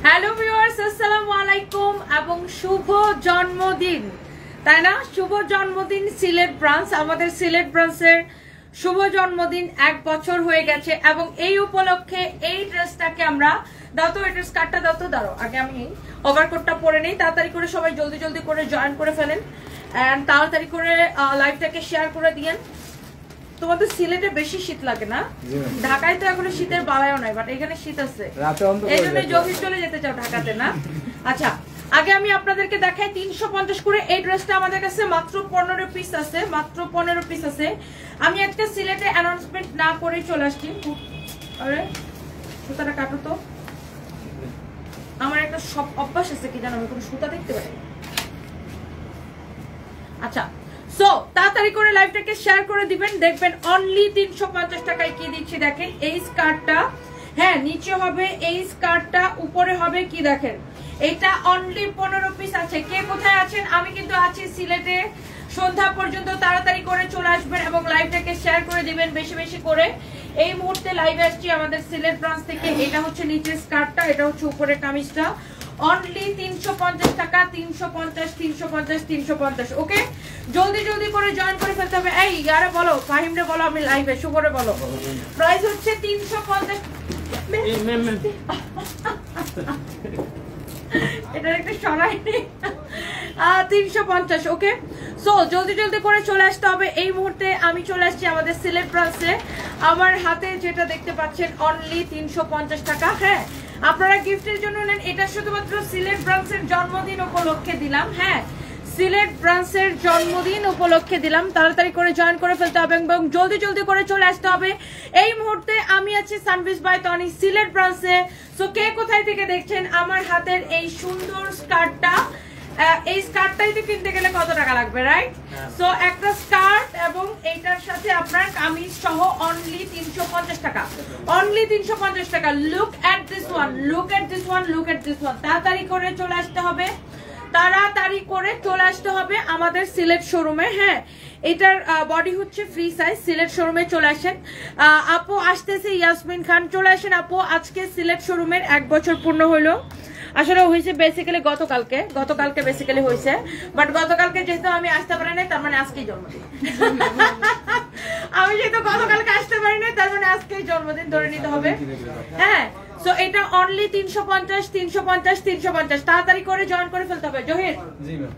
Hello viewers, আসসালামু আলাইকুম এবং শুভ জন্মদিন, তাই না? শুভ জন্মদিন সিলেট ব্রাঞ্চ। আমাদের সিলেট ব্রাঞ্চের শুভ জন্মদিন 1 বছর হয়ে গেছে এবং এই উপলক্ষে এই ড্রেসটাকে আমরা দাও তো, এটার স্কার্টটা দাও তো, দাঁড়ো আগে আমি ওভারকোটটা পরে নেই। তাড়াতাড়ি করে সবাই জলদি জলদি করে জয়েন করে ফেলেন এন্ড তাড়াতাড়ি করে লাইভটাকে শেয়ার করে দিয়েন। তোমাদের সিলেটে বেশি শীত লাগে না? ঢাকায় তো এখনো শীতের বালায়ও নাই, বাট এখানে শীত আছে, এই জন্য জলদি চলে যেতে চাও ঢাকাতে না? আচ্ছা, আগে আমি আপনাদেরকে দেখাই 350 করে এই ড্রেসটা আমাদের কাছে মাত্র 15 পিস আছে, মাত্র 15 পিস আছে। আমি একটা সিলেটে অ্যানাউন্সমেন্ট না করে চলে আসছি। আরে সুতাটা কাটো তো, আমার একটা সব অভ্যাস আছে কি জানো, আমি কোনো সুতা দেখতে পাই। আচ্ছা, সো তাড়াতাড়ি করে লাইভটাকে শেয়ার করে দিবেন, দেখবেন অনলি 350 টাকায় কি দিচ্ছি। দেখেন এই স্কার্টটা, হ্যাঁ নিচে হবে এই স্কার্টটা, উপরে হবে কি দেখেন, এটা অনলি 15 পিস আছে। কে কোথায় আছেন? আমি কিন্তু আছি সিলেটে, সন্ধ্যা পর্যন্ত তাড়াতাড়ি করে চলে আসবেন এবং লাইভটাকে শেয়ার করে দিবেন বেশি বেশি করে। এই মুহূর্তে লাইভে আসছি আমাদের সিলেট ব্রাঞ্চ থেকে। এটা হচ্ছে নিচের স্কার্টটা, এটা হচ্ছে উপরে কামিজটা। অনলি 350 টাকা, 350 350 350। ওকে, জলদি জলদি করে জয়েন করে ফেলতে হবে। এই ইয়ারে বলো, ফাহিমরে বলো, আমি লাইভে শুভরে বলো। প্রাইস হচ্ছে 350। এটার একটা সরাই নেই, 350। ওকে, সো জলদি জলদি করে চলে আসতে হবে। এই মুহূর্তে আমি চলে আসছি আমাদের সিলেট ব্রাঞ্চে। আমার হাতে যেটা দেখতে পাচ্ছেন অনলি 350 টাকা। হ্যাঁ, আপনারা গিফটের জন্য নেন, এটা শুধুমাত্র সিলেট ব্রাঞ্চের জন্মদিন উপলক্ষে দিলাম। হ্যাঁ, সিলেট ব্রাঞ্চের জন্মদিন উপলক্ষে দিলাম। তাড়াতাড়ি করে জয়েন করে ফেলতে হবে এবং জলদি জলদি করে চলে আসতে হবে। এই মুহূর্তে আমি আছি সানভিস বাই তনি সিলেট ব্রাঞ্চে। সো কে কোথায় থেকে দেখছেন আমার হাতের এই সুন্দর স্কার্টটা? এই স্কার্টটাই তো কিনতে গেলে কত টাকা লাগবে, রাইট? সো একটা স্কার্ট এবং এইটার সাথে আপনার কামিজ সহ অনলি 350 টাকা, অনলি 350 টাকা। Look at this one, look at this one, look at this one. তাড়াতাড়ি করে চলে আসতে হবে, তাড়াতাড়ি করে চলে আসতে হবে আমাদের সিলেট শোরুমে। হ্যাঁ, এটার বডি হচ্ছে ফ্রি সাইজ। সিলেট শোরুমে চলে আসেন। আপু আসতেছে, ইয়াসমিন খান চলে আসেন আপু। আজকে সিলেট শোরুমের 1 বছর পূর্ণ হলো। আসলে হয়েছে বেসিক্যালি গতকালকে বেসিক্যালি হয়েছে, বাট গতকালকে যেহেতু আমি আসতে পারি নাই, তার মানে আজকেই জন্মদিন। আমি যেহেতু গতকালকে আসতে পারি নাই, তার মানে আজকেই জন্মদিন ধরে নিতে হবে। হ্যাঁ, সো এটা অনলি 350 350 350। তাড়াতাড়ি করে জয়েন করে ফেলতে হবে। জহির, জি ma'am.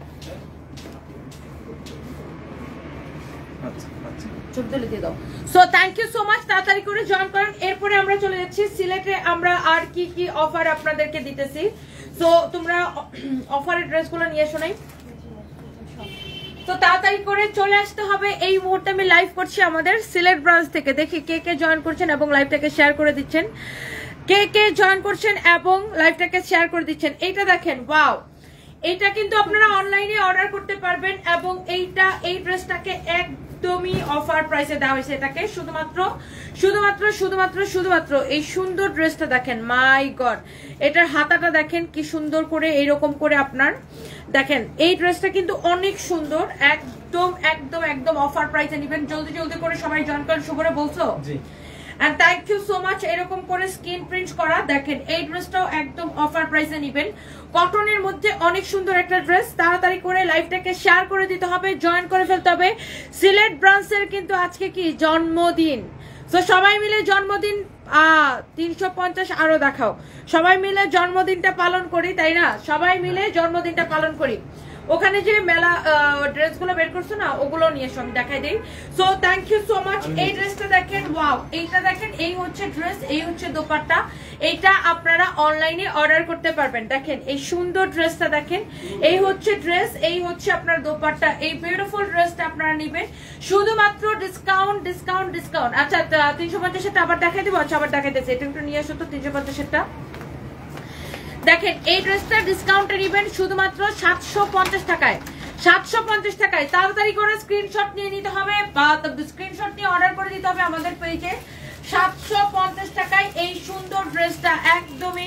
So thank you so much, তাড়াতাড়ি করে জয়েন করেন। এরপরে আমরা চলে যাচ্ছি সিলেটে, আমরা আর কি কি অফার আপনাদেরকে দিতেছি। সো তোমরা অফারের ড্রেসগুলো নিয়ে এসো নাই, তো তাড়াতাড়ি করে চলে আসতে হবে। এই মুহূর্তে আমি লাইভ করছি আমাদের সিলেট ব্রাঞ্চ থেকে। দেখি কে কে জয়েন করছেন এবং লাইভটাকে শেয়ার করে দিচ্ছেন, কে কে জয়েন করছেন এবং লাইভটাকে শেয়ার করে দিচ্ছেন। এইটা দেখেন, ওয়াও, এইটা কিন্তু আপনারা অনলাইনে অর্ডার করতে পারবেন এবং এইটা এই ড্রেসটাকে একদমই অফার প্রাইসে দেওয়া হয়েছে। এটাকে শুধুমাত্র শুধুমাত্র শুধুমাত্র শুধুমাত্র এই সুন্দর ড্রেসটা দেখেন, মাই গড, এটার হাতাটা দেখেন কি সুন্দর করে এইরকম করে আপনার দেখেন। এই ড্রেসটা কিন্তু অনেক সুন্দর, একদম একদম একদম অফার প্রাইসে নেবেন। জলদি জলদি করে সবাই জয়েন করেন। শুভরে বলছো জি, and thank you so much। এরকম করে স্ক্রিন প্রিন্ট করা দেখেন, এই ড্রেসটাও একদম অফার প্রাইসে নেবেন। কটনের মধ্যে অনেক সুন্দর একটা ড্রেস। তাড়াতাড়ি করে লাইভটাকে শেয়ার করে দিতে হবে, জয়েন করে ফেলতে হবে। সিলেট ব্রাঞ্চের কিন্তু আজকে কি জন্মদিন, তো সবাই মিলে জন্মদিন 350 আরো দেখাও, সবাই মিলে জন্মদিনটা পালন করি, তাই না? সবাই মিলে জন্মদিনটা পালন করি। ওখানে যে মেলা ড্রেসগুলো বের করছো না, ওগুলো নিয়ে এসো, আমি দেখাই দিই। So thank you so much. এই ড্রেসটা দেখেন, ওয়াও, এইটা দেখেন, এই হচ্ছে ড্রেস, এই হচ্ছে দোপাট্টা। এইটা আপনারা অনলাইনে অর্ডার করতে পারবেন। দেখেন এই সুন্দর ড্রেসটা দেখেন, এই হচ্ছে ড্রেস, এই হচ্ছে আপনার দোপাট্টা। এই বিউটিফুল ড্রেসটা আপনারা নেবেন শুধুমাত্র ডিসকাউন্ট ডিসকাউন্ট ডিসকাউন্ট। আচ্ছা, 350 আবার দেখাই দেবো। আচ্ছা, আবার দেখাইতেছে, এটা একটু নিয়ে আসো তো 350। দেখেন এই ড্রেসটা ডিসকাউন্টে নেবেন শুধুমাত্র 750 টাকায়, 750 টাকায়। তাড়াতাড়ি করে স্ক্রিনশট নিয়ে নিতে হবে বা স্ক্রিনশট নিয়ে অর্ডার করে দিতে হবে আমাদের পেজে। 750 টাকায় এই সুন্দর ড্রেসটা একদমই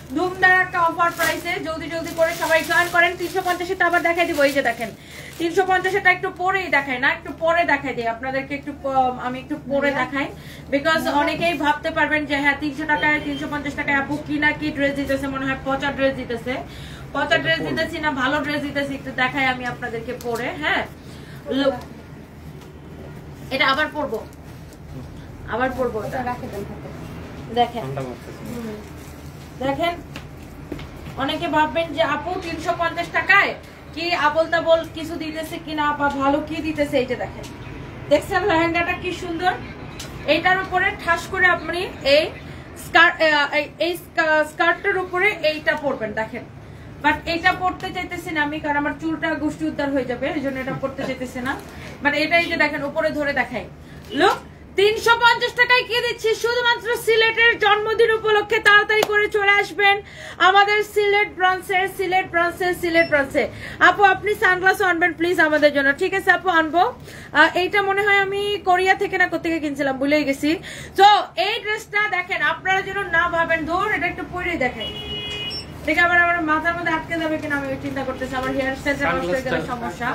ধুমধার একটা অফার প্রাইসে জলদি জলদি করে সবাই জয়েন করেন। 350 আবার দেখাই দিব, এই যে দেখেন 350 একটু পরেই দেখাই না, একটু পরে দেখাই দিই আপনাদেরকে, আমি একটু পরে দেখাই, বিকজ অনেকেই ভাবতে পারবেন যে হ্যাঁ 300 টাকায় 350 টাকায় আপু কি না কি ড্রেস দিতেছে, মনে হয় পচা ড্রেস দিতেছে। পচা ড্রেস দিতেছি না, ভালো ড্রেস দিতেছি, একটু দেখাই আমি আপনাদেরকে পরে। হ্যাঁ এটা আবার পরবো, আবার পরবো, দেখেন দেখেন। অনেকে ভাববেন যে আপু 350 টাকায় কি আবল তাবল কিছু দিতেছে কিনা বা ভালো কি দিতেছে। এই যে দেখেন, দেখছেন লেহেঙ্গাটা কি সুন্দর, এইটার উপরে ঠাস করে আপনি এই স্কার্টটার উপরে এইটা পরবেন দেখেন। বাট এটা পড়তে চাইতেছি না আমি, কারণ আমার চুলটা গোষ্ঠী উদ্ধার হয়ে যাবে, এই জন্য এটা পড়তে চাইতেছি না। মানে এটা এই যে দেখেন উপরে ধরে দেখাই, লোক 350 টাকায় কি দিচ্ছি শুধুমাত্র সিলেটের জন্মদিন উপলক্ষে। তাড়াতাড়ি করে চলে আসবেন আমাদের সিলেট ব্রাঞ্চে। আপু আপনি সানগ্লাস আনবেন প্লিজ আমাদের জন্য, ঠিক আছে আপু আনবো। এইটা মনে হয় আমি কোরিয়া থেকে না কোথেকে কিনছিলাম, ভুলেই গেছি। তো এই ড্রেসটা দেখেন, আপনারা যেন না ভাবেন ধর এটা একটু পরে দেখেন, দেখে আবার আমার মাথার মধ্যে আটকে যাবে কিনা আমি চিন্তা করতেছি, আমার হেয়ার স্টাইলটা নষ্ট হয়ে গেলে সমস্যা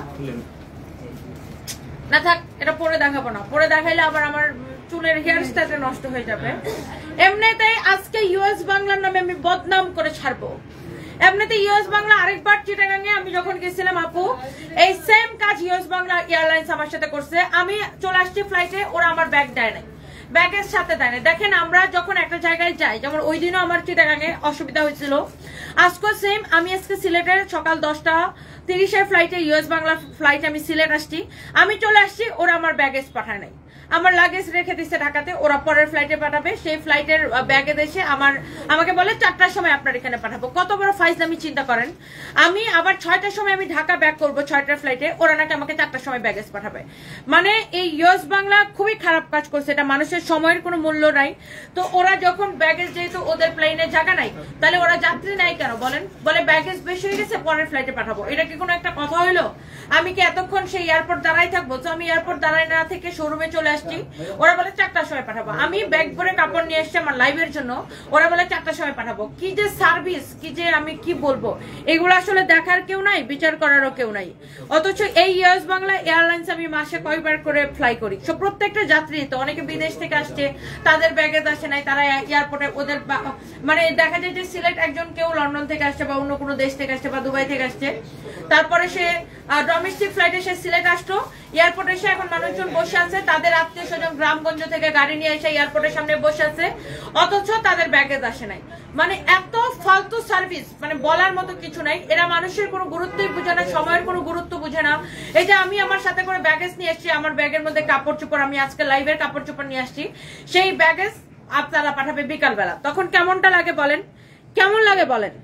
না। থাক, এটা পরে দেখাবো না, পরে দেখাইলে আবার আমার চুলের হেয়ার স্টাইলটা নষ্ট হয়ে যাবে। এমনিতেই আজকে ইউএস বাংলার নামে আমি বদনাম করে ছাড়বো। এমনিতে ইউএস বাংলা আরেকবার চিটাগাঙে আমি যখন গেছিলাম আপু, এই সেম কাজ ইউএস বাংলা এয়ারলাইন্স আমার সাথে করছে। আমি চলে আসছি ফ্লাইটে, ওরা আমার ব্যাগ দেয় নাই, ব্যাগের সাথে দেয় না। দেখেন আমরা যখন একটা জায়গায় যাই, যেমন ওই দিনও আমার চিটাগাঙে অসুবিধা হয়েছিল, আজকে সেম। আমি আজকে সিলেটের সকাল 10:30 ফ্লাইটে, ইউএস বাংলা ফ্লাইটে আমি সিলেট আসছি, আমি চলে আসছি, ওরা আমার ব্যাগেজ পাঠায় নাই, আমার লাগেজ রেখে দিচ্ছে ঢাকাতে, ওরা পরের ফ্লাইটে পাঠাবে। সেই ফ্লাইটের ব্যাগে এসে আমাকে বলে 4টার সময় আপনার এখানে পাঠাবো। কত বড় ফাইজলামি চিন্তা করেন। আমি আবার 6টার সময় আমি ঢাকা ব্যাক করবো 6টার ফ্লাইটে, ওরা নাকি আমাকে 4টার সময় ব্যাগেজ পাঠাবে। মানে এই ইউএস বাংলা খুবই খারাপ কাজ করছে, এটা মানুষের সময়ের কোনো মূল্য নাই। তো ওরা যখন ব্যাগেজ, যেহেতু ওদের প্লেনে জায়গা নাই, তাহলে ওরা যাত্রী নাই কেন বলেন, বলে ব্যাগেজ বেশি হয়ে গেছে পরের ফ্লাইটে পাঠাবো। এটা কি কোনো একটা কথা হইলো? আমি কি এতক্ষণ সেই এয়ারপোর্ট দাঁড়াই থাকবো? তো আমি এয়ারপোর্ট দাঁড়াই না থেকে শোরুমে চলে আসছি, ওরা বলে 4টার সময় পাঠাবো। আমি ব্যাগ ভরে কাপড় নিয়ে এসছি আমার লাইভের জন্য, ওরা বলে 4টার সময় পাঠাবো। কি যে সার্ভিস, কি যে আমি কি বলবো, এগুলো আসলে দেখার কেউ নাই, বিচার করারও কেউ নাই। অথচ এই ইউএস বাংলা এয়ারলাইন্স আমি মাসে কয়বার করে ফ্লাই করি, সব প্রত্যেকটা যাত্রী তো অনেকে বিদেশ থেকে আসছে, তাদের ব্যাগেজ আসে নাই, তারা এয়ারপোর্টে ওদের মানে দেখা যায় যে সিলেট একজন কেউ লন্ডন থেকে আসছে বা অন্য কোনো দেশ থেকে আসছে বা দুবাই থেকে আসছে, তারপরে সে ডোমেস্টিক ফ্লাইটে সে সিলেট আসতো, এয়ারপোর্টে এসে এখন মানুষজন বসে আছে, তাদের আত্মীয় স্বজন গ্রামগঞ্জ থেকে গাড়ি নিয়ে এসে এয়ারপোর্টের সামনে বসে আছে, অথচ তাদের ব্যাগেজ আসে নাই। মানে এত ফালতু সার্ভিস, মানে বলার মতো কিছু নাই। এরা মানুষের কোনো গুরুত্বই বুঝে না, সময়ের কোনো গুরুত্ব বুঝে না। এই যে আমি আমার সাথে করে ব্যাগেজ নিয়ে এসেছি, আমার ব্যাগের মধ্যে কাপড় চোপড়, আমি আজকে লাইভের কাপড় চোপড় নিয়ে আসছি, সেই ব্যাগেজ আপনারা পাঠাবে বিকাল বেলা, তখন কেমনটা লাগে বলেন, কেমন লাগে বলেন?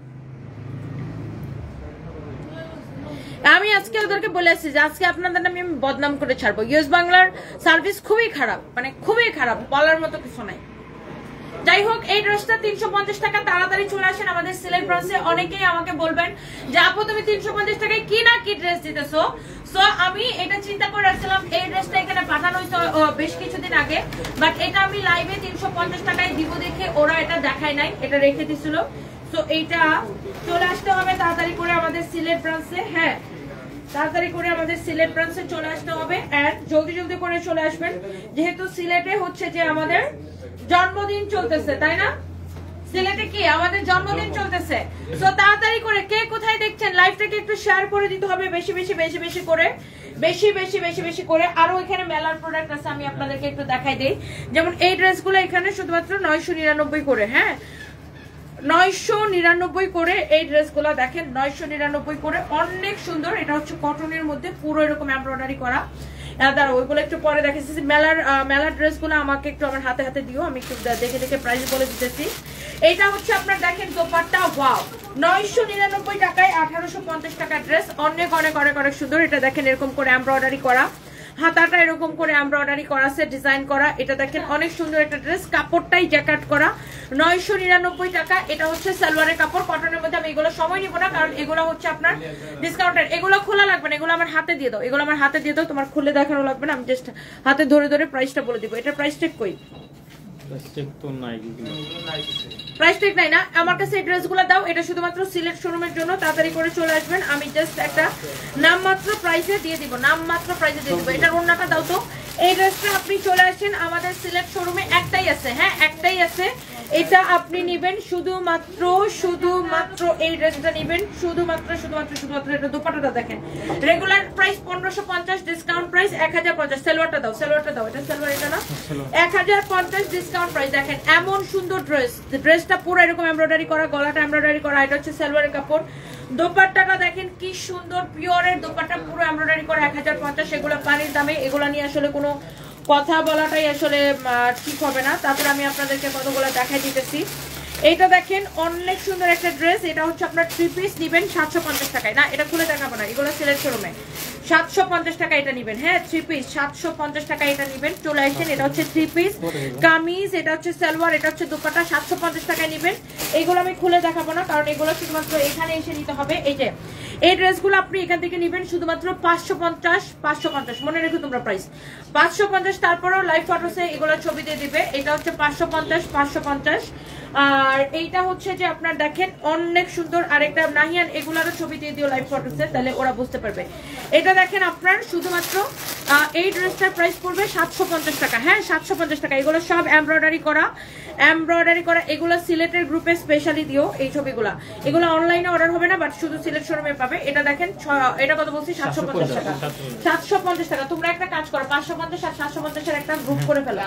আমি আজকে ওদেরকে বলে আসছি যে আজকে আপনাদের আমি বদনাম করে ছাড়বো। ইউএস বাংলার সার্ভিস খুবই খারাপ, মানে খুবই খারাপ, বলার মতো কিছু নাই। যাই হোক, এই ড্রেসটা 350 টাকা। তাড়াতাড়ি চলে আসেন আমাদের সিলেট ব্রাঞ্চে। অনেকেই আমাকে বলবেন যে আপু তুমি 350 টাকায় কি না কি ড্রেস দিতেছো। সো আমি এটা চিন্তা করে রাখছিলাম, এই ড্রেসটা এখানে পাঠানো হয়েছে বেশ কিছুদিন আগে, বাট এটা আমি লাইভে 350 টাকায় দিব দেখে ওরা এটা দেখায় নাই, এটা রেখে দিছিল। সো এইটা চলে আসতে হবে তাড়াতাড়ি করে আমাদের সিলেট ব্রাঞ্চে। হ্যাঁ, তাড়াতাড়ি করে আমাদের সিলেট ব্রাঞ্চে চলে আসতে হবে, এন্ড জলদি জলদি করে চলে আসবেন, যেহেতু সিলেটে হচ্ছে যে আমাদের জন্মদিন চলতেছে, তাই না? সিলেটে কি আমাদের জন্মদিন চলতেছে। সো তাড়াতাড়ি করে কে কোথায় দেখছেন লাইভটাকে একটু শেয়ার করে দিতে হবে, বেশি বেশি বেশি বেশি করে, বেশি বেশি বেশি বেশি করে। আরো এখানে মেলার প্রোডাক্ট আছে, আমি আপনাদেরকে একটু দেখাই দিই। যেমন এই ড্রেসগুলো এখানে শুধুমাত্র 999 করে, হ্যাঁ 999 করে এই ড্রেসগুলো দেখেন, 999 করে, অনেক সুন্দর। এটা হচ্ছে কটনের মধ্যে পুরো এরকম এমব্রয়ডারি করা। দাঁড়া, ওইগুলো একটু পরে দেখেছি। মেলার ড্রেসগুলো আমাকে একটু আমার হাতে হাতে দিও, আমি একটু দেখে দেখে প্রাইস বলে দিতেছি। এইটা হচ্ছে আপনার দেখেন দোপাট্টা, ওয়াও 999 টাকায় 1850 টাকার ড্রেস, অনেক অনেক অনেক অনেক সুন্দর। এটা দেখেন এরকম করে এমব্রয়ডারি করা, হাতাটা এরকম করে এমব্রয়ডারি করা আছে, ডিজাইন করা। এটা দেখেন অনেক সুন্দর একটা ড্রেস, কাপড়টাই জ্যাকেট করা, 999 টাকা। এটা হচ্ছে সালোয়ারের কাপড়, কটনের মধ্যে। আমি এগুলো সময় নিব না, কারণ এগুলো হচ্ছে আপনার ডিসকাউন্টের। এগুলো খোলা লাগবে না, এগুলো আমার হাতে দিয়ে দাও, এগুলো আমার হাতে দিয়ে দাও, তোমার খুলে দেখানো লাগবে না, আমি জাস্ট হাতে ধরে ধরে প্রাইসটা বলে দিব। এটার প্রাইস ঠিক কই প্রাইস ট্যাগ নাই না, আমার কাছে এই ড্রেসগুলো দাও। এটা শুধুমাত্র সিলেক্ট শোরুমের জন্য, তাড়াতাড়ি করে চলে আসবেন। আমি জাস্ট একটা নামমাত্র প্রাইসে দিয়ে দিব, নামমাত্র প্রাইসে দিয়ে দিব। এটার ওড়নাটা দাও তো। এই ড্রেসটা আপনি চলে আসেন আমাদের সিলেক্ট শোরুমে, একটাই আছে, হ্যাঁ একটাই আছে। এটা আপনি নেবেন শুধুমাত্র এই ড্রেসটা নেবেন শুধুমাত্র এটা দোপাট্টাটা দেখেন। Regular price 1550, discount price 1050। সালোয়ারটা দাও, এটা সালোয়ার, এটা না 1050 ডিসকাউন্ট প্রাইস। দেখেন এমন সুন্দর ড্রেসটা পুরো এরকম এমব্রয়ডারি করা, গলাটা এমব্রয়ডারি করা, এটা হচ্ছে সালোয়ারের কাপড়। দোপাট্টাটা দেখেন কি সুন্দর, পিওরের দোপাট্টা, পুরো এমব্রয়ডারি করা 1050। এগুলো পানির দামে, এগুলো নিয়ে আসলে কোনো কথা বলাটাই আসলে ঠিক হবে না। তারপর আমি আপনাদেরকে কতগুলো দেখাই দিতেছি। এইটা দেখেন অনেক সুন্দর একটা ড্রেস। এটা হচ্ছে আপনার 3 পিস নেবেন 750 টাকায়। না এটা খুলে দেখাবো না, এগুলো সিলেক্ট শোরুমে 750 টাকা এটা নেবেন। হ্যাঁ 3 পিস 750 টাকা এটা নেবেন। চলে আসেন, এটা হচ্ছে 3 পিস কামিজ, এটা হচ্ছে সালোয়ার, এটা হচ্ছে দুপাট্টা, 750 টাকায় নেবেন। এইগুলো আমি খুলে দেখাবো না, কারণ এগুলো শুধুমাত্র এখানে এসে নিতে হবে। এই যে এই ড্রেসগুলো আপনি এখান থেকে নেবেন শুধুমাত্র 550। মনে রেখো তোমরা প্রাইস 550। তারপরেও লাইভ ফটোসে এগুলো ছবি দিয়ে দিবে। এটা হচ্ছে 550। আর এইটা হচ্ছে যে আপনার দেখেন অনেক সুন্দর আরেকটা নাহিয়ান, এগুলারও ছবি দিয়ে দিও লাইভ ফটোসে, তাহলে ওরা বুঝতে পারবে। এটা দেখেন আপনার শুধুমাত্র এই ড্রেসটার প্রাইস পড়বে 750 টাকা। হ্যাঁ 750 টাকা। এগুলো সব এমব্রয়ডারি করা। এগুলো সিলেটের গ্রুপে স্পেশালি দিও এই ছবিগুলা। এগুলো অনলাইনে অর্ডার হবে না, বাট শুধু সিলেট শোরুমে পাবে। এটা দেখেন, এটা কত বলছি, 750 টাকা। 750 টাকা। তোমরা একটা কাজ করো, 550 আর 750 এর একটা গ্রুপ করে ফেলো।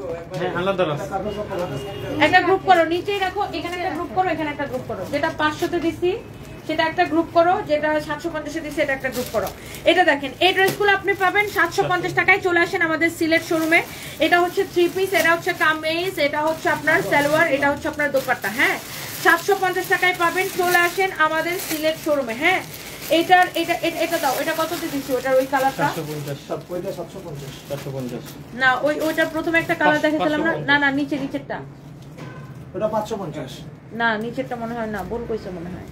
একটা গ্রুপ করো, নিচেই রাখো, এখানে একটা গ্রুপ করো, এখানে একটা গ্রুপ করো। যেটা 500 তে দিছি সেটা একটা গ্রুপ করো, যেটা 750 এ দিছি এটা একটা গ্রুপ করো। এটা দেখেন এই ড্রেসগুলো আপনি পাবেন 750 টাকায়। চলে আসেন আমাদের সিলেট শোরুমে। এটা হচ্ছে 3 পিস, এটা হচ্ছে কামিজ, এটা হচ্ছে আপনার সালোয়ার, এটা হচ্ছে আপনার দোপাট্টা। হ্যাঁ 750 টাকায় পাবেন। চলে আসেন আমাদের সিলেট শোরুমে। হ্যাঁ এটা দাও, এটা কততে দিছি? ওটার ওই কালারটা 750 না, ওইটা প্রথমে একটা কালার দেখাছিলাম না। না নিচেরটা ওটা 550 না, নিচেরটা মনে হয় না, ভুল কইছে মনে হয়।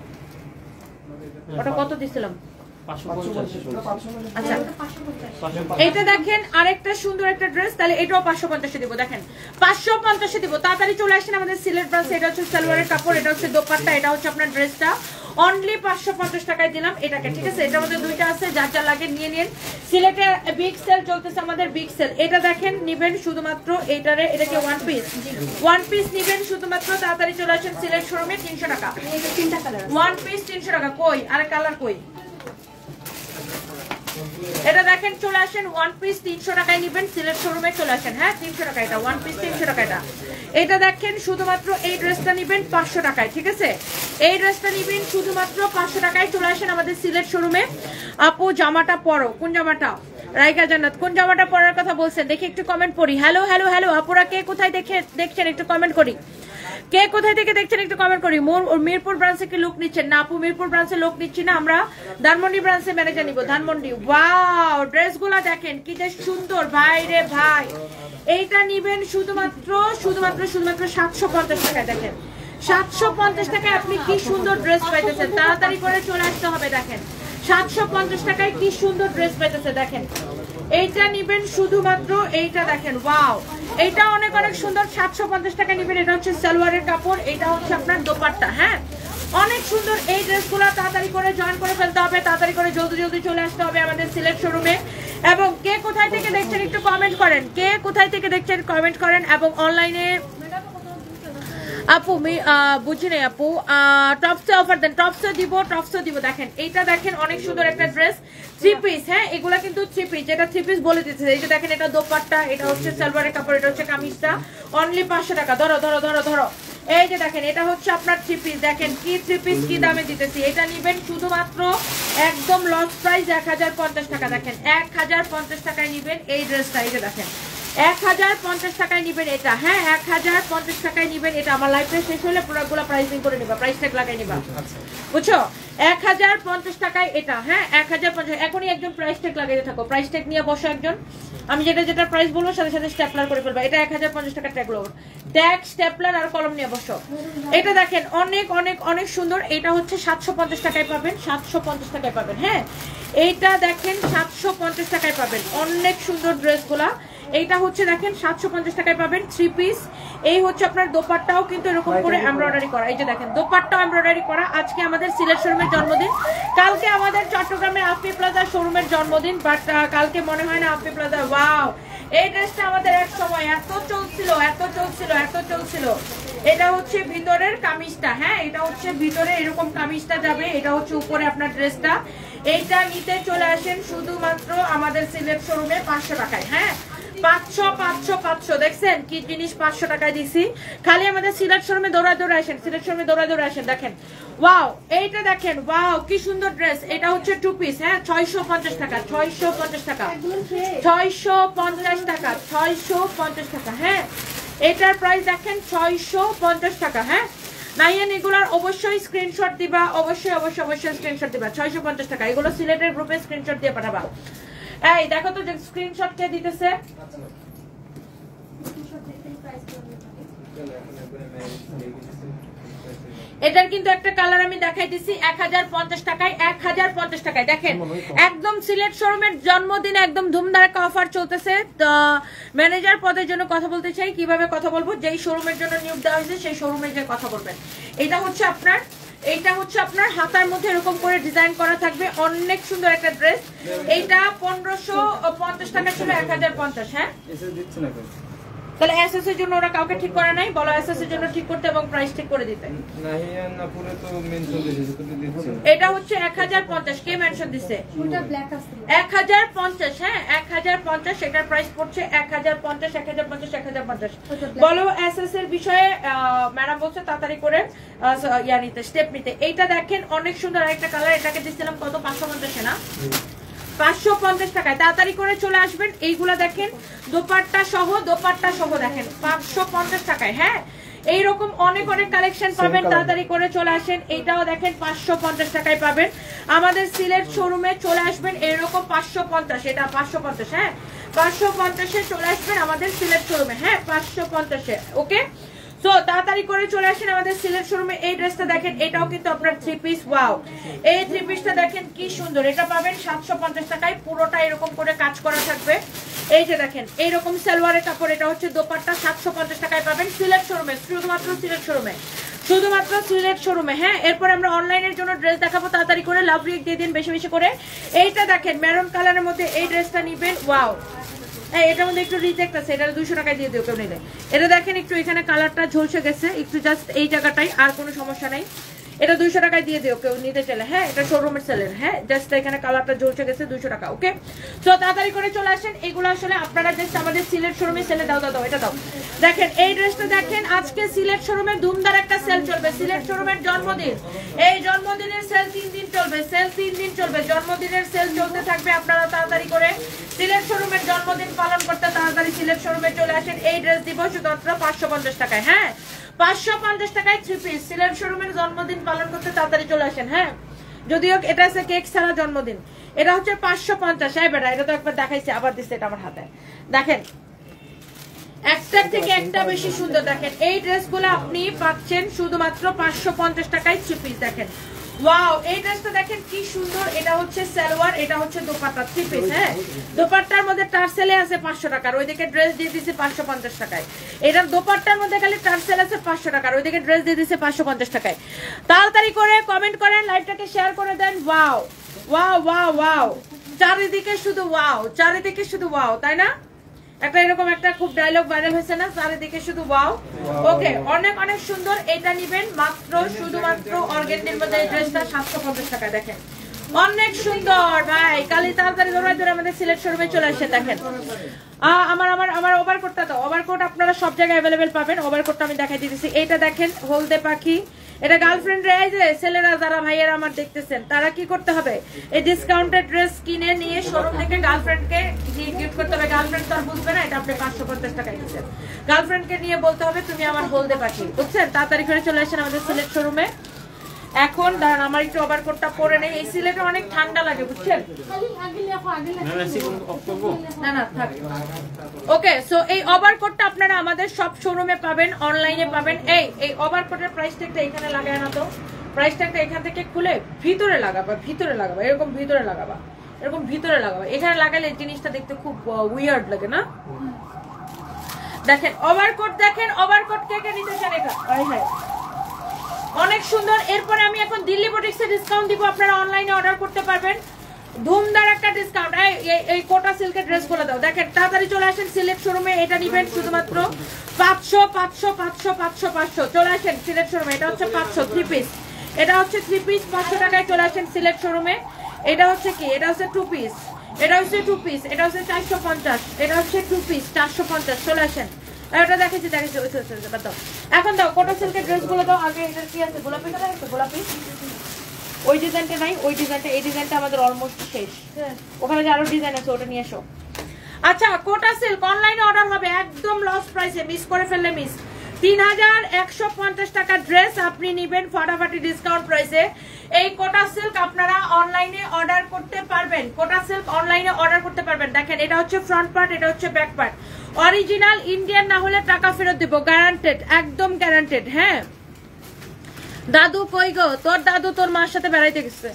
ওটা কত দিছিলাম? 550। আচ্ছা এটা দেখেন আরেকটা সুন্দর একটা ড্রেস, তাহলে এটাও 550 এ দিব। দেখেন 550 এ দিব। তাড়াতাড়ি চলে আসেন আমাদের সিলেট ব্রাঞ্চে। এটা হচ্ছে সালোয়ারের কাপড়, এটা হচ্ছে দোপাট্টা, এটা হচ্ছে আপনার ড্রেসটা। অনলি 550 টাকায় দিলাম এটাকে, ঠিক আছে? এটার মধ্যে দুইটা আছে, যার যা লাগে নিয়ে নিন। সিলেটে বিগ সেল চলতেছে আমাদের, বিগ সেল। এটা দেখেন নিবেন শুধুমাত্র এটারে, এটাকে ওয়ান পিস নিবেন শুধুমাত্র। তাড়াতাড়ি চলে আসেন সিলেট শোরুমে, 300 টাকা ওয়ান পিস, 300 টাকা। কই আর কালার কই? এটা দেখেন চলে আসেন, ওয়ান পিস 300 টাকায় নিবেন সিলেট শোরুমে। চলে আসেন, হ্যাঁ 300 টাকা এটা, ওয়ান পিস 300 টাকা এটা। এটা দেখেন শুধুমাত্র এই ড্রেসটা নিবেন 500 টাকায়, ঠিক আছে? এই ড্রেসটা নিবেন শুধুমাত্র 500 টাকায়। চলে আসেন আমাদের সিলেট শোরুমে। আপু জামাটা পরো, কোন জামাটা? রাইকা জান্নাত কোন জামাটা পরার কথা বলছেন দেখি একটু কমেন্ট করি। হ্যালো আপুরা, কে কোথায় দেখছেন একটু কমেন্ট করি। কে কোথায় থেকে দেখছেন একটু কমেন্ট করি। মিরপুর ব্রাঞ্চে কি লোক নিচ্ছেন? না আপু, মিরপুর ব্রাঞ্চে লোক নিচ্ছি না, আমরা ধানমন্ডি ব্রাঞ্চে ম্যানেজার নিব। ধানমন্ডি। ওয়াও, ড্রেসগুলো দেখেন কি যে সুন্দর, ভাই রে ভাই। এইটা নিবেন শুধুমাত্র 750 টাকায়। দেখেন 750 টাকায় আপনি কি সুন্দর ড্রেস পাইতেছেন। তাড়াতাড়ি করে চলে আসতে হবে। দেখেন 750 টাকায় কি সুন্দর ড্রেস পাইতেছে। দেখেন এইটা নিবেন শুধুমাত্র, এইটা দেখেন ওয়াও, এইটা অনেক সুন্দর। 750 টাকা নিবেন। এটা হচ্ছে সালোয়ারের কাপড়, এটা হচ্ছে আপনার দোপাট্টা। হ্যাঁ অনেক সুন্দর এই ড্রেসগুলো। তাড়াতাড়ি করে জয়েন করে ফেলতে হবে, তাড়াতাড়ি করে জলদি চলে আসতে হবে আমাদের সিলেট শোরুমে। এবং কে কোথায় থেকে দেখছেন একটু কমেন্ট করেন, কে কোথায় থেকে দেখছেন কমেন্ট করেন। এবং অনলাইনে আপু বুঝি নাই আপু, টপসে অফার দেন। টপসে দিব। দেখেন এইটা দেখেন অনেক সুন্দর একটা ড্রেস, 3 পিস। হ্যাঁ এগুলা কিন্তু 3 পিস, যেটা 3 পিস বলে দিতেছে। এই যে দেখেন এটা দোপাট্টা, এটা হচ্ছে সালোয়ারের কাপড়, এটা হচ্ছে কামিজটা। অনলি 500 টাকা। ধরো। এই যে দেখেন এটা হচ্ছে আপনার 3 পিস। দেখেন কি 3 পিস কি দামে দিতেছি। এটা নিবেন শুধুমাত্র একদম লস প্রাইস 1050 টাকা। দেখেন 1050 টাকায় নিবেন এই ড্রেসটা। এই যে দেখেন 1050 টাকায় নিবেন এটা। হ্যাঁ 1050 টাকায় নিবেন এটা। আমার লাইফটা শেষ হলে প্রোডাক্টগুলো প্রাইসিং করে নিবা, প্রাইস ট্যাগ লাগাই নিবা, বুঝছো? 1050 টাকায় এটা। হ্যাঁ 1050। এখনই একজন প্রাইস ট্যাগ লাগাইতে থাকো, প্রাইস ট্যাগ নিয়ে বসো একজন। আমি যেটা প্রাইস বলবো সাথে সাথে স্টেপলার করে ফেলবা। এটা 1050 টাকা ট্যাগ লোড, ট্যাগ স্টেপলার আর কলম নিয়ে বসো। এটা দেখেন অনেক সুন্দর। এটা হচ্ছে 750 টাকায় পাবেন, 750 টাকায় পাবেন। হ্যাঁ এইটা দেখেন 750 টাকায় পাবেন। অনেক সুন্দর ড্রেসগুলা। এইটা হচ্ছে দেখেন 750 টাকায় পাবেন 3 পিস। এই হচ্ছে আপনার দোপাট্টাও কিন্তু এরকম করে এমব্রয়ডারি করা, এই যে দেখেন দোপাট্টাও এমব্রয়ডারি করা। আজকে আমাদের সিলেট শোরুমের জন্মদিন, কালকে আমাদের চট্টগ্রামের আফি প্লাজা শোরুমের জন্মদিন, বাট কালকে মনে হয় না আফি প্লাজা। ওয়াও, এই ড্রেসটা আমাদের এক সময় এত চলছিল এত চলছিল এত চলছিল। এটা হচ্ছে ভিতরের কামিজটা, হ্যাঁ এটা হচ্ছে ভিতরে এরকম কামিজটা যাবে, এটা হচ্ছে উপরে আপনার ড্রেসটা। এইটা নিতে চলে আসেন শুধুমাত্র আমাদের সিলেট শোরুমে 500 টাকায়। হ্যাঁ 500 500 500, দেখছেন কি জিনিস 500 টাকায় দিছি। খালি আমাদের সিলেট শোরুমে দৌড়ে আসেন, সিলেট শোরুমে দৌড়ে আসেন। দেখেন ওয়াও, এইটা দেখেন ওয়াও কি সুন্দর ড্রেস। এটা হচ্ছে 2 পিস, হ্যাঁ 650 টাকা 650 টাকা 650 টাকা 650 টাকা। হ্যাঁ এটার প্রাইস দেখেন 650 টাকা। হ্যাঁ নাইয়ান এগুলার অবশ্যই স্ক্রিনশট দিবা, অবশ্যই অবশ্যই অবশ্যই স্ক্রিনশট দিবা। 650 টাকা, এগুলো সিলেটের গ্রুপে স্ক্রিনশট দিয়ে পাঠাবা। এই দেখো তো যে স্ক্রিনশট কে দিতেছে। এটার কিন্তু একটা কালার আমি দেখাই দিছি 1050 টাকায়, 1050 টাকায়। দেখেন একদম সিলেট শোরুমের জন্মদিনে একদম ধুমধারাক্কা অফার চলতেছে। তো ম্যানেজার পদের জন্য কথা বলতে চাই, কিভাবে কথা বলবো, যেই শোরুমের জন্য নিয়োগ দেওয়া হয়েছে সেই শোরুমে যে কথা বলবেন। এটা হচ্ছে আপনার, এইটা হচ্ছে আপনার হাতার মধ্যে এরকম করে ডিজাইন করা থাকবে, অনেক সুন্দর একটা ড্রেস। এইটা 1550 টাকা ছিল, 1050। হ্যাঁ তাহলে এসএস এর জন্য ওরা কাউকে ঠিক করে নাই, বলো এসএস এর জন্য ঠিক করতে এবং প্রাইস ঠিক করে দিতে। এটা হচ্ছে 1050, কে মেনশন দিছে? 1050। হ্যাঁ 1050, এটার প্রাইস পড়ছে 1050 1050 1050। বলো এসএস এর বিষয়ে ম্যাডাম বলছে তাড়াতাড়ি করে ইয়া নিতে, স্টেপ নিতে। এইটা দেখেন অনেক সুন্দর আরেকটা কালার, এটাকে দিছিলাম কত? 550 না 550 টাকায়। তাড়াতাড়ি করে চলে আসবেন। এইগুলা দেখেন দোপাট্টা সহ দেখেন 550 টাকায়। হ্যাঁ এইরকম অনেক অনেক কালেকশন পাবেন, তাড়াতাড়ি করে চলে আসেন। এইটাও দেখেন 550 টাকায় পাবেন আমাদের সিলেট শোরুমে। চলে আসবেন এরকম 550, এটা 550। হ্যাঁ 550-এ চলে আসবেন আমাদের সিলেট শোরুমে। হ্যাঁ 550-এ। ওকে, সো তাড়াতাড়ি করে চলে আসেন আমাদের সিলেট শোরুমে। এই ড্রেসটা দেখেন, এটাও কিন্তু আপনার 3 পিস। ওয়াও, এই 3 পিসটা দেখেন কি সুন্দর। এটা পাবেন 750 টাকায়, পুরোটা এরকম করে কাজ করা থাকবে। এই যে দেখেন এইরকম সালোয়ারের কাপড়, এটা হচ্ছে দোপাট্টা। 750 টাকায় পাবেন সিলেট শোরুমে, শুধুমাত্র সিলেট শোরুমে, শুধুমাত্র সিলেট শোরুমে। হ্যাঁ এরপর আমরা অনলাইনের জন্য ড্রেস দেখাবো, তাড়াতাড়ি করে লাভ রিয়েক্ট দিয়ে দিন বেশি বেশি করে। এইটা দেখেন মেরুন কালারের মধ্যে এই ড্রেসটা নিবেন। ওয়াও, এটার মধ্যে একটু রিজেক্ট আছে, এটা 200 টাকায় দিয়ে দিও কেউ নিলে। এটা দেখেন একটু এখানে কালারটা ঝলসে গেছে একটু, জাস্ট এই জায়গাটাই, আর কোনো সমস্যা নাই। এটা 200 টাকায় দিয়ে দিও কেউ নিতে চাইলে। হ্যাঁ এটা শোরুমের সেলের। হ্যাঁ জাস্ট এখানে কালারটা ঝলসে গেছে, 200 টাকা। ওকে, তো তাড়াতাড়ি করে চলে আসেন। এগুলো আসলে আপনারা জাস্ট আমাদের সিলেট শোরুমে সেলে দাও দাও দাও, এটা দাও। দেখেন এই ড্রেসটা দেখেন, আজকে সিলেট শোরুমে ধুমধার একটা সেল চলবে। সিলেট শোরুমের জন্মদিন, এই জন্মদিনের সেল 3 দিন চলবে, সেল 3 দিন চলবে, জন্মদিনের সেল চলতে থাকবে। আপনারা তাড়াতাড়ি করে সিলেট শোরুমের জন্মদিন পালন করতে তাড়াতাড়ি সিলেট শোরুমে চলে আসেন। এই ড্রেস দিব শুধুমাত্র 550 টাকায়। হ্যাঁ 550 টাকায় 3 পিস। সিলেট শোরুমের জন্মদিন পালন করতে তাড়াতাড়ি চলে আসেন। হ্যাঁ যদিও এটা আছে কেক ছাড়া জন্মদিন। এটা হচ্ছে 550। হ্যাঁ বেটা, এটা তো একবার দেখাইছি, আবার দিচ্ছে এটা আমার হাতে। দেখেন একটা থেকে একটা বেশি সুন্দর। দেখেন এই ড্রেসগুলো আপনি পাচ্ছেন শুধুমাত্র 550 টাকায় 3 পিস। দেখেন ওয়াও, এই ড্রেসটা দেখেন কি সুন্দর। এটা হচ্ছে সালোয়ার, এটা হচ্ছে দোপাট্টা, 3 পিস। হ্যাঁ দোপাট্টার মধ্যে টার্সেলে আছে 500 টাকার, ওইদিকে ড্রেস দিয়ে দিছে 550 টাকায়। এটার দোপাট্টার মধ্যে খালি টার্সেল আছে 500 টাকার, ওইদিকে ড্রেস দিয়ে দিছে 550 টাকায়। তাড়াতাড়ি করে কমেন্ট করেন, লাইভটাকে শেয়ার করে দেন। ওয়াও ওয়াও ওয়াও ওয়াও, চারিদিকে শুধু ওয়াও, চারিদিকে শুধু ওয়াও, তাই না? একটা এরকম একটা খুব ডায়লগ ভাইরাল হয়েছে না, চারিদিকে শুধু ওয়াও। ওকে, অনেক অনেক সুন্দর। এটা নিবেন মাত্র শুধুমাত্র অর্গেন্ডির মধ্যে এই ড্রেসটা 750 টাকা। দেখেন অনেক সুন্দর ভাই, কালি তাড়াতাড়ি ধরে আমাদের সিলেট শোরুমে চলে আসে। দেখেন আমার ওভারকোটটা দাও। ওভারকোট আপনারা সব জায়গায় অ্যাভেলেবেল পাবেন। ওভারকোটটা আমি দেখাই দিতেছি। এইটা দেখেন হলদে পাখি, এটা গার্লফ্রেন্ড রে, এই যে ছেলেরা যারা ভাইয়েরা আমার দেখতেছেন তারা কি করতে হবে, এই ডিসকাউন্টেড ড্রেস কিনে নিয়ে শোরুম থেকে গার্লফ্রেন্ডকে গিফট করতে হবে। গার্লফ্রেন্ড তো আর বুঝবে না, এটা আপনি 550 টাকায় দিচ্ছেন। গার্লফ্রেন্ডকে নিয়ে বলতে হবে তুমি আমার হলদে পাখি, বুঝছেন? তাড়াতাড়ি করে চলে আসেন আমাদের সিলেট শোরুমে। এখন দাঁড়ান আমার একটু ওভারকোটটা পরে নেই, এই সিলেটে অনেক ঠান্ডা লাগে বুঝছেন। না না থাক। ওকে, সো এই ওভারকোটটা আপনারা আমাদের সব শোরুমে পাবেন, অনলাইনে পাবেন। এই ওভারকোটের প্রাইস ট্যাগটা এখানে লাগায় না তো, প্রাইস ট্যাগটা এখান থেকে খুলে ভিতরে লাগাবা, ভিতরে লাগাবা, এরকম ভিতরে লাগাবা, এরকম ভিতরে লাগাবা। এখানে লাগালে জিনিসটা দেখতে খুব উইয়ার্ড লাগে না? দেখেন ওভারকোট, দেখেন ওভারকোট কে কে নিতে চান এটা, অনেক সুন্দর। এরপরে আমি এখন দিল্লি বুটিক্সে ডিসকাউন্ট দিব, আপনারা অনলাইনে অর্ডার করতে পারবেন, ধুমধার একটা ডিসকাউন্ট। এই কোটা সিল্কের ড্রেস গুলো দাও, দেখেন তাড়াতাড়ি চলে আসেন সিলেক্ট শোরুমে, এটা নিবেন শুধুমাত্র 500 500 500 500 500। চলে আসেন সিলেক্ট শোরুমে, এটা হচ্ছে 500 3 পিস, এটা হচ্ছে 3 পিস 500 টাকায়। চলে আসেন সিলেক্ট শোরুমে। এটা হচ্ছে কি, এটা হচ্ছে 2 পিস, এটা হচ্ছে 2 পিস, এটা হচ্ছে 450, এটা হচ্ছে 2 পিস 450। চলে আসেন, এটা দেখেছি দাও। এখন দাও কোটা সিল্কের ড্রেস গুলো দাও। আগে এটা কি আছে, গোলাপিটা দেখো, গোলাপি ওই ডিজাইনটা নাই, ওই ডিজাইনটা, এই ডিজাইনটা আমাদের অলমোস্ট শেষ, ওখানে যে আরো ডিজাইন আছে ওটা নিয়ে এসো। আচ্ছা কোটা সিল্ক অনলাইনে অর্ডার হবে একদম লস প্রাইসে, মিস করে ফেললে মিস। 3150 টাকার ড্রেস আপনি নিবেন ফাটাফাটি ডিসকাউন্ট প্রাইসে। এই কোটা সিল্ক আপনারা অনলাইনে অর্ডার করতে পারবেন, কোটা সিল্ক অনলাইনে অর্ডার করতে পারবেন। দেখেন এটা হচ্ছে ফ্রন্ট পার্ট, এটা হচ্ছে ব্যাক পার্ট। অরিজিনাল ইন্ডিয়ান না হলে টাকা ফেরত দিব, গ্যারান্টেড, একদম গ্যারান্টেড। হ্যাঁ দাদু কই গো, তোর দাদু তোর মার সাথে বেড়াইতে গেছে।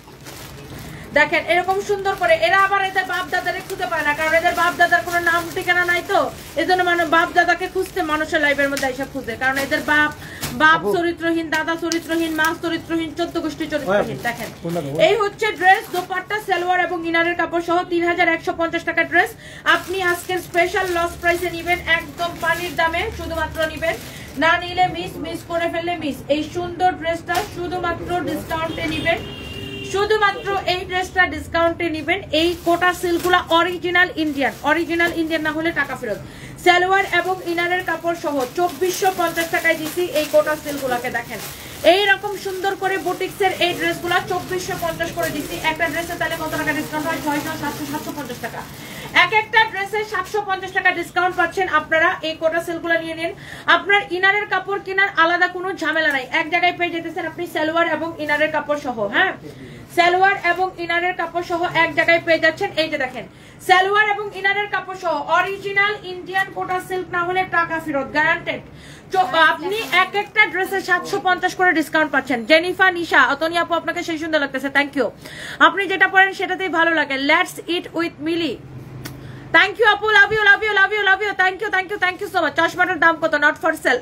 দেখেন এরকম সুন্দর করে, এরা আবার এদের বাপ দাদারে খুঁজে পায় না, কারণ এদের বাপ দাদার কোনো নাম ঠিকানা নাই, তো এই জন্য মানে বাপ দাদাকে খুঁজতে মানুষের লাইফের মধ্যে এসব খুঁজে, কারণ এদের বাপ চরিত্রহীন, দাদা চরিত্রহীন, মা চরিত্রহীন, 14 গোষ্ঠী চরিত্রহীন। দেখেন এই হচ্ছে ড্রেস, দোপাট্টা, সালোয়ার এবং ইনারের কাপড় সহ 3150 টাকার ড্রেস আপনি আজকের স্পেশাল লস প্রাইসে নিবেন, একদম পানির দামে শুধুমাত্র নিবেন, না নিলে মিস করে ফেললে মিস। এই সুন্দর ড্রেসটা শুধুমাত্র ডিসকাউন্টে নিবেন, শুধুমাত্র এই ড্রেসটা ডিসকাউন্টে নিবেন। এই কোটা সিল্কগুলো অরিজিনাল ইন্ডিয়ান না হলে টাকা ফেরত। সালোয়ার এবং ইনারের কাপড় সহ 2450 টাকায় দিছি এই কোটা সিল্কগুলোকে। দেখেন এইরকম সুন্দর করে বুটিক্সের এই ড্রেসগুলো 2450 করে দিছি। একটা ড্রেসে তাহলে কত টাকা ডিসকাউন্ট হয়, 600 700 750 টাকা। এক একটা ড্রেসে 750 টাকা ডিসকাউন্ট পাচ্ছেন আপনারা। এই কোটা সিল্কগুলো নিয়ে নিন, আপনার ইনারের কাপড় কেনার আলাদা কোনো ঝামেলা নাই, এক জায়গায় পেয়ে যেতেছেন আপনি সালোয়ার এবং ইনারের কাপড় সহ। হ্যাঁ সালোয়ার এবং ইনারের কাপড় সহ এক জায়গায় পেয়ে যাচ্ছেন। এই যে দেখেন সালোয়ার এবং ইনারের কাপড় সহ অরিজিনাল ইন্ডিয়ান কোটা সিল্ক না হলে টাকা ফেরত, গ্যারান্টেড। আপনি এক একটা ড্রেসে 750 করে ডিসকাউন্ট পাচ্ছেন। জেনিফা নিশা অতনি আপু আপনাকে সেই সুন্দর লাগতেছে, থ্যাংক ইউ। আপনি যেটা পরেন সেটাতেই ভালো লাগে। Let's eat with Mili, thank you আপু, love you love you love you love you, thank you thank you thank you so much. চশমাটার দাম কত, নট ফর সেল।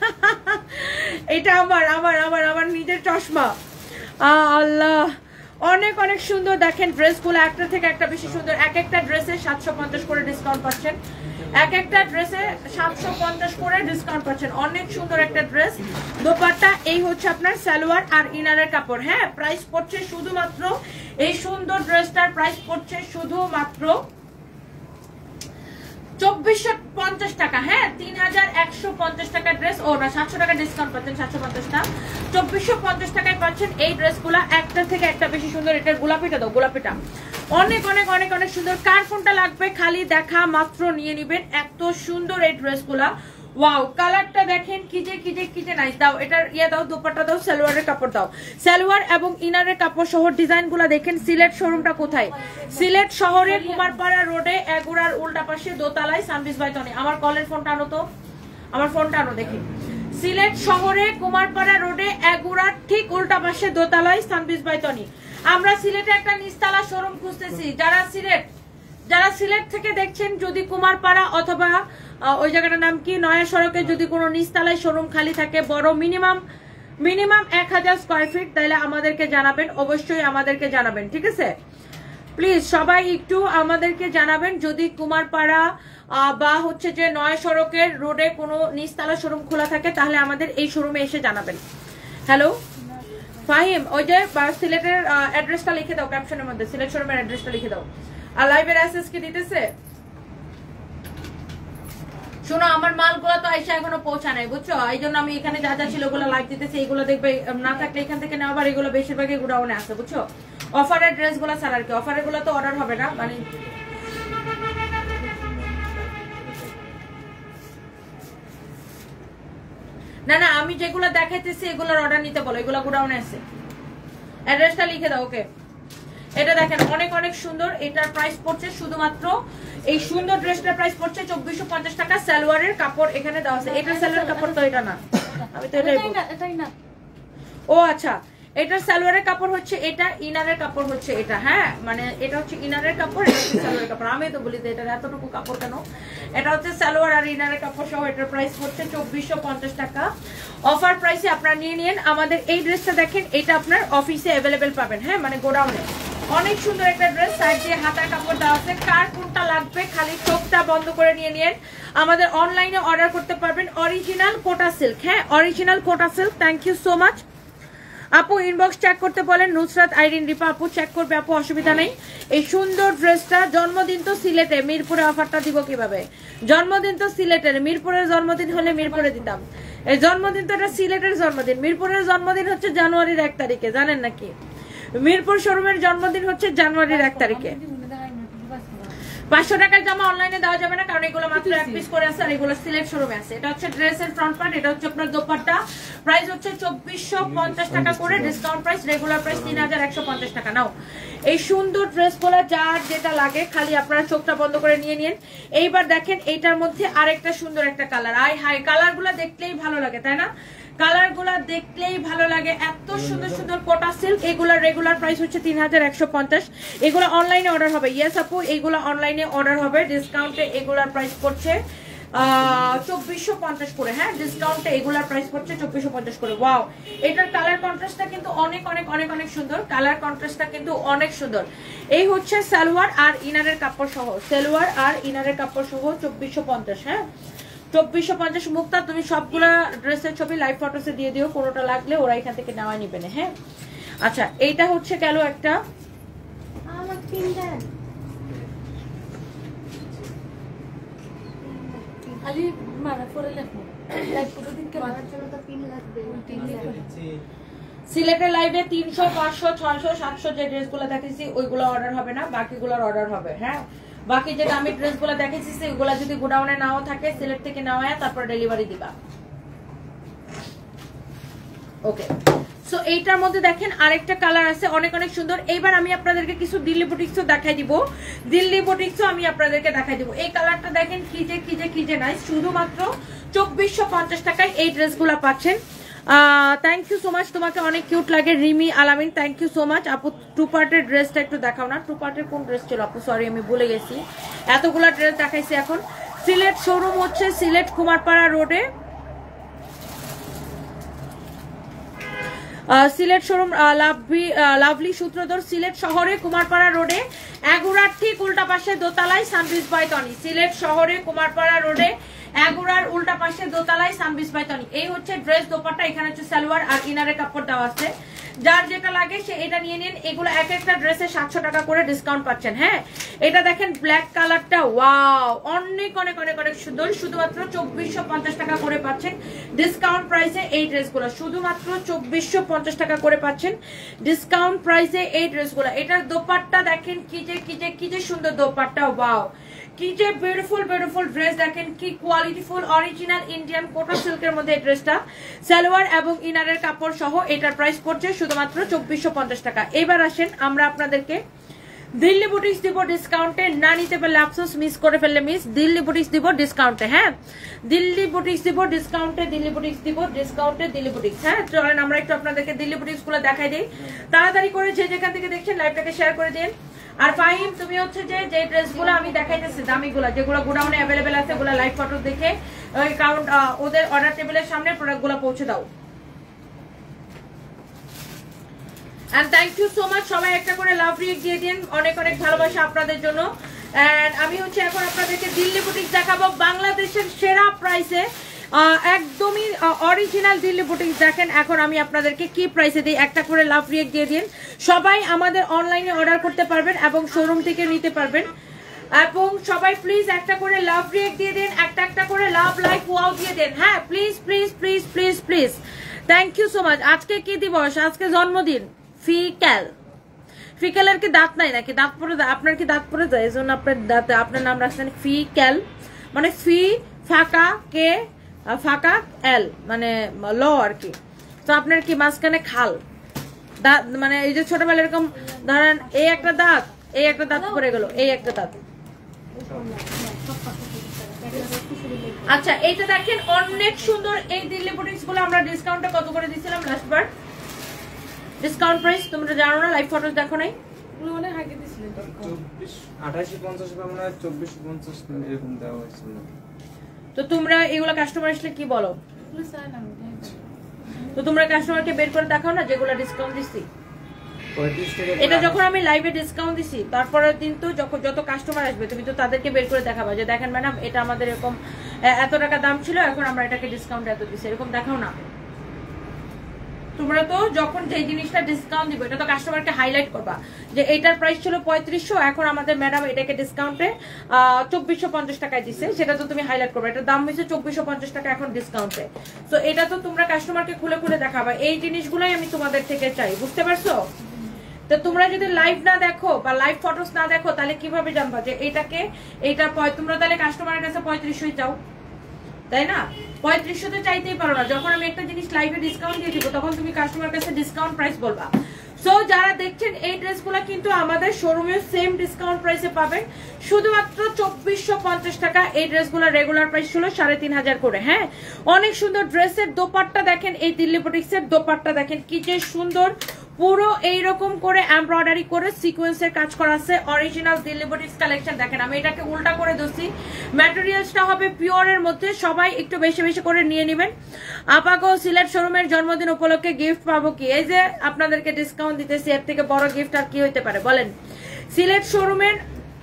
এটা আমার নিজের চশমা। আল্লাহ অনেক অনেক সুন্দর। দেখেন ড্রেসগুলো একটা থেকে একটা বেশি সুন্দর। এক একটা ড্রেসে 750 করে ডিসকাউন্ট পাচ্ছেন, এক একটা ড্রেসে 750 করে ডিসকাউন্ট পাচ্ছেন। অনেক সুন্দর একটা ড্রেস, দোপাট্টা, এই হচ্ছে আপনার সালোয়ার আর ইনারের কাপড়। হ্যাঁ প্রাইস পড়ছে শুধুমাত্র, এই সুন্দর ড্রেসটার প্রাইস পড়ছে শুধুমাত্র 2450 টাকা। হ্যাঁ 3150 টাকা ড্রেস, ও না 700 টাকা ডিসকাউন্ট পাচ্ছেন, 750 টা 2450 টাকায় পাচ্ছেন এই ড্রেসগুলা। একটা থেকে একটা বেশি সুন্দর। এটার গোলাপিটা দাও, গোলাপিটা অনেক অনেক অনেক অনেক সুন্দর। কার কোনটা লাগবে খালি দেখা মাত্র নিয়ে নিবেন, এত সুন্দর এই ড্রেসগুলা। ওয়াও কালারটা দেখেন কি যে নাইস। দাও এটার ইয়ে দাও, দোপাট্টা দাও, সালোয়ারের কাপড় দাও, সালোয়ার এবং ইনারের কাপড় সহ ডিজাইনগুলো দেখেন। সিলেট শোরুমটা কোথায়? সিলেট শহরে কুমারপাড়া রোডে এগুড়ার উল্টা পাশে দোতলায় সানবিজ বাইতনি। আমার কলের ফোনটা আনো তো, আমার ফোনটা আনো দেখি। সিলেট শহরে কুমারপাড়া রোডে এগুড়ার ঠিক উল্টা পাশে দোতলায় সানবিজ বাইতনি। আমরা সিলেটে একটা নিস্তালা শোরুম খুঁজতেছি। যারা সিলেট থেকে দেখছেন, যদি কুমারপাড়া অথবা ওই জায়গাটার নাম কি, নয়া সড়কে যদি কোনো নিস্তালায় শোরুম খালি থাকে, বড় মিনিমাম 1000 স্কয়ার ফিট, তাহলে আমাদেরকে জানাবেন, অবশ্যই আমাদেরকে জানাবেন, ঠিক আছে? প্লিজ সবাই একটু আমাদেরকে জানাবেন যদি কুমারপাড়া বা হচ্ছে যে নয়া সড়কের রোডে কোনো নিস্তালা শোরুম খোলা থাকে, তাহলে আমাদের এই শোরুমে এসে জানাবেন। হ্যালো ফাহিম, ওই যে সিলেটের অ্যাড্রেসটা লিখে দাও ক্যাপশনের মধ্যে, সিলেট শোরুমের অ্যাড্রেসটা লিখে দাও। আর লাইভের অ্যাক্সেস কি দিতেছে? শোনো আমার মালগুলো তো আইসা এখনো পৌঁছা নাই, বুঝছো? এই জন্য আমি এখানে যা যা ছিল ওগুলো লাইভ দিতেছি। এগুলো দেখবে না থাকলে এখান থেকে নেওয়া, আবার এগুলো বেশিরভাগই গুডাউনে আছে, বুঝছো? অফারের ড্রেসগুলো ছাড়া আর কি, অফারের গুলো তো অর্ডার হবে না, মানে না আমি যেগুলো দেখাইতেছি এগুলোর অর্ডার নিতে বলো, এগুলো গুডাউনে আছে। অ্যাড্রেসটা লিখে দাও, ওকে? এটা দেখেন অনেক অনেক সুন্দর। এটার প্রাইস পড়ছে শুধুমাত্র, এই সুন্দর ড্রেসটার প্রাইস পড়ছে 2450 টাকা। সালোয়ারের কাপড় এখানে দেওয়া আছে। এটা সালোয়ার কাপড় তো এটা না, আমি তো এটাই না। ও আচ্ছা, এটার সালোয়ারের কাপড় হচ্ছে এটা, ইনারের কাপড় হচ্ছে এটা। হ্যাঁ মানে এটা হচ্ছে ইনারের কাপড়, এটা হচ্ছে সালোয়ারের কাপড়। আমি তো বলি যে এটা এতটুকু কাপড় কেন, এটা হচ্ছে সালোয়ার আর ইনারের কাপড় সহ। এটার প্রাইস হচ্ছে 2450 টাকা। অফার প্রাইসে আপনারা নিয়ে নিন। আমাদের এই ড্রেসটা দেখেন, এটা আপনার অফিসে অ্যাভেলেবেল পাবেন। হ্যাঁ মানে গোডাউনে অনেক সুন্দর একটা ড্রেস, সাইড দিয়ে হাতার কাপড় দেওয়া আছে। কার কোনটা লাগবে খালি চোখটা বন্ধ করে নিয়ে নিন। আমাদের অনলাইনে অর্ডার করতে পারবেন। অরিজিনাল কোটা সিল্ক, হ্যাঁ original Kota silk. Thank you so much আপু। ইনবক্স চেক করতে বলেন, নুসরাত আইরিন রিপা আপু চেক করবে আপু, অসুবিধা নেই। এই সুন্দর ড্রেসটা, জন্মদিন তো সিলেটে, মিরপুরে অফারটা দিব কিভাবে? জন্মদিন তো সিলেটের, মিরপুরের জন্মদিন হলে মিরপুরে দিতাম। এই জন্মদিন তো এটা সিলেটের জন্মদিন, মিরপুরের জন্মদিন হচ্ছে জানুয়ারির 1 তারিখে, জানেন নাকি? মিরপুর শোরুমের জন্মদিন হচ্ছে জানুয়ারির 1 তারিখে। 500 টাকার জামা অনলাইনে দেওয়া যাবে না, কারণ এগুলো মাত্র 1 পিস করে আছে আর এগুলো সিলেক্ট শোরুমে আছে। এটা হচ্ছে ড্রেসের ফ্রন্ট পার্ট, এটা হচ্ছে আপনার দোপাট্টা। প্রাইস হচ্ছে 2450 টাকা করে, ডিসকাউন্ট প্রাইস, রেগুলার প্রাইস 3150 টাকা। নাও এই সুন্দর ড্রেসগুলো যার যেটা লাগে খালি আপনারা চোখটা বন্ধ করে নিয়ে নিন। এইবার দেখেন এইটার মধ্যে আরেকটা সুন্দর একটা কালার। আই হাই, কালারগুলো দেখলেই ভালো লাগে তাই না? কালারগুলো দেখলেই ভালো লাগে, এত সুন্দর সুন্দর কোটা সিল্ক। এগুলোর রেগুলার প্রাইস হচ্ছে 3150। এগুলো অনলাইনে অর্ডার হবে। ইয়েস আপু, এগুলো অনলাইনে অর্ডার হবে। ডিসকাউন্টে এগুলোর প্রাইস পড়ছে 2450 করে। হ্যাঁ ডিসকাউন্টে এগুলোর প্রাইস পড়ছে 2450 করে। ওয়াও, এটার কালার কন্ট্রাস্টটা কিন্তু অনেক অনেক অনেক অনেক সুন্দর। কালার কন্ট্রাস্টটা কিন্তু অনেক সুন্দর। এই হচ্ছে সালোয়ার আর ইনারের কাপড় সহ, সালোয়ার আর ইনারের কাপড় সহ 2450। হ্যাঁ 2450। মুক্তা তুমি সবগুলা ড্রেসের ছবি লাইভ ফটোসে দিয়ে দিও, কোনোটা লাগলে ওরা এখান থেকে নেওয়া নিবে না। হ্যাঁ আচ্ছা, এইটা হচ্ছে গেল একটা। সিলেটের লাইভে 300 500 600 700 যে ড্রেসগুলো দেখেছি ওইগুলো অর্ডার হবে না, বাকিগুলোর অর্ডার হবে। হ্যাঁ বাকি যে দামি ড্রেসগুলো দেখেছি সেগুলো যদি গোডাউনে নাও থাকে, সিলেট থেকে নেওয়া হয় তারপর ডেলিভারি দিবা। ওকে, সো এইটার মধ্যে দেখেন আরেকটা কালার আছে, অনেক অনেক সুন্দর। এইবার আমি আপনাদেরকে কিছু দিল্লি বুটিক্সও দেখাই দিব, দিল্লি বুটিক্সও আমি আপনাদেরকে দেখাই দিব। এই কালারটা দেখেন কি যে কি যে কি যে নাই, শুধুমাত্র 2450 টাকায় এই ড্রেসগুলো পাচ্ছেন। থ্যাংক ইউ সো মাচ, তোমাকে অনেক কিউট লাগে রিমি আলামিন, থ্যাংক ইউ সো মাচ আপু। 2 পার্টের ড্রেসটা একটু দেখাও না, 2 পার্টের কোন ড্রেস ছিল আপু? সরি আমি ভুলে গেছি, এতগুলা ড্রেস দেখাইছি এখন। সিলেট শোরুম হচ্ছে সিলেট কুমারপাড়া রোডে, সিলেট শোরুম লাভলি সূত্রধর, সিলেট শহরে কুমারপাড়া রোডে, এগুড়ার ঠিক উল্টা পাশে দোতলায় সানবিজ বাই টনি। সিলেট শহরে কুমারপাড়া রোডে এগুড়ার উল্টা পাশে দোতলায় সানবিজ বাই টনি। এই হচ্ছে ড্রেস দোপাট্টা, এখানে হচ্ছে সালোয়ার আর ইনারের কাপড় দেওয়া আছে। যার যেটা লাগে সে এটা নিয়ে নিন। এগুলো এক একটা ড্রেসে 700 টাকা করে ডিসকাউন্ট পাচ্ছেন। হ্যাঁ এটা দেখেন ব্ল্যাক কালারটা, ওয়াও অনেক অনেক অনেক অনেক সুন্দর। শুধুমাত্র 2450 টাকা করে পাচ্ছেন ডিসকাউন্ট প্রাইসে এই ড্রেসগুলো, শুধুমাত্র 2450 টাকা করে পাচ্ছেন ডিসকাউন্ট প্রাইসে এই ড্রেসগুলো। এটার দোপাট্টা দেখেন কি যে কি যে কি যে সুন্দর দোপাট্টা, ওয়াও কি যে বিউটিফুল বিউটিফুল ড্রেস, দেখেন কি কোয়ালিটিফুল অরিজিনাল ইন্ডিয়ান কোটা সিল্কের মধ্যে এই ড্রেসটা, সালোয়ার এবং ইনারের কাপড় সহ। এটার প্রাইস পড়ছে শুধুমাত্র 2450 টাকা। এবার আসেন আমরা আপনাদেরকে দিল্লি বুটিক্স দিব ডিসকাউন্টে, না নিতে পারলে আফসোস, মিস করে ফেললে মিস। দিল্লি বুটিক্স দিব ডিসকাউন্টে, হ্যাঁ দিল্লি বুটিক্স দিব ডিসকাউন্টে, দিল্লি বুটিক্স দিব ডিসকাউন্টে, দিল্লি বুটিক্স। হ্যাঁ চলেন আমরা একটু আপনাদেরকে দিল্লি বুটিক্স গুলো দেখাই দিই। তাড়াতাড়ি করে যে যেখান থেকে দেখছেন লাইভটাকে শেয়ার করে দিন। আর ফাহিম তুমি হচ্ছে যে যে ড্রেসগুলো আমি দেখাইতেছি দামিগুলো, যেগুলো গোডাউনে অ্যাভেলেবেল আছে, ওগুলো লাইভ ফটো দেখে কাউন্ট ওদের অর্ডার টেবিলের সামনে প্রোডাক্টগুলো পৌঁছে দাও। And thank you so much, সবাই একটা করে লাভ রিয়েক্ট দিয়ে দিন, অনেক অনেক ভালোবাসা আপনাদের জন্য। এন্ড আমি হচ্ছে এখন আপনাদেরকে দিল্লি বুটিক্স দেখাবো বাংলাদেশের সেরা প্রাইসে, একদমই অরিজিনাল দিল্লি বুটিক্স। দেখেন এখন আমি আপনাদেরকে কি প্রাইসে দিই, একটা করে লাভ রিয়েক্ট দিয়ে দিন। সবাই আমাদের অনলাইনে অর্ডার করতে পারবেন এবং শোরুম থেকে নিতে পারবেন, এবং সবাই প্লিজ একটা করে লাভ রিয়েক্ট দিয়ে দিন, একটা একটা করে লাভ লাইক ওয়াও দিয়ে দেন। হ্যাঁ please please please please please, thank you so much. আজকে কি দিবস? আজকে জন্মদিন ফিকেল। ফিকেলের কি দাঁত নাই নাকি? দাঁত পড়ে যায়? আপনার কি দাঁত পড়ে যায়? এই জন্য আপনার দাঁতে আপনার নাম রাখছেন ফিকেল, মানে ফি ফাঁকা কে ফাঁকা এল, মানে ল আর কি। তো আপনার কি মাঝখানে খাল দাঁত, মানে এই যে ছোটবেলা এরকম ধরেন এই একটা দাঁত, এই একটা দাঁত পড়ে গেল, এই একটা দাঁত। আচ্ছা এইটা দেখেন অনেক সুন্দর। এই দিল্লি বুটিক্স গুলো আমরা ডিসকাউন্টে কত করে দিয়েছিলাম লাস্টবার? ডিসকাউন্ট প্রাইস তোমরা জানো না, লাইভ ফটোস দেখো নাই? ওগুলো অনেক আগে দিছিলে তো। 2850 বা মনে হয় 2450 এরকম দেওয়া হয়েছিল। তো তোমরা এগুলো কাস্টমার আসলে কি বলো? ওগুলো চাই না আমি। তো তোমরা কাস্টমারকে বের করে দেখাও না যেগুলো ডিসকাউন্ট দিছি। 35 টাকা এটা যখন আমি লাইভে ডিসকাউন্ট দিছি তারপরের দিন তো যত কাস্টমার আসবে তুমি তো তাদেরকে বের করে দেখাবা যে দেখেন ম্যাডাম এটা আমাদের এরকম এত টাকা দাম ছিল, এখন আমরা এটাকে ডিসকাউন্ট এত দিছি, এরকম দেখাও না। তোমরা তো যখন যে জিনিসটা ডিসকাউন্ট দিবে এটা তো কাস্টমারকে হাইলাইট করবা যে এটার প্রাইস ছিল 3500, এখন আমাদের ম্যাডাম এটাকে ডিসকাউন্টে 2450 টাকায় দিছে, সেটা তো তুমি হাইলাইট করবে। এটার দাম হয়েছে 2450 টাকা এখন ডিসকাউন্টে। তো এটা তো তোমরা কাস্টমারকে খুলে খুলে দেখাবা। এই জিনিসগুলোই আমি তোমাদের থেকে চাই, বুঝতে পারছো? তো তোমরা যদি লাইভ না দেখো বা লাইভ ফটোস না দেখো তাহলে কিভাবে জানবা যে এইটা তোমরা তাহলে কাস্টমারের কাছে 3500 চাও, তাই না? 3500 তো চাইতেই পারো না। যখন আমি একটা জিনিস লাইভে ডিসকাউন্ট দিয়ে দিব তখন তুমি কাস্টমার কাছে ডিসকাউন্ট প্রাইস বলবা। সো যারা দেখছেন এই ড্রেসগুলো কিন্তু আমাদের শোরুমে সেম ডিসকাউন্ট প্রাইসে পাবেন, শুধুমাত্র 2450 টাকা। এই ড্রেসগুলো রেগুলার প্রাইস ছিল 3500 করে। হ্যাঁ, অনেক সুন্দর ড্রেসের দোপাট্টা দেখেন, এই দিল্লি বুটিক্সের দোপাট্টা দেখেন কি যে সুন্দর, পুরো এইরকম করে এমব্রয়ডারি করে সিকোয়েন্সের কাজ করা আছে। অরিজিনাল দিল্লি বুটিক্স কালেকশন দেখেন। আমি এটাকে উল্টা করে দছি, ম্যাটেরিয়ালসটা হবে পিওরের মধ্যে। সবাই একটু বেশি বেশি করে নিয়ে নেবেন। আপাগো সিলেট শোরুমের জন্মদিন উপলক্ষে গিফট পাবো কি? এই যে আপনাদেরকে ডিসকাউন্ট দিতেছি, এর থেকে বড় গিফট আর কি হইতে পারে বলেন? সিলেট শোরুমের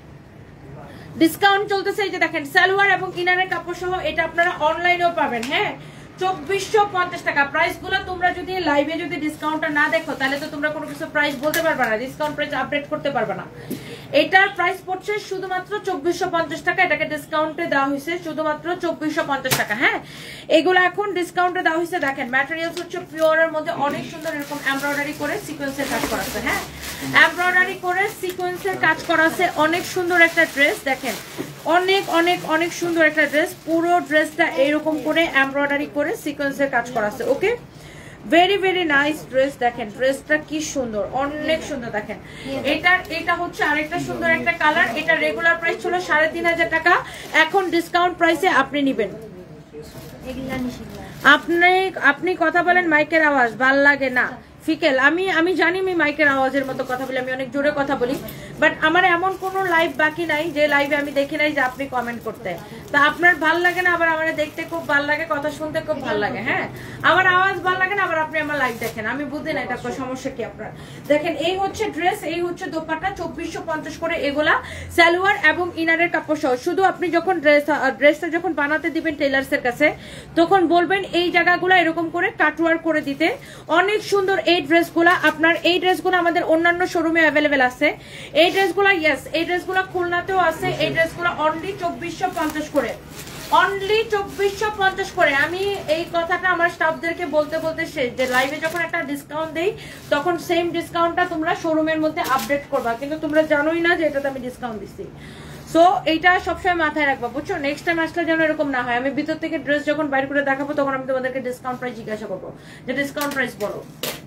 ডিসকাউন্ট চলতেছে। এই যে দেখেন সালোয়ার এবং ইনারের কাপড় সহ এটা আপনারা অনলাইনেও পাবেন। হ্যাঁ, 2450 টাকা। প্রাইস গুলো তোমরা যদি লাইভে যদি ডিসকাউন্টটা না দেখো তাহলে তো তোমরা কোনো কিছু প্রাইস বলতে পারবে না, ডিসকাউন্ট প্রাইস আপডেট করতে পারবে না। এটার প্রাইস পড়ছে শুধুমাত্র 2450 টাকা। এটাকে ডিসকাউন্টে দেওয়া হয়েছে শুধুমাত্র 2450 টাকা। হ্যাঁ, এগুলো এখন ডিসকাউন্টে দেওয়া হয়েছে। দেখেন ম্যাটেরিয়ালস হচ্ছে পিওরের মধ্যে, অনেক সুন্দর এরকম এমব্রয়ডারি করে সিকোয়েন্সের কাজ করা আছে। হ্যাঁ, এমব্রয়ডারি করে সিকোয়েন্সের কাজ করা আছে। অনেক সুন্দর একটা ড্রেস দেখেন, অনেক অনেক অনেক সুন্দর একটা ড্রেস। পুরো ড্রেসটা এইরকম করে এমব্রয়ডারি করে সিকোয়েন্সের কাজ করা আছে। Okay, very very nice dress. দেখেন ড্রেসটা কি সুন্দর, অনেক সুন্দর। দেখেন এটা হচ্ছে আরেকটা সুন্দর একটা কালার। এটা রেগুলার প্রাইস ছিল 3500 টাকা, এখন ডিসকাউন্ট প্রাইসে আপনি নিবেন। আপনি কথা বলেন, মাইকের আওয়াজ ভাল লাগে না ফিকেল। আমি জানি আমি মাইকের আওয়াজের মতো কথা বলি, আমি অনেক জোরে কথা বলি, বাট আমার এমন কোনো লাইভ বাকি নাই যে লাইভে আমি দেখি নাই যে আপনি কমেন্ট করতে। তা আপনার ভাল লাগে না, আবার আমার দেখতে খুব ভাল লাগে, কথা শুনতে খুব ভাল লাগে। হ্যাঁ, আমার আওয়াজ ভাল লাগে না, আবার আপনি আমার লাইভ দেখেন, আমি বুঝি না এটা সমস্যা কি আপনার। দেখেন এই হচ্ছে ড্রেস, এই হচ্ছে দোপাট্টা, 2450 করে এগুলা সালোয়ার এবং ইনারের কাপড় সহ। শুধু আপনি যখন ড্রেসটা যখন বানাতে দিবেন টেলার্সের কাছে তখন বলবেন এই জায়গাগুলো এরকম করে কাটওয়ার্ক করে দিতে। অনেক সুন্দর এই ড্রেসগুলো। আপনার এই ড্রেসগুলো আমাদের অন্যান্য শোরুমে অ্যাভেলেবেল আছে। এই ড্রেসগুলো ইয়েস, এই ড্রেসগুলো খুলনাতেও আছে। এই ড্রেসগুলো অনলি 2450 করে, অনলি 2450 করে। আমি এই কথাটা আমার স্টাফদেরকে বলতে বলতে শেষ যে লাইভে যখন একটা ডিসকাউন্ট দেই তখন সেম ডিসকাউন্টটা তোমরা শোরুমের মধ্যে আপডেট করবা, কিন্তু তোমরা জানোই না যে এটাতে আমি ডিসকাউন্ট দিচ্ছি। সো এইটা সবসময় মাথায় রাখবা, বুঝছো? নেক্সট টাইম আসলে যেন এরকম না হয়। আমি ভিতর থেকে ড্রেস যখন বাইর করে দেখাবো তখন আমি তোমাদেরকে ডিসকাউন্ট প্রাইস জিজ্ঞাসা করবো যে ডিসকাউন্ট প্রাইস বলো।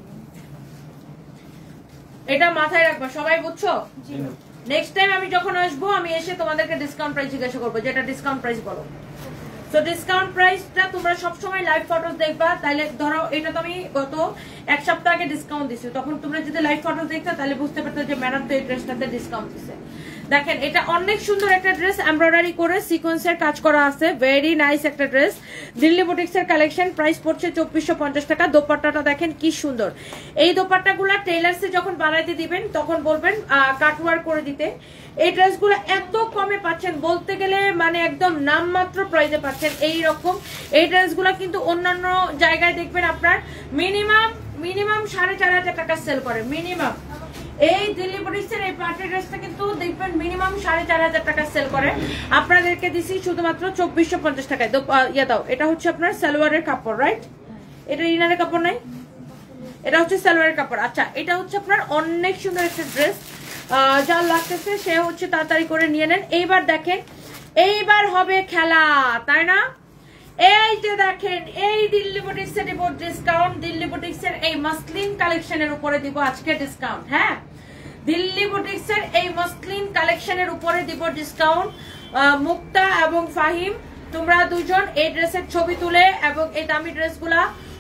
এটা মাথায় রাখবা সবাই, বুঝছো? নেক্সট টাইম আমি যখন আসবো আমি এসে তোমাদেরকে ডিসকাউন্ট প্রাইস জিজ্ঞাসা করবো, যেটা ডিসকাউন্ট প্রাইস বলো। তো ডিসকাউন্ট প্রাইসটা তোমরা সবসময় লাইভ ফটোস দেখবা। তাইলে ধরো এটা তো আমি গত এক সপ্তাহ আগে ডিসকাউন্ট দিছি, তখন তোমরা যদি লাইভ ফটোস দেখতে তাহলে বুঝতে পারতো যে ম্যাডাম তো এই ড্রেসটাতে ডিসকাউন্ট দিছে। দেখেন এটা অনেক সুন্দর একটা ড্রেস, এমব্রয়ডারি করে সিকোয়েন্সের কাজ করা আছে। ভেরি নাইস একটা ড্রেস, দিল্লি বুটিক্সের কালেকশন। প্রাইস পড়ছে 2450 টাকা। দোপাট্টাটা দেখেন কি সুন্দর। এই দোপাট্টাগুলো টেলার্সে যখন বানাইতে দিবেন তখন বলবেন কাটওয়ার্ক করে দিতে। এই ড্রেসগুলো এত কমে পাচ্ছেন বলতে গেলে, মানে একদম নামমাত্র প্রাইসে পাচ্ছেন এই রকম। এই ড্রেসগুলো কিন্তু অন্যান্য জায়গায় দেখবেন আপনার মিনিমাম 4500 টাকা সেল করে মিনিমাম। এই দিল্লি বুটিক্সের এই পার্টি ড্রেসটা কিন্তু দেখবেন মিনিমাম 4500 টাকা সেল করে। আপনাদেরকে দিছি শুধুমাত্র 2450 টাকায়। ইয়ে দাও, এটা হচ্ছে আপনার সালোয়ারের কাপড়, রাইট? এটা ইনারের কাপড় নাই, এটা হচ্ছে সালোয়ারের কাপড়। আচ্ছা, এটা হচ্ছে আপনার অনেক সুন্দর একটা ড্রেস। যা লাগতেছে সে হচ্ছে তাড়াতাড়ি করে নিয়ে নেন। এইবার দেখেন, এইবার হবে খেলা, তাই না? এই যে দেখেন, এই দিল্লি বুটিক্সের দিব ডিসকাউন্ট। দিল্লি বুটিক্সের এই মাসলিন কালেকশনের উপরে দিব আজকে ডিসকাউন্ট। হ্যাঁ, দিল্লি বুটিক্সের এই মাসলিন কালেকশনের উপরে দিব ডিসকাউন্ট। মুক্তা এবং ফাহিম, তোমরা দুজন এই ড্রেসের ছবি তুলে এবং এই দামি ড্রেসগুলা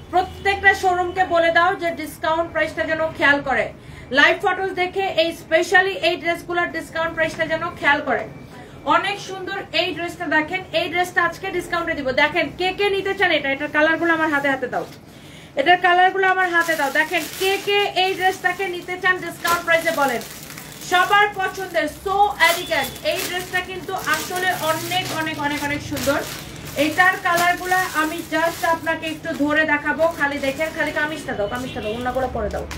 প্রত্যেকটা শোরুমকে বলে দাও যে ডিসকাউন্ট প্রাইসটা যেন খেয়াল করে, লাইভ ফটোস দেখে এই স্পেশালি এই ড্রেসগুলোর ডিসকাউন্ট প্রাইসটা যেন খেয়াল করে। অনেক সুন্দর এই ড্রেসটা দেখেন, এই ড্রেসটা আজকে ডিসকাউন্টে দিব। দেখেন কে কে নিতে চান এটা, এটার কালারগুলো আমার হাতে হাতে দাও, এটার কালারগুলো আমার হাতে দাও। দেখেন কে কে এই ড্রেসটাকে নিতে চান ডিসকাউন্ট প্রাইসে বলেন। সবার পছন্দের সো এলিগেন্ট এই ড্রেসটা কিন্তু আসলে অনেক অনেক অনেক অনেক সুন্দর। এটার কালারগুলো আমি জাস্ট আপনাকে একটু ধরে দেখাবো, খালি দেখেন, খালি কামিজটা দাও, কামিজটা দাও, অন্যগুলো পরে দাও।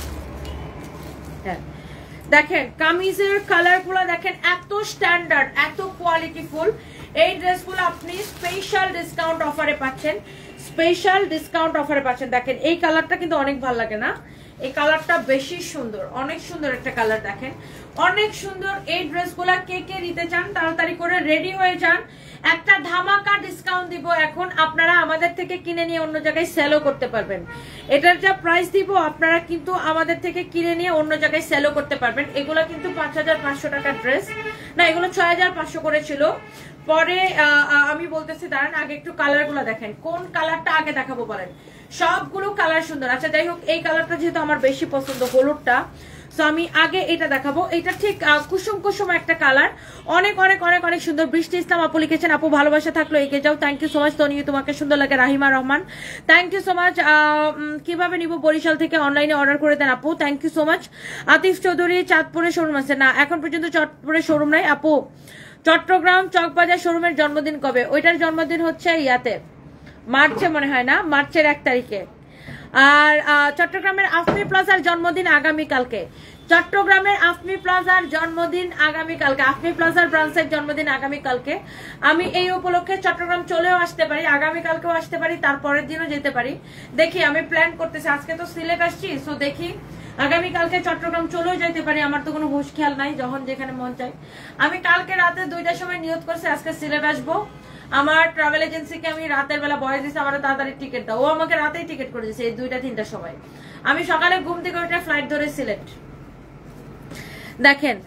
হ্যাঁ দেখেন কামিজের কালারগুলো দেখেন, এত স্ট্যান্ডার্ড, এত কোয়ালিটিফুল। এই ড্রেসগুলো আপনি স্পেশাল ডিসকাউন্ট অফারে পাচ্ছেন, স্পেশাল ডিসকাউন্ট অফারে পাচ্ছেন। দেখেন এই কালারটা কিন্তু অনেক ভালো লাগে না, এই কালারটা বেশি সুন্দর, অনেক সুন্দর একটা কালার। দেখেন অনেক সুন্দর এই ড্রেসগুলা কে কে নিতে চান তাড়াতাড়ি করে রেডি হয়ে যান। একটা ধামাকা ডিসকাউন্ট দিব এখন, আপনারা আমাদের থেকে কিনে নিয়ে অন্য জায়গায় সেলও করতে পারবেন। এটার যা প্রাইস দিব আপনারা কিন্তু আমাদের থেকে কিনে নিয়ে অন্য জায়গায় সেলও করতে পারবেন। এগুলো কিন্তু 5500 টাকার ড্রেস না, এগুলো 6500 করে ছিল। পরে আমি বলতেছি দাঁড়ান, আগে একটু কালারগুলো দেখেন, কোন কালারটা আগে দেখাবো বলেন। সবগুলো কালার সুন্দর। আচ্ছা যাই হোক, এই কালারটা যেহেতু আমার বেশি পছন্দ, হলুদটা, সো আমি আগে এটা দেখাবো। এটা ঠিক কুসুম কুসুম একটা কালার, অনেক অনেক অনেক অনেক সুন্দর। বৃষ্টি ইসলাম আপু লিখেছেন, আপু ভালোবাসা থাকলো এগিয়ে যাও। Thank you so much Toni, তোমাকে সুন্দর লাগে। Rahima Rahman thank you so much. কিভাবে নিব বরিশাল থেকে অনলাইনে অর্ডার করে দেন আপু, thank you so much. Atif Chowdhury চাঁদপুরে শোরুম আছে না, এখন পর্যন্ত চাঁদপুরে শোরুম নাই আপু। চট্টগ্রাম চকবাজার শোরুমের জন্মদিন কবে? ওইটার জন্মদিন হচ্ছে ইয়াতে মার্চে মনে হয় না, মার্চের 1 তারিখে। আর চট্টগ্রামের আফমি প্লাজার জন্মদিন আগামীকালকে, চট্টগ্রামের আফমি প্লাজার জন্মদিন আগামীকালকে, আফমি প্লাজার ব্রাঞ্চের জন্মদিন আগামীকালকে। আমি এই উপলক্ষে চট্টগ্রাম চলেও আসতে পারি, আগামীকালকেও আসতে পারি, তারপরের দিনও যেতে পারি। দেখি আমি প্ল্যান করতেছি, আজকে তো সিলেট আসছি, সো দেখি আগামীকালকে চট্টগ্রাম চলেও যেতে পারি। আমার তো কোনো হুঁশ খেয়াল নাই, যখন যেখানে মন চাই। আমি কালকে রাতে 2টার সময় নিয়ত করছি আজকে সিলেট আসবো। আমার ট্রাভেল এজেন্সিকে আমি রাতের বেলা বয়স দিচ্ছি আমার তাড়াতাড়ি টিকিট দাও, ও আমাকে রাতেই টিকিট করে দিচ্ছে এই 2টা-3টার সময়। আমি সকালে ঘুম থেকে উঠে ফ্লাইট ধরে সিলেট। দেখেন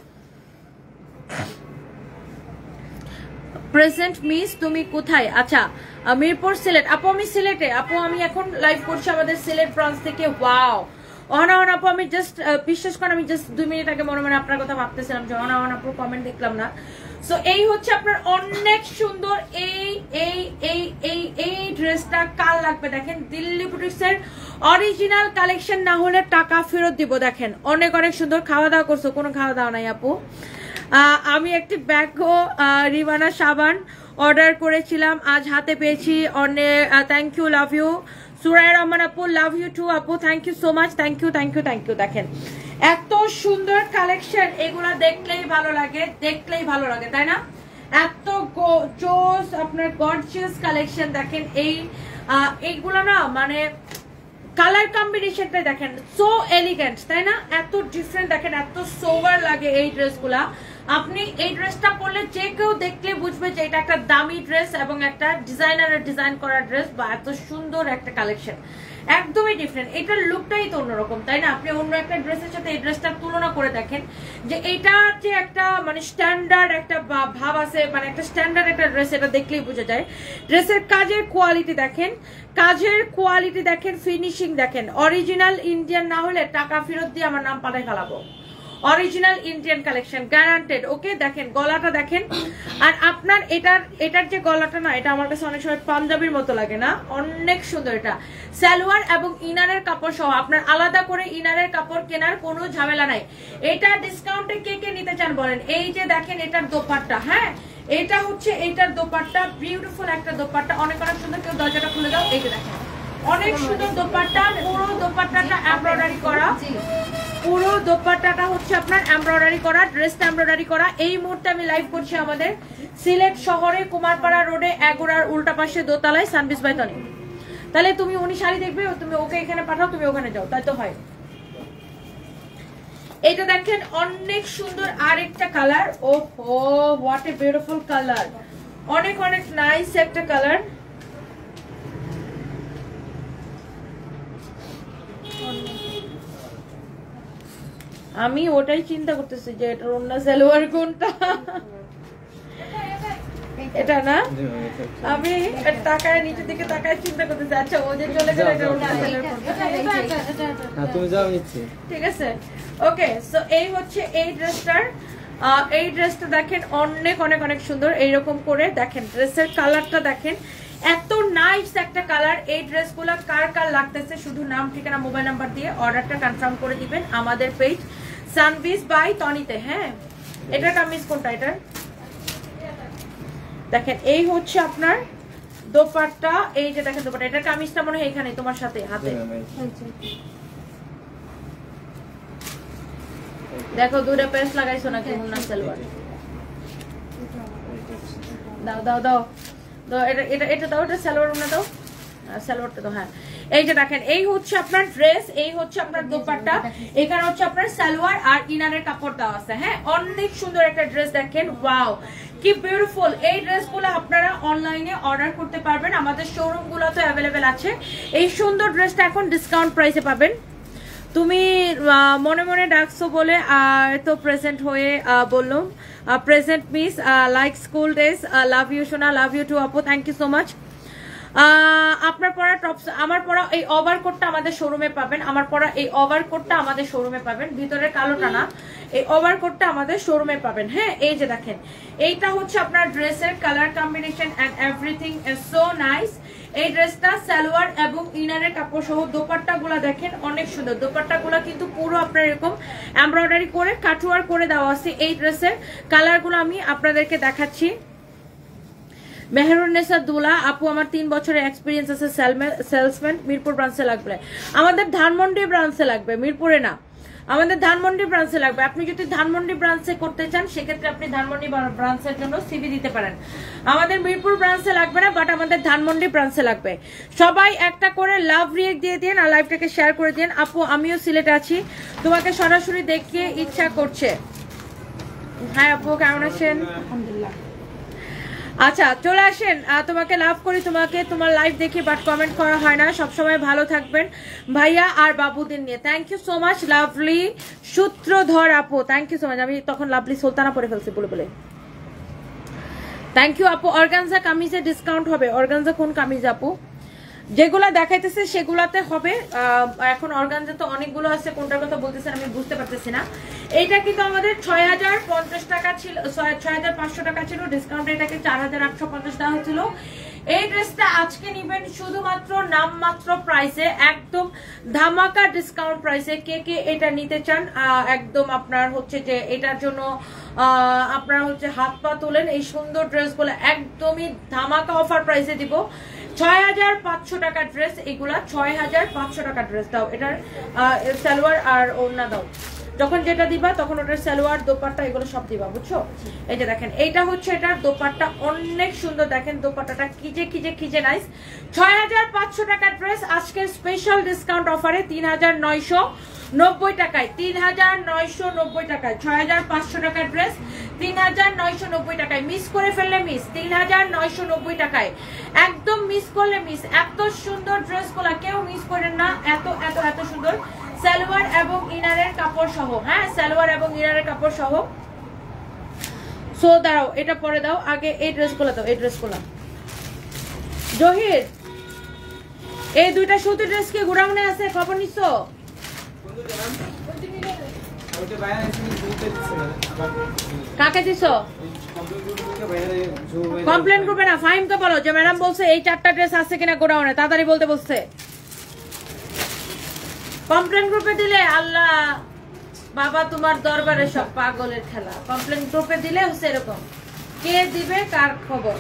প্রেজেন্ট মিস তুমি কোথায়? আচ্ছা মিরপুর সিলেট আপু, আমি সিলেটে আপু, আমি এখন লাইভ করছি আমাদের সিলেট ব্রাঞ্চ থেকে। ওয়াও অনাওয়ান আপু, আমি জাস্ট বিশ্বাস করেন আমি জাস্ট 2 মিনিট আগে মনে মনে আপনার কথা ভাবতেছিলাম যে অনাওয়ান আপুর কমেন্ট দেখলাম না। সো এই হচ্ছে আপনার অনেক সুন্দর এই এই এই এই এই ড্রেসটা কাল লাগবে। দেখেন দিল্লি বুটিক্সের অরিজিনাল কালেকশন, না হলে টাকা ফেরত দিব। দেখেন অনেক অনেক সুন্দর। খাওয়া দাওয়া করছো? কোনো খাওয়া দাওয়া নাই আপু। আমি একটি ব্যাগও রিবানা সাবান অর্ডার করেছিলাম, আজ হাতে পেয়েছি। অনেক thank you, love you. Surai Rahman আপু লাভ ইউ টু আপু, thank you so much, thank you thank you thank you. দেখেন এত সুন্দর কালেকশন, এগুলা দেখলেই ভালো লাগে, দেখলেই ভালো লাগে, তাই না? এত জোস আপনার গর্জিয়াস কালেকশন। দেখেন এইগুলো না মানে কালার কম্বিনেশনটা দেখেন সো এলিগেন্ট, তাই না? এত ডিফারেন্ট, দেখেন এত সোভার লাগে এই ড্রেসগুলা। আপনি এই ড্রেসটা পরলে যে কেউ দেখলে বুঝবে যে এটা একটা দামি ড্রেস এবং একটা ডিজাইনারের ডিজাইন করা ড্রেস, বা এত সুন্দর একটা কালেকশন, একদমই ডিফারেন্ট। এটার লুকটাই তো অন্যরকম, তাই না? আপনি অন্য একটা ড্রেসের সাথে এই ড্রেসটার তুলনা করে দেখেন যে এটার যে একটা মানে স্ট্যান্ডার্ড একটা ভাব আছে, মানে একটা স্ট্যান্ডার্ড একটা ড্রেস, এটা দেখলেই বোঝা যায়। ড্রেসের কাজের কোয়ালিটি দেখেন, কাজের কোয়ালিটি দেখেন, ফিনিশিং দেখেন। অরিজিনাল ইন্ডিয়ান না হলে টাকা ফেরত দিয়ে আমার নাম পাঠাই ফেলাবো। Original Indian collection guaranteed. Okay দেখেন গলাটা দেখেন, আর আপনার এটার যে গলাটা না, এটা আমার কাছে অনেক সময় পাঞ্জাবির মতো লাগে না, অনেক সুন্দর। এটা সালোয়ার এবং ইনারের কাপড় সহ, আপনার আলাদা করে ইনারের কাপড় কেনার কোনো ঝামেলা নাই। এটা ডিসকাউন্টে কে কে নিতে চান বলেন? এই যে দেখেন এটার দোপাট্টা, হ্যাঁ এটা হচ্ছে এইটার দোপাট্টা, বিউটিফুল একটা দোপাট্টা, অনেক অনেক সুন্দর। কেউ দরজাটা খুলে দাও, এই যে দেখেন অনেক সুন্দর দোপাট্টা, পুরো দোপাট্টাটা এমব্রয়ডারি করা, পুরো দোপাট্টাটা হচ্ছে আপনার এমব্রয়ডারি করা, ড্রেসটা এমব্রয়ডারি করা। এই মুহূর্তে আমি লাইভ করছি আমাদের সিলেট শহরে কুমারপাড়া রোডে এগোরার উল্টা পাশে দোতলায় সানবিস বাই তনি। তাহলে তুমি উনি শাড়ি দেখবে, তুমি ওকে এখানে পাঠাও, তুমি ওখানে যাও, তাই তো হয়। এটা দেখেন অনেক সুন্দর আরেকটা কালার, ওহো হোয়াট এ বিউটিফুল কালার, অনেক অনেক নাইস একটা কালার। আমি ওটাই চিন্তা করতেছি যে এটার অন্য সালোয়ার কোনটা। এটা না জি ম্যাম এটা হচ্ছে। আমি তাকায় নিচের দিকে তাকায় চিন্তা করতেছি আচ্ছা ও যে চলে গেল এটা ওটা সেলের করবে হ্যাঁ তুমি যাও নিচ্ছি। ঠিক আছে ওকে সো এই হচ্ছে এই ড্রেসটার এই ড্রেসটা দেখেন অনেক অনেক অনেক সুন্দর এইরকম করে দেখেন ড্রেসের কালারটা দেখেন এত নাইস একটা কালার এই ড্রেসগুলো কার কার লাগতেছে শুধু নাম ঠিকানা মোবাইল নাম্বার দিয়ে অর্ডারটা কনফার্ম করে দিবেন আমাদের পেজ সানভিস বাই তনিতে হ্যাঁ এটার কামিজ কোনটা এটার দেখেন এই হচ্ছে আপনার দোপাট্টা এই যে দেখেন দোপাট্টা এটার কামিজটা মনে হয় এখানে তোমার সাথে হাতে জি ম্যাম এই। দেখো দুটো পেস লাগাইছো নাকি মুন্না সালোয়ার দাও দাও দাও দাও এটা এটা এটা দাও এটা সালোয়ার মুন্না দাও সালোয়ারটা দাও হ্যাঁ এই যে দেখেন এই হচ্ছে আপনার ড্রেস এই হচ্ছে আপনার দোপাট্টা এখানে হচ্ছে আপনার সালোয়ার আর ইনারের কাপড় দেওয়া আছে হ্যাঁ অনেক সুন্দর একটা ড্রেস দেখেন ওয়াও কি বিউটিফুল এই ড্রেসগুলো আপনারা অনলাইনে অর্ডার করতে পারবেন আমাদের শোরুমগুলোতে অ্যাভেলেবেল আছে এই সুন্দর ড্রেসটা এখন ডিসকাউন্ট প্রাইসে পাবেন তুমি মনে মনে ডাকছো বলে তো প্রেজেন্ট হয়ে বললাম present miss like school days love you সোনা লাভ ইউ টু আপু থ্যাংক ইউ সো মাচ আপনার পরা টপস আমার পরা এই ওভারকোটটা আমাদের শোরুমে পাবেন আমার পরা এই ওভারকোটটা আমাদের শোরুমে পাবেন ভিতরের কালোটা না এই ওভারকোটটা আমাদের শোরুমে পাবেন হ্যাঁ এই যে দেখেন এইটা হচ্ছে আপনার ড্রেসের colour combination and everything is so nice এই ড্রেসটা সালোয়ার এবং ইনারের কাপড় সহ দোপাট্টাগুলো দেখেন অনেক সুন্দর দোপাট্টাগুলো কিন্তু পুরো আপনার এরকম এমব্রয়ডারি করে কাটওয়ার করে দেওয়া আছে এই ড্রেসের কালারগুলো আমি আপনাদেরকে দেখাচ্ছি মেহরুন্নেসা দুলা আপু আমার 3 বছরের এক্সপিরিয়েন্স আছে সেলসম্যান মিরপুর ব্রাঞ্চে লাগবে আমাদের ধানমন্ডি ব্রাঞ্চে লাগবে মিরপুরে না আমাদের ধানমন্ডি ব্রাঞ্চে লাগবে আপনি যদি ধানমন্ডি ব্রাঞ্চে করতে চান সেক্ষেত্রে আপনি ধানমন্ডি ব্রাঞ্চের জন্য সিভি দিতে পারেন আমাদের মিরপুর ব্রাঞ্চে লাগবে না বাট আমাদের ধানমন্ডি ব্রাঞ্চে লাগবে সবাই একটা করে লাভ রিয়েক্ট দিয়ে দিন আর লাইভটাকে শেয়ার করে দিন আপু আমিও সিলেটে আছি তোমাকে সরাসরি দেখতে ইচ্ছা করছে হ্যাঁ আপু কেমন আছেন আলহামদুলিল্লাহ আচ্ছা চলে আসেন তোমাকে লাভ করি তোমাকে তোমার লাইভ দেখি বাট কমেন্ট করা হয় না সবসময় ভালো থাকবেন ভাইয়া আর বাবুদের নিয়ে thank you so much Lovely Sutradhar আপু থ্যাংক ইউ সো মাচ আমি তখন লাভলি সুলতানা পরে ফেলছি বলে বলে থ্যাংক ইউ আপু অর্গানজা কামিজে ডিসকাউন্ট হবে অর্গানজা কোন কামিজ আপু যেগুলা দেখাইতেছে সেগুলাতে হবে এখন অর্গানজা তো অনেকগুলো আছে কোনটার কথা বলতেছেন আমি বুঝতে পারতেছি না এইটা কিন্তু আমাদের 6050 টাকা ছিল 6500 টাকা ছিল ডিসকাউন্ট এটাকে 4850 দেওয়া হয়েছিল এই ড্রেসটা আজকে নিবেন শুধুমাত্র নামমাত্র প্রাইসে একদম ধামাকা ডিসকাউন্ট প্রাইসে কে কে এটা নিতে চান একদম আপনার হচ্ছে যে এটার জন্য আপনারা হচ্ছে হাত পা তোলেন এই সুন্দর ড্রেসগুলো একদমই ধামাকা অফার প্রাইসে দিব 6500 টাকা ড্রেস এগুলা 6500 টাকা ড্রেস দাও এটার সালোয়ার আর ওড়না দাও যখন যেটা দিবা তখন ওটার সালোয়ার দোপাট্টা এগুলো সব দিবা বুঝছো এই যে দেখেন এইটা হচ্ছে এটার দোপাট্টা অনেক সুন্দর দেখেন দোপাট্টাটা কিজে নাইস 6500 টাকা ড্রেস আজকের স্পেশাল ডিসকাউন্ট অফারে 3990 টাকায় 3990 টাকায় 6500 টাকার ড্রেস 3990 টাকায় মিস করে ফেললে মিস 3990 টাকায় একদম মিস করলে মিস এত সুন্দর ড্রেসগুলো কেউ মিস করেন না এত এত এত সুন্দর সালোয়ার এবং ইনারের কাপড় সহ হ্যাঁ সালোয়ার এবং ইনারের কাপড় সহ সো দাও এটা পরে দাও আগে এই ড্রেসগুলো দাও এই ড্রেসগুলো জহির এই দুইটা সুতি ড্রেস কি গোডাউনে আছে খবর নিছো কাকে দিছো কমপ্লেন করবে না ফাহিমকে বলো যে ম্যাডাম বলছে এই 4টা ড্রেস আছে কিনা গোডাউনে তাড়াতাড়ি বলতে বলছে কমপ্লেন গ্রুপে দিলে আল্লাহ বাবা তোমার দরবারে সব পাগলের খেলা কমপ্লেন গ্রুপে দিলে হচ্ছে এরকম কে দিবে কার খবর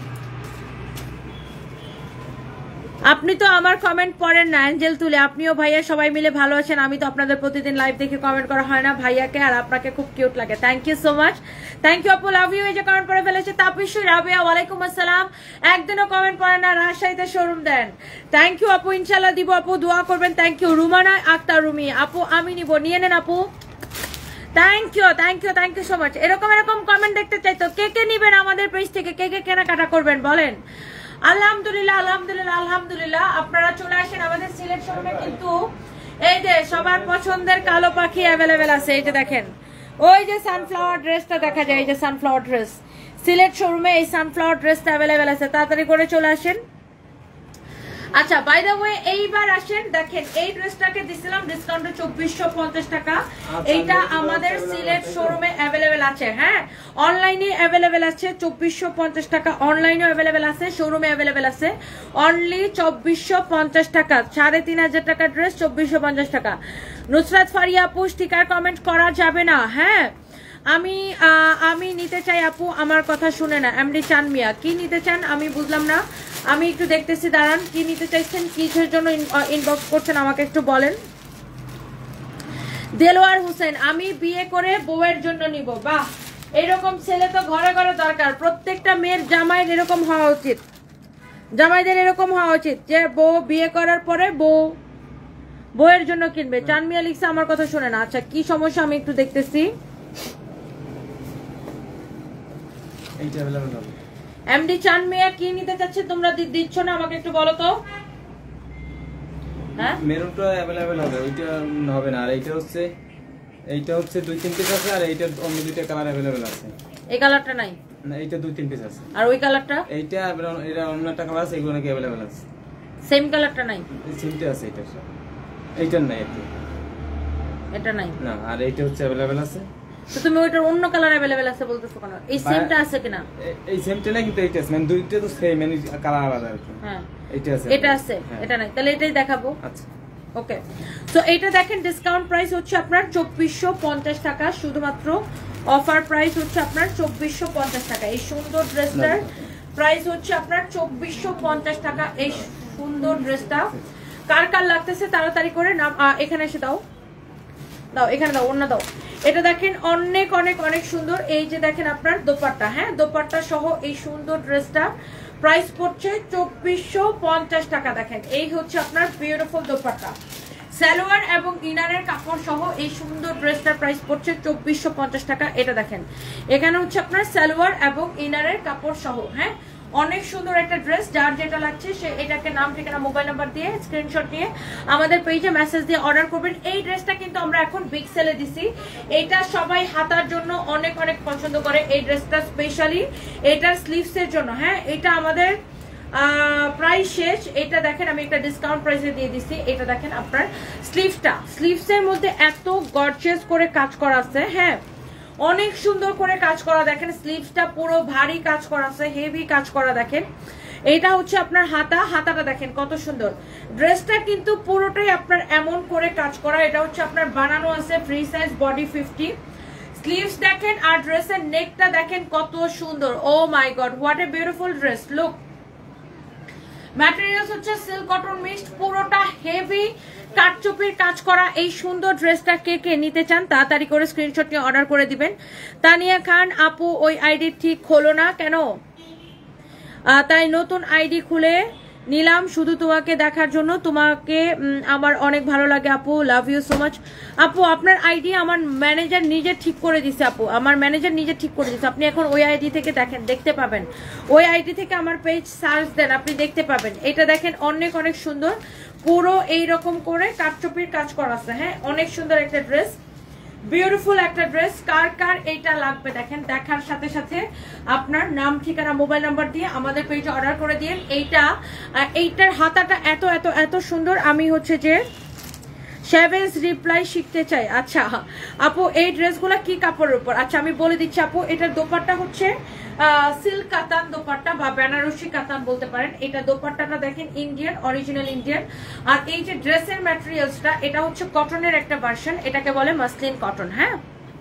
আপনি তো আমার কমেন্ট পড়েন না অ্যাঞ্জেল তুলে আপনিও ভাইয়া সবাই মিলে ভালো আছেন আমি তো আপনাদের প্রতিদিন লাইভ দেখে কমেন্ট করা হয় না ভাইয়াকে আর আপনাকে খুব কিউট লাগে thank you so much thank you আপু লাভ ইউ এই যে কমেন্ট পড়ে ফেলেছে তাপিশু রাবিয়া ওয়ালাইকুম আসসালাম একদিনও কমেন্ট পড়েন না রাজশাহীতে শোরুম দেন থ্যাংক ইউ আপু ইনশাআল্লাহ দিব আপু দোয়া করবেন থ্যাংক ইউ রুমানা আক্তার রুমি আপু আমি নিব নিয়ে নেন আপু থ্যাংক ইউ সো মাচ এরকম কমেন্ট দেখতে চাই তো কে কে নিবেন আমাদের পেজ থেকে কে কে কেনাকাটা করবেন বলেন আলহামদুলিল্লাহ আলহামদুলিল্লাহ আলহামদুলিল্লাহ আপনারা চলে আসেন আমাদের সিলেট শোরুমে কিন্তু এই যে সবার পছন্দের কালো পাখি অ্যাভেলেবেল আছে এই যে দেখেন ওই যে সানফ্লাওয়ার ড্রেসটা দেখা যায় এই যে সানফ্লাওয়ার ড্রেস সিলেট শোরুমে এই সানফ্লাওয়ার ড্রেসটা অ্যাভেলেবেল আছে, তাড়াতাড়ি করে চলে আসেন। আচ্ছা বাই দ্য ওয়ে এইবার আসেন, দেখেন এই ড্রেসটাকে দিছিলাম ডিসকাউন্টে 2450 টাকা। এইটা আমাদের সিলেট শোরুমে অ্যাভেলেবেল আছে, হ্যাঁ অনলাইনে অ্যাভেলেবেল আছে 2450 টাকা, অনলাইনেও অ্যাভেলেবেল আছে, শোরুমে অ্যাভেলেবেল আছে। অনলি 2450 টাকা, 3500 টাকা ড্রেস 2450 টাকা। নুসরাত ফারিয়া আপু স্টিকার কমেন্ট করা যাবে না, হ্যাঁ আমি নিতে চাই আপু, আমার কথা শুনে না। এমডি চান মিয়া কি নিতে চান আমি বুঝলাম না, আমি একটু দেখতেছি দাঁড়ান কি নিতে চাইছেন, কিসের জন্য ইনবক্স করছেন আমাকে একটু বলেন। দেলোয়ার হোসেন আমি বিয়ে করে বউয়ের জন্য নিব। বাহ, এরকম ছেলে তো ঘরে ঘরে দরকার, প্রত্যেকটা মেয়ের জামাইয়ের এরকম হওয়া উচিত, জামাইদের এরকম হওয়া উচিত যে বউ বিয়ে করার পরে বউয়ের জন্য কিনবে। চান মিয়া লিখছে আমার কথা শুনে না। আচ্ছা কি সমস্যা আমি একটু দেখতেছি। এইটা अवेलेबल হবে। এমডি চান মিয়া কি নিতে চাচ্ছে তোমরা দিচ্ছ না আমাকে একটু বলো তো। হ্যাঁ মেরুনটা अवेलेबल হবে, ওইটা হবে না। আর এইটা হচ্ছে 2-3 পিস আছে, আর এইটার অন্য দুইটা কালার अवेलेबल আছে। এই কালারটা নাই না, এইটা 2-3 পিস আছে। আর ওই কালারটা এইটা এর অন্য একটা কালার আছে, এগুলো নাকি अवेलेबल আছে। সেম কালারটা নাই, এই সিমটা আছে, এইটার নাই এটা নাই না। আর এইটা হচ্ছে अवेलेबल আছে। তো তুমি ওইটার অন্য কালার अवेलेबल আছে বলতেছো কেন? এই সেমটা আছে কিনা? এই সেমটা না, কিন্তু এইটা আছে, মানে দুইটা তো সেম, মানে কালার আলাদা আর কি। হ্যাঁ এইটা আছে, এটা আছে, এটা নাই, তাহলে এটাই দেখাবো। আচ্ছা ওকে, সো এটা দেখেন ডিসকাউন্ট প্রাইস হচ্ছে আপনার 2450 টাকা, শুধুমাত্র অফার প্রাইস হচ্ছে আপনার 2450 টাকা। এই সুন্দর ড্রেসটার প্রাইস হচ্ছে আপনার 2450 টাকা। এই সুন্দর ড্রেসটা কার কার লাগতেছে তাড়াতাড়ি করে নাম এখানে এসে দাও, এখানে দাও, অন্য দাও। এটা দেখেন অনেক অনেক অনেক সুন্দর। এই যে দেখেন আপনার দোপাট্টা, হ্যাঁ দোপাট্টা সহ এই সুন্দর ড্রেসটা প্রাইস পড়ছে 2450 টাকা। দেখেন এই হচ্ছে আপনার বিউটিফুল দোপাট্টা, সালোয়ার এবং ইনারের কাপড় সহ এই সুন্দর ড্রেসটার প্রাইস পড়ছে 2450 টাকা। এটা দেখেন এখানে হচ্ছে আপনার সালোয়ার এবং ইনারের কাপড় সহ, হ্যাঁ অনেক সুন্দর একটা ড্রেস। যার যেটা লাগছে সে এটাকে নাম ঠিকানা মোবাইল নাম্বার দিয়ে স্ক্রিনশট নিয়ে আমাদের পেজে মেসেজ দিয়ে অর্ডার করবেন। এই ড্রেসটা কিন্তু আমরা এখন বিগ সেলে দিছি, এটা সবাই হাতার জন্য অনেক অনেক পছন্দ করে এই ড্রেসটা, স্পেশালি এটার স্লিভসের জন্য। হ্যাঁ এটা আমাদের প্রাইস শেষ। এটা দেখেন আমি একটা ডিসকাউন্ট প্রাইসে দিয়ে দিছি। এটা দেখেন আপনার স্লিভসের মধ্যে এত গর্জিয়াস করে কাজ করা আছে, হ্যাঁ অনেক সুন্দর করে কাজ করা। দেখেন স্লিভসটা পুরো ভারী কাজ করা আছে, হেভি কাজ করা। দেখেন এটা হচ্ছে আপনার হাতাটা দেখেন কত সুন্দর। ড্রেসটা কিন্তু পুরোটাই আপনার এমন করে কাজ করা। এটা হচ্ছে আপনার বানানো আছে ফ্রি সাইজ, বডি 50, স্লিভস দেখেন। আর ড্রেসের নেকটা দেখেন কত সুন্দর। Oh my god, what a beautiful dress. Look, materials হচ্ছে সিল্ক কটন মিক্সড, পুরোটা হেভি কাটচুপির কাজ করা। এই সুন্দর ড্রেসটা কে কে নিতে চান তাড়াতাড়ি করে স্ক্রিনশট নিয়ে অর্ডার করে দিবেন। তানিয়া খান আপু ওই আইডি ঠিক হলো না কেন? তাই নতুন আইডি খুলে নিলাম শুধু তোমাকে দেখার জন্য। তোমাকে আমার অনেক ভালো লাগে আপু, লাভ ইউ সো মাচ। আপু আপনার আইডি আমার ম্যানেজার নিজে ঠিক করে দিছে, আপু আমার ম্যানেজার নিজে ঠিক করে দিছে। আপনি এখন ওই আইডি থেকে দেখেন, দেখতে পাবেন। ওই আইডি থেকে আমার পেজ সার্চ দেন, আপনি দেখতে পাবেন। এটা দেখেন অনেক অনেক সুন্দর, পুরো এইরকম করে কাটচুপির কাজ করা আছে, হ্যাঁ অনেক সুন্দর একটা ড্রেস, বিউটিফুল একটা ড্রেস। কার কার এইটা লাগবে দেখেন, দেখার সাথে সাথে আপনার নাম ঠিকানা মোবাইল নাম্বার দিয়ে আমাদের পেজে অর্ডার করে দিন। এইটার হাতাটা এত এত এত সুন্দর। আমি হচ্ছে যে সেভেন্স রিপ্লাই শিখতে চাই। আচ্ছা আপু এই ড্রেসগুলো কি কাপড়ের উপর? আচ্ছা আমি বলে দিচ্ছি আপু, এটার দোপাট্টা হচ্ছে সিল্ক কাতান দোপাট্টা বা বেনারসি কাতান বলতে পারেন। এটা দোপাট্টাটা দেখেন ইন্ডিয়ান, অরিজিনাল ইন্ডিয়ান। আর এই যে ড্রেসের ম্যাটেরিয়ালসটা এটা হচ্ছে কটনের একটা ভার্সন, এটাকে বলে মাসলিন কটন। হ্যাঁ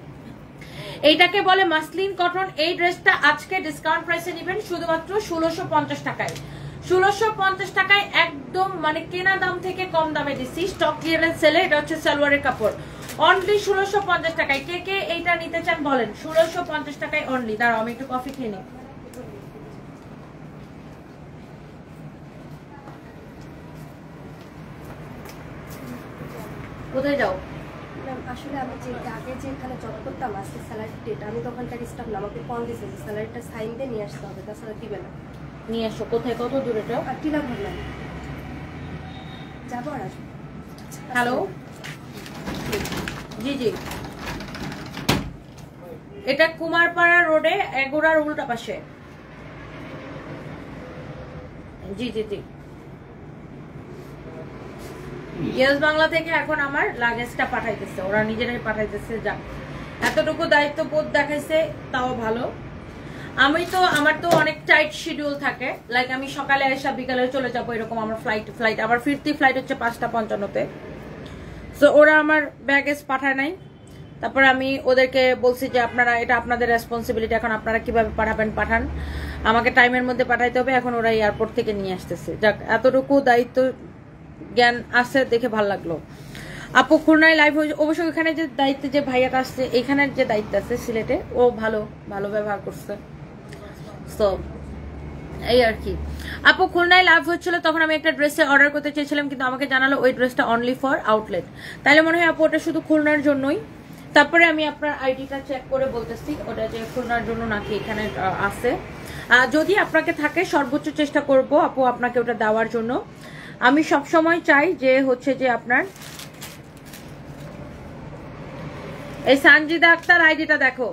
এইটাকে বলে মাসলিন কটন। এই ড্রেসটা আজকে ডিসকাউন্ট প্রাইসে নেবেন শুধুমাত্র 1650 টাকায়। 1650 টাকায় একদম মানে কেনা দাম থেকে কম দামে দিচ্ছি, স্টক ক্লিয়ারেন্স সেলে। এটা হচ্ছে সালোয়ারের কাপড়, অনলি 1650 টাকায়। কে কে এইটা নিতে চান বলেন? 1650 টাকায় অনলি। দাঁড়াও আমি একটু কফি খেয়ে নিই। কোথায় যাও? আসলে আমি যে আগে যেখানে জব করতাম আজকে স্যালারি ডেট, আমি তখনকার স্টাফ না, আমাকে ফোন দিয়েছে যে স্যালারিটা সাইন দিয়ে নিয়ে আসতে হবে, তাছাড়া দিবে না। নিয়ে আসো। কোথায়, কত দূর এটা? আর টিলা ভরলাম যাবো আর আসবো। হ্যালো জি জি এটা কুমারপাড়া রোডে এগোড়ার উল্টা পাশে। জি জি জি, ইয়েস বাংলা থেকে এখন আমার লাগেজটা পাঠাইতেছে, ওরা নিজেরাই পাঠাইতেছে। যাক, এতটুকু দায়িত্ববোধ দেখাইছে, তাও ভালো। আমার তো অনেক টাইট শিডিউল থাকে, লাইক আমি সকালে এসে বিকালে চলে যাবো এরকম আমার ফ্লাইট আবার ফিরতি ফ্লাইট হচ্ছে 5:55-তে। সো ওরা আমার ব্যাগেজ পাঠায় নাই। তারপর আমি ওদেরকে বলছি যে আপনারা, এটা আপনাদের রেসপন্সিবিলিটি, এখন আপনারা কিভাবে পাঠান, আমাকে টাইমের মধ্যে পাঠাইতে হবে। এখন ওরা এয়ারপোর্ট থেকে নিয়ে আসতেছে। যাক, এতটুকু দায়িত্ব জ্ঞান আছে দেখে ভালো লাগলো। আপু খুলনায় লাইভ হয়েছে, অবশ্য এখানে যে দায়িত্বে যে ভাইয়াটা আসছে, এখানের যে দায়িত্ব আছে সিলেটে, ও ভালো ব্যবহার করছে। তো এই আর কি। আপু খুলনায় লাভ হচ্ছিল, তখন আমি একটা ড্রেসে অর্ডার করতে চেয়েছিলাম, কিন্তু আমাকে জানালো ওই ড্রেসটা অনলি ফর আউটলেট। তাহলে মনে হয় আপু ওটা শুধু খুলনার জন্যই। তারপরে আমি আপনার আইডিটা চেক করে বলতেছি ওটা যে খুলনার জন্য নাকি এখানে আছে। যদি আপনাকে থাকে সর্বোচ্চ চেষ্টা করব আপু আপনাকে ওটা দেওয়ার জন্য। আমি সব সময় চাই যে হচ্ছে যে আপনার এই সানজিদা আক্তার আইডিটা দেখো,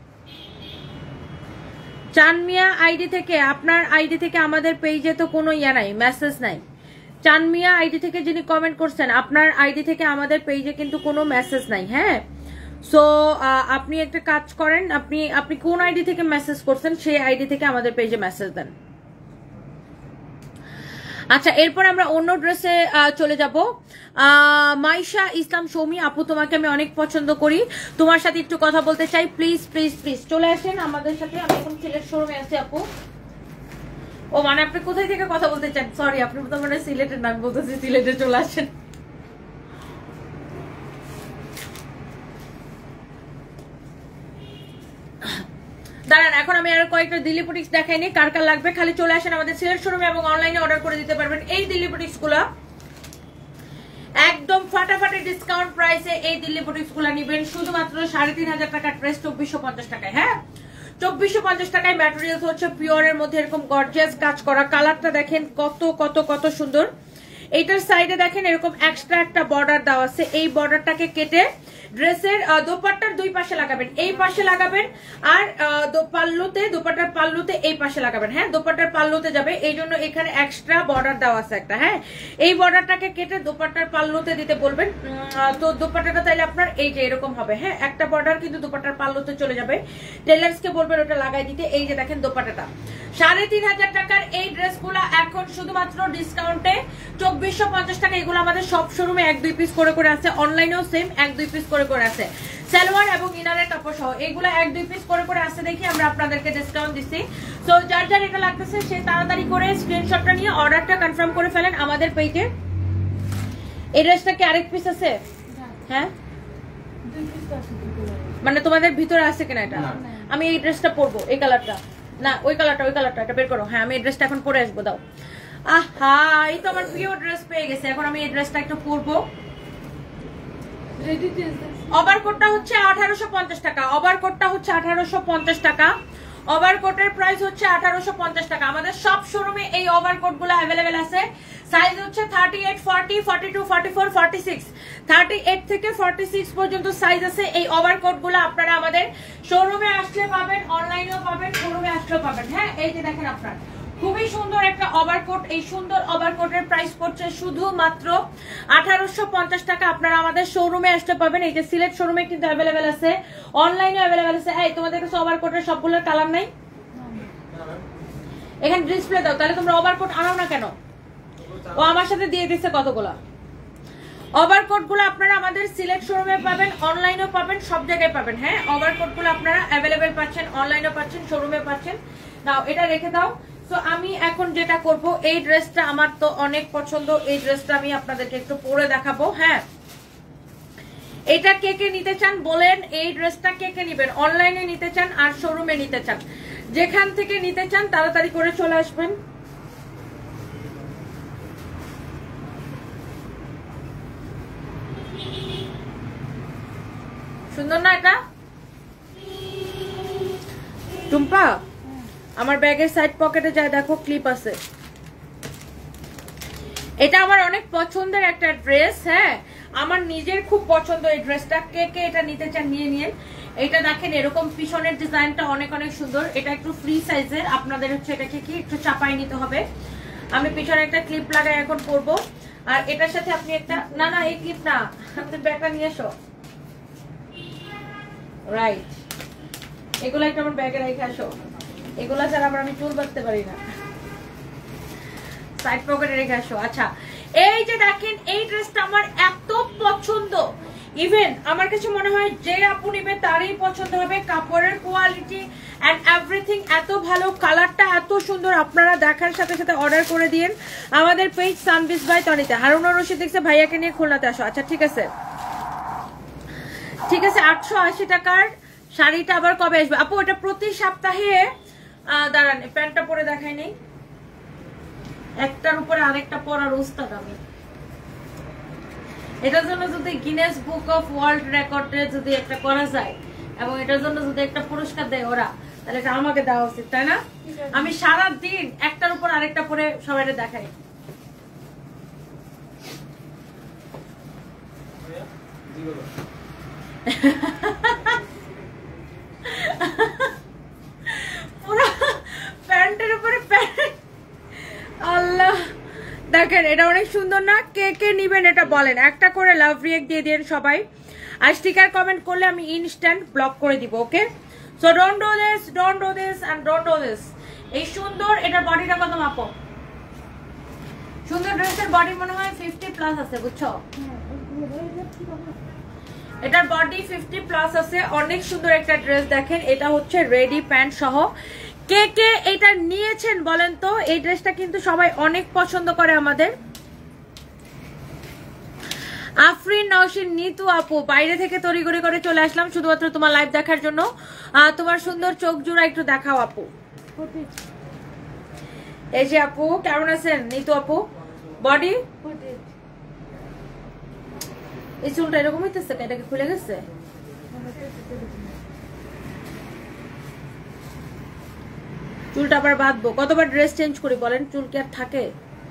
চানমিয়া আইডি থেকে, আপনার আইডি থেকে আমাদের পেজে তো কোনো ইয়া নাই, মেসেজ নাই। চানমিয়া আইডি থেকে যিনি কমেন্ট করছেন, আপনার আইডি থেকে আমাদের পেজে কিন্তু কোনো মেসেজ নাই। হ্যাঁ, সো আপনি একটা কাজ করেন, আপনি কোন আইডি থেকে মেসেজ করছেন সেই আইডি থেকে আমাদের পেজে মেসেজ দেন। আচ্ছা, এরপর আমরা অন্য ড্রেসে চলে যাব। মাইশা ইসলাম সৌমি আপু, তোমাকে আমি অনেক পছন্দ করি, তোমার সাথে একটু কথা বলতে চাই, প্লিজ প্লিজ প্লিজ চলে আসেন আমাদের সাথে। আমি এখন সিলেট শোরুমে আছি আপু। ও মানে আপনি কোথায় থেকে কথা বলতে চান? সরি, আপনি তো মানে সিলেটের নাম বলতেছি, সিলেটে চলে আসেন। দাঁড়ান, এখন আমি আর কয়েকটা দিল্লি বুটিক্স দেখাইনি, কার কার লাগবে খালি চলে আসেন আমাদের সিলেট শোরুমে এবং অনলাইনে অর্ডার করে দিতে পারবেন। এই দিল্লি বুটিক্স গুলা একদম ফাটাফাটি ডিসকাউন্ট প্রাইসে, এই দিল্লি বুটিক্স গুলা নিবেন শুধুমাত্র 3,500 টাকার ড্রেস 2450 টাকায়। হ্যাঁ, 2450 টাকায়। ম্যাটেরিয়ালস হচ্ছে পিওরের মধ্যে এরকম গর্জিয়াস কাজ করা। কালারটা দেখেন কত কত কত সুন্দর। এইটার সাইডে দেখেন এরকম এক্সট্রা একটা বর্ডার দেওয়া আছে, এই বর্ডারটাকে কেটে ড্রেসের দোপাট্টার দুই পাশে লাগাবেন, এই পাশে লাগাবেন আর দোপাট্টার পাল্লুতে এই পাশে লাগাবেন। হ্যাঁ, দোপাট্টার পাল্লুতে যাবে, এই জন্য এখানে এক্সট্রা বর্ডার দেওয়া আছে একটা। হ্যাঁ, এই বর্ডারটাকে কেটে দোপাট্টার পাল্লুতে দিতে বলবেন। তো দোপাট্টাটা তাইলে আপনার এই যে এরকম হবে। হ্যাঁ, একটা বর্ডার কিন্তু দোপাট্টার পাল্লুতে চলে যাবে। টেলার্সকে বলবেন ওটা লাগাই দিতে। এই যে দেখেন দোপাট্টাটা 3,500 টাকার এই ড্রেসগুলো এখন শুধুমাত্র ডিসকাউন্টে 2450 টাকা। এগুলো আমাদের সব শোরুমে 1-2 পিস করে আছে, অনলাইনেও সেম 1-2 পিস করে আছে, সালোয়ার এবং ইনারের কাপড় সহ এগুলো 1-2 পিস করে আছে। দেখি আমরা আপনাদেরকে ডিসকাউন্ট দিচ্ছি। তো যার যার এটা লাগতেছে সে তাড়াতাড়ি করে স্ক্রিনশটটা নিয়ে অর্ডারটা কনফার্ম করে ফেলেন আমাদের পেজে। এই ড্রেসটা কি আরেক পিস আছে? হ্যাঁ, মানে তোমাদের ভিতরে আছে কিনা এটা? আমি এই ড্রেসটা পরবো, এই কালারটা না, ওই কালারটা এটা বের করো। হ্যাঁ, আমি এই ড্রেসটা এখন পরে আসবো। দাও। আহা, এই তো আমার প্রিয় ড্রেস পেয়ে গেছে। এখন আমি এই ড্রেসটা একটু পরবো। ওভারকোটটা হচ্ছে 1850 টাকা। ওভারকোটটা হচ্ছে 1850 টাকা। ওভারকোটের প্রাইস হচ্ছে 1850 টাকা। আমাদের সব শোরুমে এই ওভারকোট গুলো অ্যাভেলেবেল আছে। সাইজ হচ্ছে 38, 40, 42, 44, 46, 38 থেকে 46 পর্যন্ত সাইজ আছে। এই ওভারকোট গুলো আপনারা আমাদের শোরুমে আসলে পাবেন, অনলাইনেও পাবেন, শোরুমে আসলেও পাবেন। হ্যাঁ, এই যে দেখেন আপনার খুবই সুন্দর একটা ওভারকোট। এই সুন্দর ওভারকোটের প্রাইস পড়ছে শুধুমাত্র 1850 টাকা। আপনারা আমাদের শোরুমে আসতে পাবেন। এই যে সিলেট শোরুমে কিন্তু অ্যাভেলেবেল আছে, অনলাইনেও অ্যাভেলেবেল আছে। এই তোমাদের কাছে ওভারকোটের সবগুলোর কালার নাই? এখানে ডিসপ্লে দাও, তাহলে তোমরা ওভারকোট আনাও না কেন? ও আমার সাথে দিয়ে দিচ্ছে কতগুলা ওভারকোট গুলো। আপনারা আমাদের সিলেট শোরুমে পাবেন, অনলাইনেও পাবেন, সব জায়গায় পাবেন। হ্যাঁ, ওভারকোট গুলো আপনারা অ্যাভেলেবেল পাচ্ছেন, অনলাইনেও পাচ্ছেন, শোরুমে পাচ্ছেন। নাও, এটা রেখে দাও। তো আমি এখন যেটা করব, এই ড্রেসটা আমার তো অনেক পছন্দ, এই ড্রেসটা আমি আপনাদেরকে একটু পরে দেখাবো। হ্যাঁ, এটা কে কে নিতে চান বলেন? এই ড্রেসটা কে কে নিবেন? অনলাইনে নিতে চান আর শোরুমে নিতে চান? যেখান থেকে নিতে চান তাড়াতাড়ি করে চলে আসবেন। সুন্দর না এটা? টুম্পা, আমার ব্যাগের সাইড পকেটে যায় দেখো, ক্লিপ আছে। এটা আমার অনেক পছন্দের একটা ড্রেস। হ্যাঁ, আমার নিজের খুব পছন্দ এই ড্রেসটা। কে কে এটা নিতে চান নিয়ে নিন। এটা দেখেন এরকম পিছনের ডিজাইনটা অনেক অনেক সুন্দর। এটা একটু ফ্রি সাইজের, আপনাদের হচ্ছে এটাকে কি একটু চাপাই নিতে হবে। আমি পিছনে একটা ক্লিপ লাগাই এখন পরবো। আর এটার সাথে আপনি একটা, না না এই ক্লিপ না, আপনি ব্যাগটা নিয়ে এসো। রাইট, এগুলো একটা আমার ব্যাগে রেখে আসো। এগুলা ছাড়া আবার আমি চুল বাঁধতে পারি না, সাইড পকেটে রেখে আসো। আচ্ছা, এই যে দেখেন এই ড্রেসটা আমার এত পছন্দ, ইভেন আমার কাছে মনে হয় যে আপু নিবে তারই পছন্দ হবে। কাপড়ের কোয়ালিটি এন্ড এভরিথিং এত ভালো, কালারটা এত সুন্দর। আপনারা দেখার সাথে সাথে অর্ডার করে দিন আমাদের পেজ সানবিস বাই তনিতে। হারুনুর রশিদ দেখছে ভাইয়াকে নিয়ে খুলনাতে আসো। আচ্ছা ঠিক আছে, ঠিক আছে। 880 টাকার শাড়িটা আবার কবে আসবে আপু? এটা প্রতি সপ্তাহে। দাঁড়ান, প্যান্টটা পরে দেখাই নেই। একটার উপরে আরেকটা পরার উস্তাদ আমি। এটার জন্য যদি গিনেস বুক অফ ওয়ার্ল্ড রেকর্ডে যদি একটা করা যায় এবং এটার জন্য যদি একটা পুরস্কার দেয় ওরা, তাহলে এটা আমাকে দেওয়া উচিত, তাই না? আমি সারা দিন একটার উপর আরেকটা পরে সবাই দেখাই। পুরো প্যান্টের উপরে প্যান্ট। আল্লাহ, দেখেন এটা অনেক সুন্দর না? কে কে নিবেন এটা বলেন, একটা করে লাভ রিয়েক্ট দিয়ে দেন সবাই। আর স্টিকার কমেন্ট করলে আমি ইনস্ট্যান্ট ব্লক করে দিব। Okay, so don't do this, don't do this and don't do this. এই সুন্দর, এটার বডিটা কত মাপো? সুন্দর ড্রেসের বডি মনে হয় 50 প্লাস আছে, বুঝছো? এটার বডি 50 প্লাস আছে। অনেক সুন্দর একটা ড্রেস। দেখেন এটা হচ্ছে রেডি প্যান্ট সহ। কে কে এটা নিয়েছেন বলেন তো? এই ড্রেসটা কিন্তু সবাই অনেক পছন্দ করে আমাদের। আফরিন নওশিন নিতু আপু, বাইরে থেকে তড়িঘড়ি করে চলে আসলাম শুধুমাত্র তোমার লাইভ দেখার জন্য। তোমার সুন্দর চোখ জোড়া একটু দেখাও আপু। এই যে আপু কেমন আছেন নিতু আপু? বডি এই চুলটা এরকম হইতেছে, এটাকে খুলে গেছে? চুলটা আবার বাঁধবো। কতবার ড্রেস চেঞ্জ করি বলেন? চুল কি আর থাকে?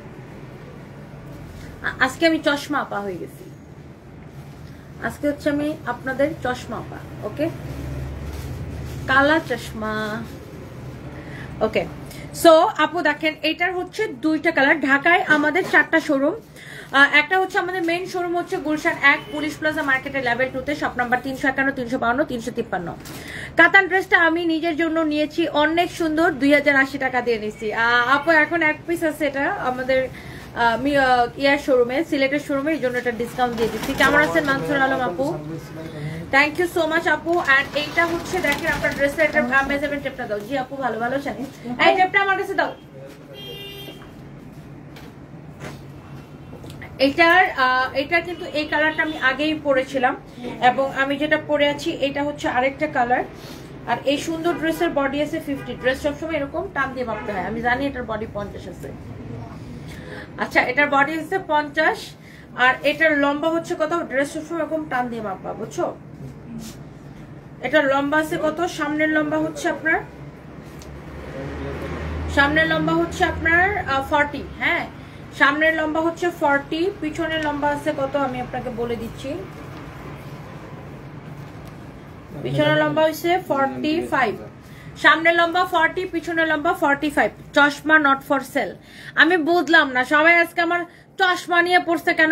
আজকে আমি চশমা আপা হয়ে গেছি। আজকে হচ্ছে আমি আপনাদের চশমা আপা। ওকে, কালা চশমা। ওকে, সো আপু দেখেন এটার হচ্ছে দুইটা কালার। ঢাকায় আমাদের 4টা শোরুম। একটা হচ্ছে আমাদের মেইন শোরুম হচ্ছে গুলশান 1 পুলিশ প্লাজা মার্কেটের লেভেল 2 তে, শপ নাম্বার 351, 352, 353। কাতান ড্রেসটা আমি নিজের জন্য নিয়েছি, অনেক সুন্দর, 2080 টাকা দিয়ে নিয়েছি আপু। এখন এক পিস আছে এটা আমাদের ইয়ার শোরুমে, সিলেটের শোরুমে, এই জন্য এটা ডিসকাউন্ট দিয়ে দিচ্ছি। কেমন আছেন মানসুর আলম আপু? থ্যাংক ইউ সো মাচ আপু। এন্ড এইটা হচ্ছে দেখেন আপনার ড্রেসের একটা মেজারমেন্ট টেপটা দাও। জি আপু, ভালো ভালো জানি। এই টেপটা আমার কাছে দাও। এটা কিন্তু এই কালারটা আমি আগেই পরেছিলাম এবং আমি যেটা পরে আছি এটা হচ্ছে আরেকটা কালার। আর এই সুন্দর ড্রেসের বডি আছে 50। ড্রেস সবসময় এরকম টান দিয়ে মাপতে হয়, আমি জানি। এটার বডি 50 আছে। আচ্ছা, এটার বডি হচ্ছে 50 আর এটার লম্বা হচ্ছে কত? ড্রেস সবসময় এরকম টান দিয়ে মাপবা, বুঝছো? এটার লম্বা আছে কত? সামনের লম্বা হচ্ছে আপনার 40। হ্যাঁ, সামনের লম্বা হচ্ছে 40, পিছনের লম্বা আছে কত আমি আপনাকে বলে দিচ্ছি। পিছনের লম্বা হচ্ছে 45, সামনের লম্বা 40, পিছনের লম্বা 45। চশমা নট ফর সেল। আমি বুঝলাম না সবাই আজকে আমার চশমা নিয়ে পড়ছে কেন?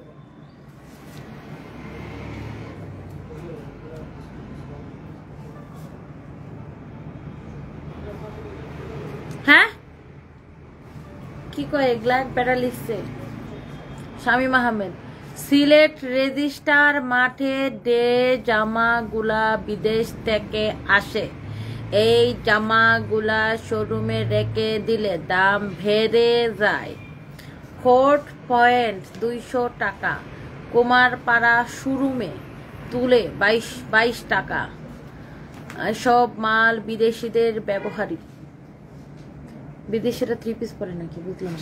হ্যাঁ, কি কয় এগুলা? বেটা লিখছে শামীম আহমেদ। সিলেট রেজিস্টার মাঠে ডে জামাগুলা বিদেশ থেকে আসে। এই জামাগুলা শোরুমে রেখে দিলে দাম বেড়ে যায়। কোট পয়েন্ট 200 টাকা, কুমারপাড়া শোরুমে তুলে 22 টাকা। সব মাল বিদেশিদের ব্যবহারী। বিদেশিরা 3 পিস পরে নাকি? বুঝলাম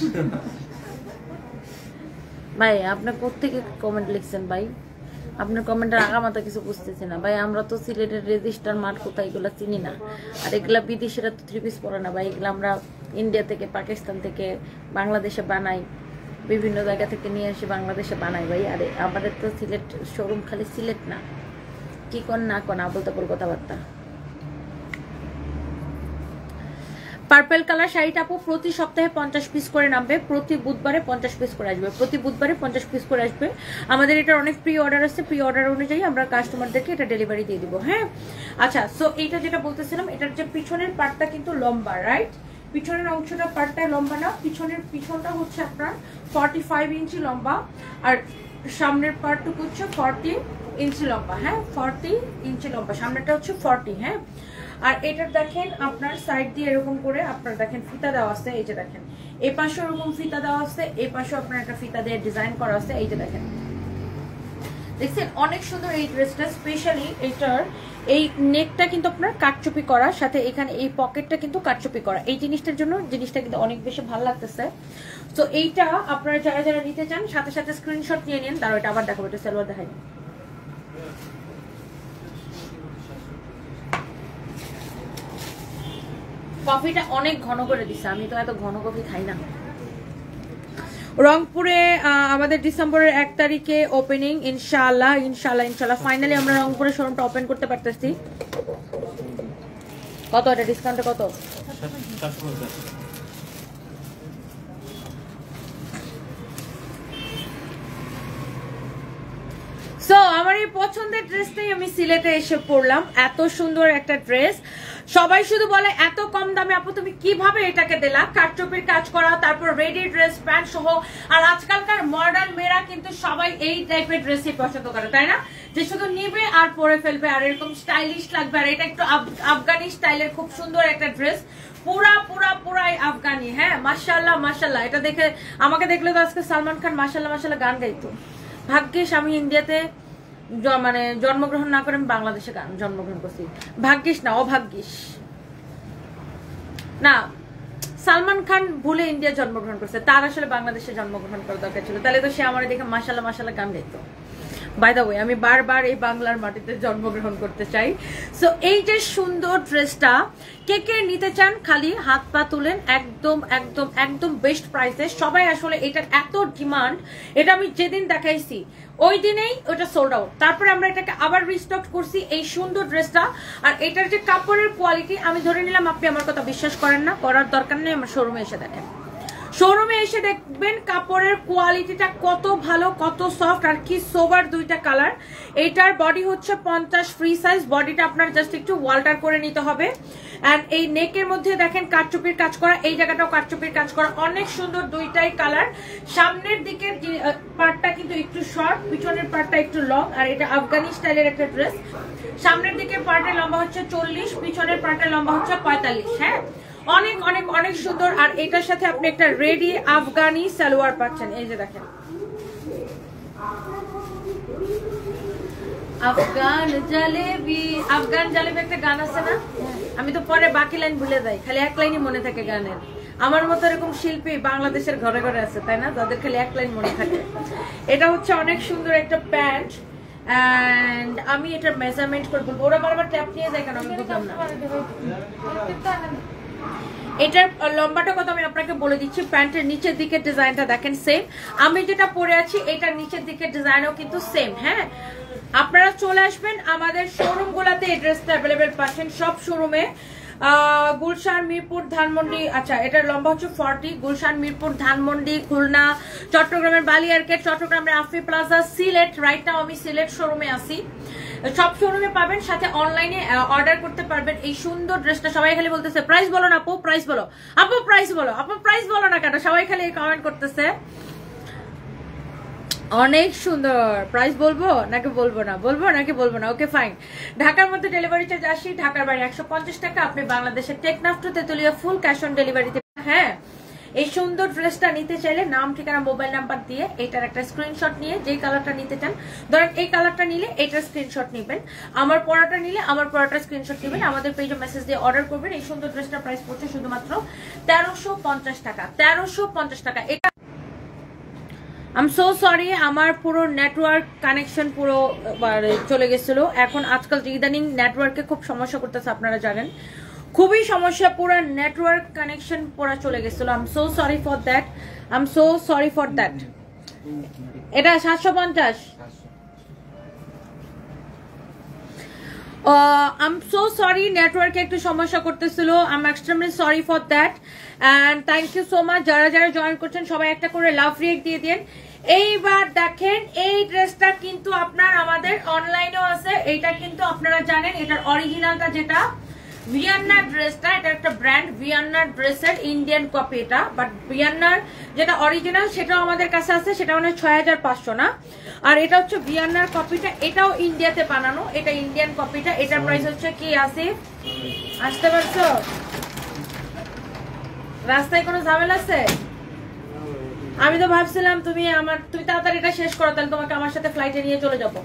ভাই, আপনি কোত্থেকে কমেন্ট লিখছেন ভাই? আপনার কমেন্টের আগামাতা কিছু বুঝতেছি না ভাই। আমরা তো সিলেটের রেজিস্টার মাঠ কোথায় এগুলা চিনি না। আর এগুলা বিদেশিরা তো 3 পিস পরে না ভাই। এগুলো আমরা ইন্ডিয়া থেকে, পাকিস্তান থেকে, বাংলাদেশে বানাই। বিভিন্ন জায়গা থেকে নিয়ে এসে বাংলাদেশে বানাই ভাই। আরে আমাদের তো সিলেট শোরুম খালি সিলেট না, কি কোন না কোন আবল তাবল কথাবার্তা। পার্পল কালার শাড়িটা আপু প্রতি সপ্তাহে 50 পিস করে নামবে, প্রতি বুধবারে 50 পিস করে আসবে, প্রতি বুধবারে 50 পিস করে আসবে। আমাদের এটার অনেক প্রি অর্ডার আছে, প্রি অর্ডার অনুযায়ী আমরা কাস্টমারদেরকে এটা ডেলিভারি দিয়ে দিব। হ্যাঁ আচ্ছা, সো এইটা যেটা বলতেছিলাম, এটার যে পিছনের পার্টটা কিন্তু লম্বা, রাইট? পিছনের অংশটা পার্টটা লম্বা না, পিছনটা হচ্ছে আপনার 45 ইঞ্চি লম্বা, আর সামনের পার্টটুকু হচ্ছে 40 ইঞ্চি লম্বা। হ্যাঁ 40 ইঞ্চি লম্বা, সামনেটা হচ্ছে 40। হ্যাঁ, আর এটার দেখেন আপনার সাইড দিয়ে এরকম করে আপনার দেখেন ফিতা দেওয়া আছে, এই যে দেখেন এই পাশে এরকম ফিতা দেওয়া আছে, এই পাশে আপনার একটা ফিতা দিয়ে ডিজাইন করা আছে, এই যে দেখেন দেখছেন অনেক সুন্দর এই ড্রেসটা। স্পেশালি এটার এই নেকটা কিন্তু আপনার কাটচুপি করা, সাথে এখানে এই পকেটটা কিন্তু কাটচুপি করা। এই জিনিসটার জন্য জিনিসটা কিন্তু অনেক বেশি ভালো লাগতেছে। তো এইটা আপনারা যারা যারা নিতে চান সাথে সাথে স্ক্রিনশট নিয়ে নিন। তারপর এটা আবার দেখাবো, এটা সালোয়ার দেখাই। কফিটা অনেক ঘন করে দিছে, আমি তো এত ঘন কফি খাই না। রংপুরে আমাদের ডিসেম্বরের 1 তারিখে ওপেনিং, ইনশাআল্লাহ ইনশাআল্লাহ ইনশাআল্লাহ ফাইনালি আমরা রংপুরে শোরুমটা ওপেন করতে পারতেছি। কত এটা ডিসকাউন্টে কত? সো আমার এই পছন্দের ড্রেসটাই আমি সিলেটে এসে পরলাম। এত সুন্দর একটা ড্রেস, সবাই শুধু বলে এত কম দামে আপু তুমি কিভাবে এটাকে দিলা, কাটচুপির কাজ করা, তারপর রেডি ড্রেস প্যান্ট সহ। আর আজকালকার মডার্ন মেয়েরা কিন্তু সবাই এই টাইপের ড্রেসই পছন্দ করে, তাই না? যে শুধু নিবে আর পরে ফেলবে, আর এরকম স্টাইলিশ লাগবে। আর এটা একটু আফগানি স্টাইলের খুব সুন্দর একটা ড্রেস, পুরাই আফগানি। হ্যাঁ মাশাআল্লাহ মাশাআল্লাহ, এটা দেখে আমাকে দেখলে তো আজকে সালমান খান মাশাআল্লাহ মাশাআল্লাহ গান গাইতো। ভাগ্যিস আমি ইন্ডিয়াতে মানে জন্মগ্রহণ না করে আমি বাংলাদেশে জন্মগ্রহণ করছি। ভাগ্যিস না, অভাগ্যিস না, সালমান খান ভুলে ইন্ডিয়া জন্মগ্রহণ করছে, তার আসলে বাংলাদেশে জন্মগ্রহণ করা দরকার ছিল, তাহলে তো সে আমার দেখে মাশাআল্লাহ মাশাআল্লাহ গান গাইতো। বাই দ্য ওয়ে আমি বারবার এই বাংলার মাটিতে জন্মগ্রহণ করতে চাই। সো এই যে সুন্দর ড্রেসটা কে কে নিতে চান খালি হাত পা তুলেন, একদম একদম একদম বেস্ট প্রাইসে। সবাই আসলে এটার এত ডিমান্ড, এটা আমি যেদিন দেখাইছি ওই দিনেই ওটা সোল্ড আউট। তারপরে আমরা এটাকে আবার রিস্টক করছি এই সুন্দর ড্রেসটা। আর এটার যে কাপড়ের কোয়ালিটি, আমি ধরে নিলাম আপনি আমার কথা বিশ্বাস করেন না, করার দরকার নেই, আমার শোরুমে এসে দেখেন। শোরুমে এসে দেখবেন কাপড়ের কোয়ালিটিটা কত ভালো, কত সফট, আর কি সোবার দুইটা কালার। এইটার বডি হচ্ছে 50 ফ্রি সাইজ, বডিটা আপনার জাস্ট একটু ওয়াল্টার করে নিতে হবে। এন্ড এই নেকের মধ্যে দেখেন কাটচুপির কাজ করা, এই জায়গাটাও কাটচুপির কাজ করা, অনেক সুন্দর দুইটাই কালার। সামনের দিকের পার্টটা কিন্তু একটু শর্ট, পিছনের পার্টটা একটু লং। আর এটা আফগানি স্টাইলের একটা ড্রেস, সামনের দিকের পার্টের লম্বা হচ্ছে 40, পিছনের পার্টের লম্বা হচ্ছে 45। হ্যাঁ অনেক অনেক অনেক সুন্দর। আর এটার সাথে আপনি একটা রেডি আফগানি সালোয়ার পাচ্ছেন, এই যে দেখেন আফগান জালেবি। আফগান জালেবি একটা গান আছে না, আমি তো পরে বাকি লাইন ভুলে যাই, খালি এক লাইনই মনে থাকে গানের। আমার মতো এরকম শিল্পী বাংলাদেশের ঘরে ঘরে আছে, তাই না, যাদের খালি এক লাইন মনে থাকে। এটা হচ্ছে অনেক সুন্দর একটা প্যান্ট, এন্ড আমি এটার মেজারমেন্ট করে বলবো। ওরা বারবার ট্যাপ নিয়ে যায় কেন আমি বুঝলাম না। এটার লম্বাটা কত আমি আপনাকে বলে দিচ্ছি। প্যান্টের নিচের দিকের ডিজাইনটা দেখেন সেম, আমি যেটা পরে আছি এটার নিচের দিকের ডিজাইনও কিন্তু সেম। হ্যাঁ আপনারা চলে আসবেন আমাদের শোরুম গুলাতে, এই ড্রেসটা অ্যাভেলেবেল পাচ্ছেন সব শোরুমে। গুলশান, মিরপুর, ধানমন্ডি, আচ্ছা এটার লম্বা হচ্ছে 40, গুলশান, মিরপুর, ধানমন্ডি, খুলনা, চট্টগ্রামের বালিয়ারকেট, চট্টগ্রামের Afi plaza, Sylhet. Right now আমি সিলেট শোরুমে আছি, সব শোরুমে পাবেন, সাথে অনলাইনে অর্ডার করতে পারবেন। এই সুন্দর ড্রেসটা সবাই খালি বলতেছে প্রাইস বলো না আপু, প্রাইস বলো আপু, প্রাইস বলো আপু, প্রাইস বলো না কেন, সবাই খালি কমেন্ট করতেছে। অনেক সুন্দর, প্রাইস বলবো নাকি বলবো না, বলবো নাকি বলবো না? Okay fine. ঢাকার মধ্যে ডেলিভারি চার্জ 80, ঢাকার বাইরে 150 টাকা। আপনি বাংলাদেশের Teknaf to Tetulia full cash on ডেলিভারিতে। হ্যাঁ এই সুন্দর ড্রেসটা নিতে চাইলে নাম, ঠিকানা, মোবাইল নাম্বার দিয়ে এটার একটা স্ক্রিনশট নিয়ে যেই কালারটা নিতে চান, ধরেন এই কালারটা নিলে এটার স্ক্রিনশট নেবেন, আমার পরাটা নিলে আমার পরাটার স্ক্রিনশট নেবেন, আমাদের পেজে মেসেজ দিয়ে অর্ডার করবেন। এই সুন্দর ড্রেসটার প্রাইস পড়ছে শুধুমাত্র 1350 টাকা, 1350 টাকা। এটা আই এম সো সরি, আমার পুরো নেটওয়ার্ক কানেকশন পুরো চলে গেছিল। এখন আজকাল ইদানিং নেটওয়ার্কে খুব সমস্যা করতেছে, আপনারা জানেন খুবই সমস্যা, পুরো নেটওয়ার্ক কানেকশন পুরো চলে গেছিল। I am so sorry for that, I am so sorry for that. এটা 750। I'm so sorry, নেটওয়ার্কে একটু সমস্যা করতেছিল। I'm extremely sorry for that and thank you so much। যারা যারা জয়েন করছেন সবাই একটা করে লাভ রিয়েক্ট দিয়ে দিন। এইবার দেখেন এই ড্রেসটা কিন্তু আপনার আমাদের অনলাইনেও আছে। এইটা কিন্তু আপনারা জানেন এটার অরিজিনালটা যেটা ভিয়ান্নার ড্রেসটা, এটা একটা ব্র্যান্ড ভিয়ান্নার ড্রেসের ইন্ডিয়ান কপি এটা, বাট ভিয়ান্নার যেটা অরিজিনাল সেটাও আমাদের কাছে আছে, সেটা মানে 6500 না। আর এটা হচ্ছে ভিয়ান্নার কপিটা, এটাও ইন্ডিয়াতে বানানো, এটা ইন্ডিয়ান কপিটা। এটার প্রাইস হচ্ছে কি আসিফ, আসতে পারছো? রাস্তায় কোনো ঝামেলা আছে? আমি তো ভাবছিলাম তুমি তাড়াতাড়ি এটা শেষ করো, তাহলে তোমাকে আমার সাথে ফ্লাইটে নিয়ে চলে যাবো।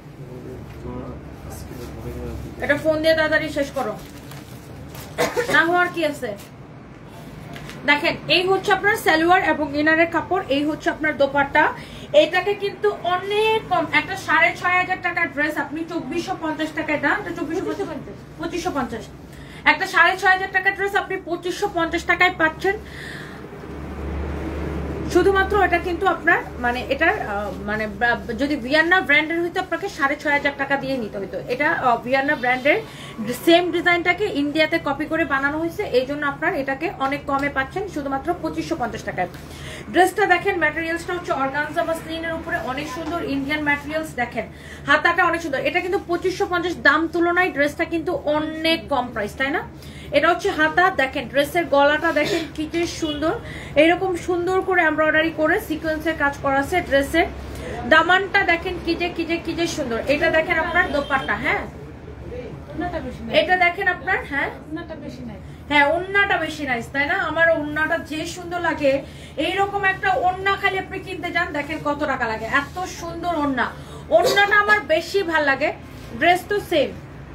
এটা ফোন দিয়ে তাড়াতাড়ি শেষ করো, না হওয়ার কি আছে। দেখেন এই হচ্ছে আপনার সালোয়ার এবং ইনারের কাপড়, এই হচ্ছে আপনার দোপাট্টা। এটাকে কিন্তু অনেক কম, একটা 6500 টাকার ড্রেস আপনি 2450 টাকায় দাম, 2550, একটা 6500 টাকার ড্রেস আপনি 2550 টাকায় পাচ্ছেন। শুধুমাত্র এটা কিন্তু আপনার মানে এটার মানে যদি ভিয়ান্না ব্র্যান্ডের হইতো আপনাকে 6500 টাকা দিয়ে নিতে হইতো। এটা ভিয়ান্না ব্র্যান্ডের সেম ডিজাইনটাকে ইন্ডিয়াতে কপি করে বানানো হয়েছে, এই জন্য আপনার এটাকে অনেক কমে পাচ্ছেন শুধুমাত্র 2550 টাকায়। ড্রেসটা দেখেন, ম্যাটেরিয়ালসটা হচ্ছে অর্গানজা বা স্লিনের উপরে অনেক সুন্দর ইন্ডিয়ান ম্যাটেরিয়ালস। দেখেন হাতাটা অনেক সুন্দর, এটা কিন্তু 2550 দাম তুলনায় ড্রেসটা কিন্তু অনেক কম প্রাইস, তাই না? এটা হচ্ছে হাতা, দেখেন ড্রেসের গলাটা দেখেন কি যে সুন্দর, এইরকম সুন্দর করে এমব্রয়ডারি করে সিকোয়েন্সের কাজ করা আছে। ড্রেসের দামানটা দেখেন কি যে সুন্দর। এটা দেখেন আপনার দোপাট্টা, হ্যাঁ এটা দেখেন আপনার, হ্যাঁ ওন্নাটা বেশি নাইস, তাই না? আমার ওন্নাটা যে সুন্দর লাগে, এইরকম একটা ওন্না খালি আপনি কিনতে যান, দেখেন কত টাকা লাগে, এত সুন্দর ওন্না। ওন্নাটা আমার বেশি ভাল লাগে। ড্রেস তো সেম,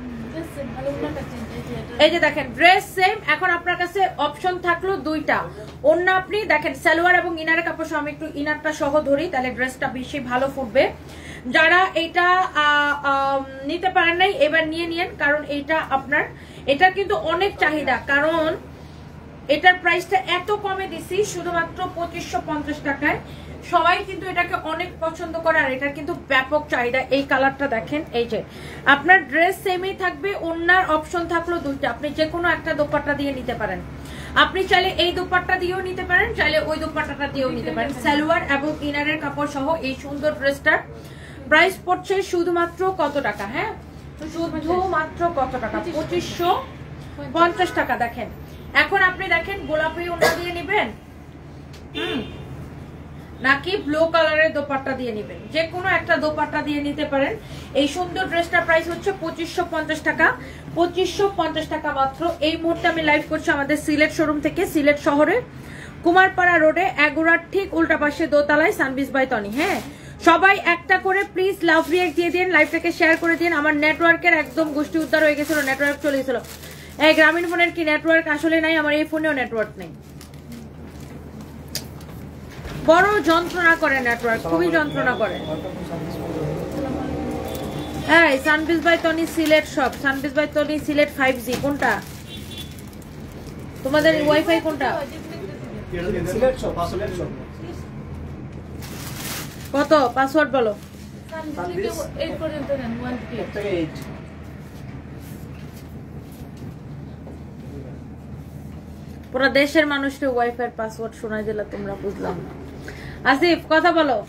এই যে দেখেন ড্রেস সেম। এখন আপনার কাছে অপশন থাকলো দুইটা, ওন্না আপনি দেখেন সালোয়ার এবং ইনারের কাপড় সহ। আমি একটু ইনারটা সহ ধরি, তাহলে ড্রেসটা বেশি ভালো ফুটবে। যারা এটা নিতে পারেন নাই এবার নিয়ে নিয়েন, কারণ এইটা আপনার, এটার কিন্তু অনেক চাহিদা, কারণ এটার প্রাইসটা এত কমে দিছি শুধুমাত্র 2550 টাকায়। সবাই কিন্তু এটাকে অনেক পছন্দ করে, আর এটার কিন্তু ব্যাপক চাহিদা। এই কালারটা দেখেন, এই যে আপনার ড্রেস সেমই থাকবে, ওন্নার অপশন থাকলো দুইটা, আপনি যে কোনো একটা দোপাট্টা দিয়ে নিতে পারেন। আপনি চাইলে এই দোপাট্টা দিয়েও নিতে পারেন, চাইলে ওই দোপাট্টাটা দিয়েও নিতে পারেন। সালোয়ার এবং ইনারের কাপড় সহ এই সুন্দর ড্রেসটার প্রাইস পড়ছে শুধুমাত্র কত টাকা? হ্যাঁ শুধুমাত্র কত টাকা? 2550 টাকা। দেখেন এখন আপনি দেখেন গোলাপি ওড়না দিয়ে নেবেন নাকি ব্লু কালারের দোপাট্টা দিয়ে নেবেন, যে কোনো একটা দোপাট্টা দিয়ে নিতে পারেন। এই সুন্দর ড্রেসটার প্রাইস হচ্ছে 2550 টাকা, 2550 টাকা মাত্র। এই মুহূর্তে আমি লাইভ করছি আমাদের সিলেট শোরুম থেকে, সিলেট শহরে কুমারপাড়া রোডে এগোরার ঠিক উল্টা পাশে দোতলায় সানবিজ বাই তনি। হ্যাঁ সবাই একটা করে প্লিজ লাভ রিয়েক্ট দিয়ে দিন, লাইভটাকে শেয়ার করে দিন। আমার নেটওয়ার্কের একদম গোষ্ঠী উদ্ধার হয়ে গেছিল, নেটওয়ার্ক চলে গেছিল। এই গ্রামীণ ফোনের কি নেটওয়ার্ক আসলে নাই? আমার এই ফোনেও নেটওয়ার্ক নেই, বড় যন্ত্রণা করে নেটওয়ার্ক, খুবই যন্ত্রণা করে। হ্যাঁ সানবিজ by Toni Sylhet shop, সানবিজ by Toni Sylhet 5G। কোনটা তোমাদের ওয়াইফাই? কোনটা কত পাসওয়ার্ড বলো? পুরো দেশের মানুষকে ওয়াইফাই পাসওয়ার্ড শোনা দিলে তোমরা বুঝলাম না। আসিফ কথা বলো।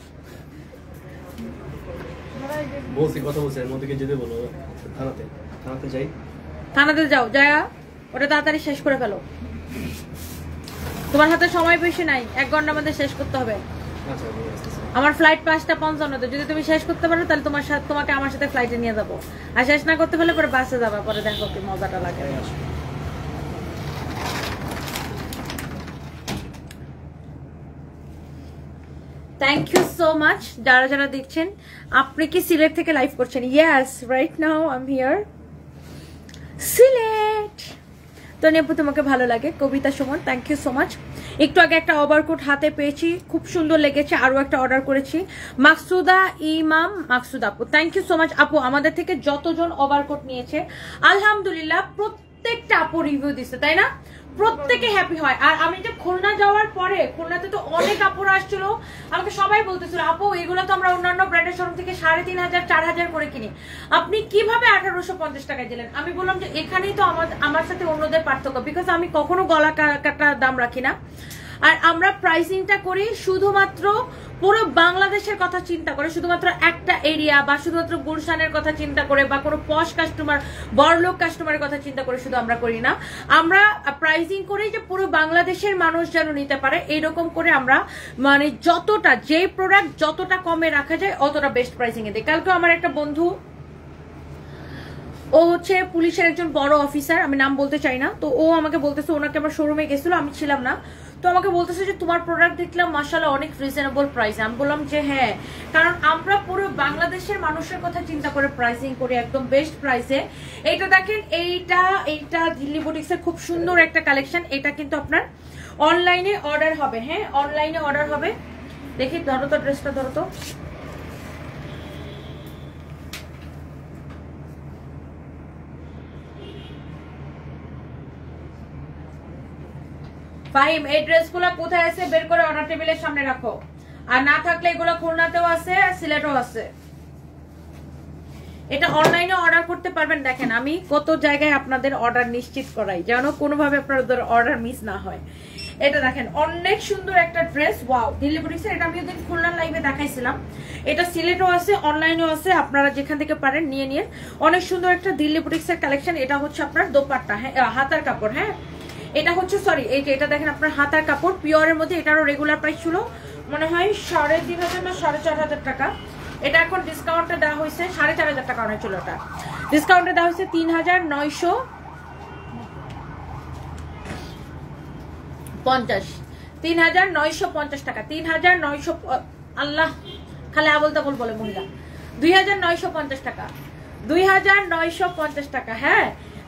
বলছি কথা বলছি, এর মধ্যে যেতে বলো থানাতে যাই। থানাতে যাও, যায়া ওটা তাড়াতাড়ি শেষ করে ফেলো। তোমার হাতে সময় বেশি নাই, 1 ঘন্টার মধ্যে শেষ করতে হবে। আমার ফ্লাইট 5:55, যদি তুমি শেষ করতে পারো তাহলে তোমাকে আমার সাথে ফ্লাইটে নিয়ে যাবো, আর শেষ না করতে পারলে পরে বাসে যাবা, পরে দেখো কি মজাটা লাগে। থ্যাংক ইউ সো মাচ যারা যারা দেখছেন। আপনি কি সিলেট থেকে লাইভ করছেন? Yes, right now I am here Sylhet. তো নেপু তোমাকে ভালো লাগে, Kabita Suman thank you so much. একটু আগে একটা ওভারকোট হাতে পেয়েছি, খুব সুন্দর লেগেছে, আরো একটা অর্ডার করেছি। মাকসুদা ইমাম, মাকসুদা আপু থ্যাংক ইউ সো মাচ। আপু আমাদের থেকে যতজন ওভারকোট নিয়েছে আলহামদুলিল্লাহ প্রত্যেক প্রত্যেকটা আপু রিভিউ দিচ্ছে, তাই না? প্রত্যেকে হ্যাপি হয়। আর আমি যে খুলনা যাওয়ার পরে, খুলনাতে তো অনেক আপুরা আসছিল, আমাকে সবাই বলতেছিল আপু এগুলো তো আমরা অন্যান্য ব্র্যান্ডের শোরুম থেকে 3500 4000 করে কিনি, আপনি কিভাবে 1850 টাকায় দিলেন? আমি বললাম যে এখানেই তো আমার সাথে অন্যদের পার্থক্য, বিকজ আমি কখনো গলা কাটা দাম রাখি না। আর আমরা প্রাইসিংটা করি শুধুমাত্র পুরো বাংলাদেশের কথা চিন্তা করে, শুধুমাত্র একটা এরিয়া বা শুধুমাত্র গুলশানের কথা চিন্তা করে বা কোনো পশ কাস্টমার, বড়লোক কাস্টমারের কথা চিন্তা করে শুধু আমরা করি না। আমরা প্রাইসিং করি যে পুরো বাংলাদেশের মানুষ যেন নিতে পারে, এইরকম করে আমরা মানে যতটা, যে প্রোডাক্ট যতটা কমে রাখা যায় অতটা বেস্ট প্রাইসিং এ দিই। কালকে আমার একটা বন্ধু, ও হচ্ছে পুলিশের একজন বড় অফিসার, আমি নাম বলতে চাই না, তো ও আমাকে বলতেছে, ওনাকে আমার শোরুমে গেছিল, আমি ছিলাম না, তো আমাকে বলতেছে যে তোমার প্রোডাক্ট দেখলাম মাশাআল্লাহ অনেক রিজনেবল প্রাইস। আমি বললাম যে হ্যাঁ, কারণ আমরা পুরো বাংলাদেশের মানুষের কথা চিন্তা করে প্রাইসিং করি একদম বেস্ট প্রাইসে। এইটা দেখেন, এইটা দিল্লি বুটিক্সের খুব সুন্দর একটা কালেকশন। এটা কিন্তু আপনার অনলাইনে অর্ডার হবে, হ্যাঁ অনলাইনে অর্ডার হবে। দেখি ধরো তো ড্রেসটা, ধরো তো। ফাহিম, এই ড্রেসগুলো কোথায় আছে বের করে অর্ডার টেবিলের সামনে রাখো। আর না থাকলে এগুলো খুলনাতেও আছে, সিলেটেও আছে। এটা অনলাইনে অর্ডার করতে পারবেন। দেখেন আমি কত জায়গায় আপনাদের অর্ডার নিশ্চিত করাই, যেন কোনোভাবে আপনাদের অর্ডার মিস না হয়। এটা দেখেন অনেক সুন্দর একটা ড্রেস, ওয়াও, দিল্লি বুটিক্সের। এটা আমি ওদিন খুলনার লাইভে দেখাইছিলাম। এটা সিলেটও আছে, অনলাইনেও আছে, আপনারা যেখান থেকে পারেন নিয়ে নিন। অনেক সুন্দর একটা দিল্লি বুটিক্সের কালেকশন। এটা হচ্ছে আপনার দোপাট্টা, হ্যাঁ হাতার কাপড়, হ্যাঁ এটা হচ্ছে সরি এটা দেখেন আপনার হাতার কাপড় পিওরের মধ্যে। এটারও রেগুলার প্রাইস ছিল মনে হয় 3500 না 4500 টাকা। এটা এখন ডিসকাউন্টে দেওয়া হয়েছে 4500 টাকা অনেক ছিল, ওটা ডিসকাউন্টে দেওয়া হয়েছে 3950 টাকা। 3900, আল্লাহ খালি আবল তাবল বলে মহিলা। 2950 টাকা, 2950 টাকা, হ্যাঁ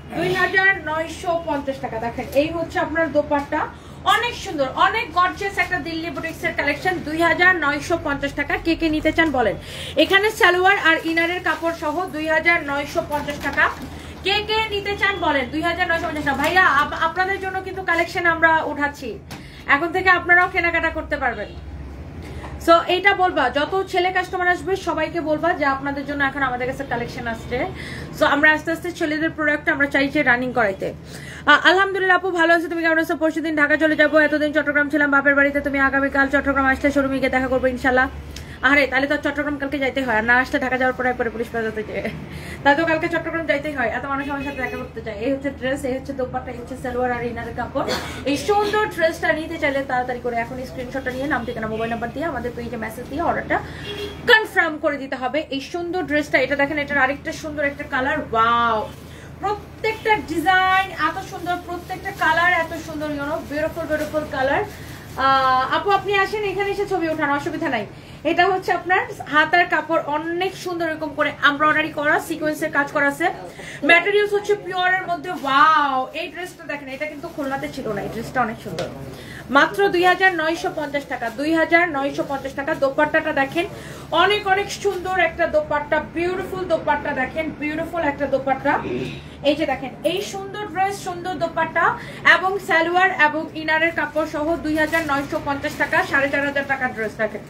2950 টাকা। দেখেন এই হচ্ছে আপনার দোপাট্টা, অনেক সুন্দর, অনেক গর্জিয়াস একটা দিল্লি বুটিক্সের কালেকশন। 2950 টাকা। কে কে নিতে চান বলেন। এখানে সালোয়ার আর ইনারের কাপড় সহ 2950 টাকা। কে কে নিতে চান বলেন। 2950 টাকা। ভাইয়া আপনাদের জন্য কিন্তু কালেকশন আমরা উঠাচ্ছি, এখন থেকে আপনারাও কেনাকাটা করতে পারবেন। সো এইটা বলবা, যত ছেলে কাস্টমার আসবে সবাইকে বলবা যে আপনাদের জন্য এখন আমাদের কাছে কালেকশন আসছে। সো আমরা আস্তে আস্তে ছেলেদের প্রোডাক্ট আমরা চাইছি রানিং করাইতে। আলহামদুলিল্লাহ আপু ভালো আছে, তুমি কেমন আছো? পরশুদিন ঢাকা চলে যাবো, এতদিন চট্টগ্রাম ছিলাম বাপের বাড়িতে, তুমি আগামীকাল চট্টগ্রাম আসলে শোরুমে গিয়ে দেখা করবো ইনশাল্লাহ। আরে তাহলে তো চট্টগ্রাম কালকে যাইতে হয়, আর না আসলে ঢাকা যাওয়ার পরে পুলিশ বাজাতে যায়, তাই তো কালকে চট্টগ্রাম যাইতেই হয়, এত মানুষ আমার সাথে দেখা করতে চায়। এই হচ্ছে ড্রেস, এই হচ্ছে দোপাট্টা, এই হচ্ছে সালোয়ার আর ইনারের কাপড়। এই সুন্দর ড্রেসটা নিতে চাইলে তাড়াতাড়ি করে এখন স্ক্রিনশটটা নিয়ে নাম ঠিকানা মোবাইল নাম্বার দিয়ে আমাদের পেজে মেসেজ দিয়ে অর্ডারটা কনফার্ম করে দিতে হবে। এই সুন্দর ড্রেসটা, এটা দেখেন, এটার আরেকটা সুন্দর একটা কালার, ওয়াও, প্রত্যেকটা ডিজাইন এত সুন্দর, প্রত্যেকটা কালার এত সুন্দর, ইউনো বিউটিফুল কালার। আপু আপনি আসেন, এখানে এসে ছবি ওঠান, অসুবিধা নাই। এটা হচ্ছে আপনার হাতার কাপড়, অনেক সুন্দর এরকম করে এমব্রয়ডারি করা, সিকোয়েন্সের কাজ করা আছে। ম্যাটেরিয়ালস হচ্ছে পিওরের মধ্যে, ওয়াও। এই ড্রেসটা দেখেন, এটা কিন্তু খুলনাতে ছিল না, এই ড্রেসটা অনেক সুন্দর। মাত্র 2950 টাকা, 2950 টাকা। দোপাট্টাটা দেখেন, অনেক অনেক সুন্দর একটা দোপাট্টা, বিউটিফুল দোপাট্টা দেখেন, বিউটিফুল একটা দোপাট্টা। এই যে দেখেন, এই সুন্দর ড্রেস, সুন্দর দোপাট্টা এবং সালোয়ার এবং ইনারের কাপড় সহ 2950 টাকা, 4500 টাকা ড্রেস দেখেন।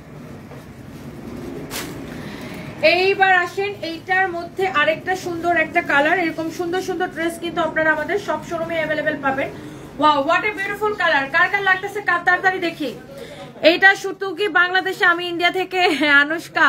এইবার আসেন, এইটার মধ্যে আরেকটা সুন্দর একটা কালার। এরকম সুন্দর সুন্দর ড্রেস কিন্তু আপনারা আমাদের সব শোরুমে অ্যাভেলেবেল পাবেন। Wow, what a beautiful colour. কার কার লাগতেছে তাড়াতাড়ি দেখি। এইটা শুধু কি বাংলাদেশে, আমি ইন্ডিয়া থেকে। আনুষ্কা,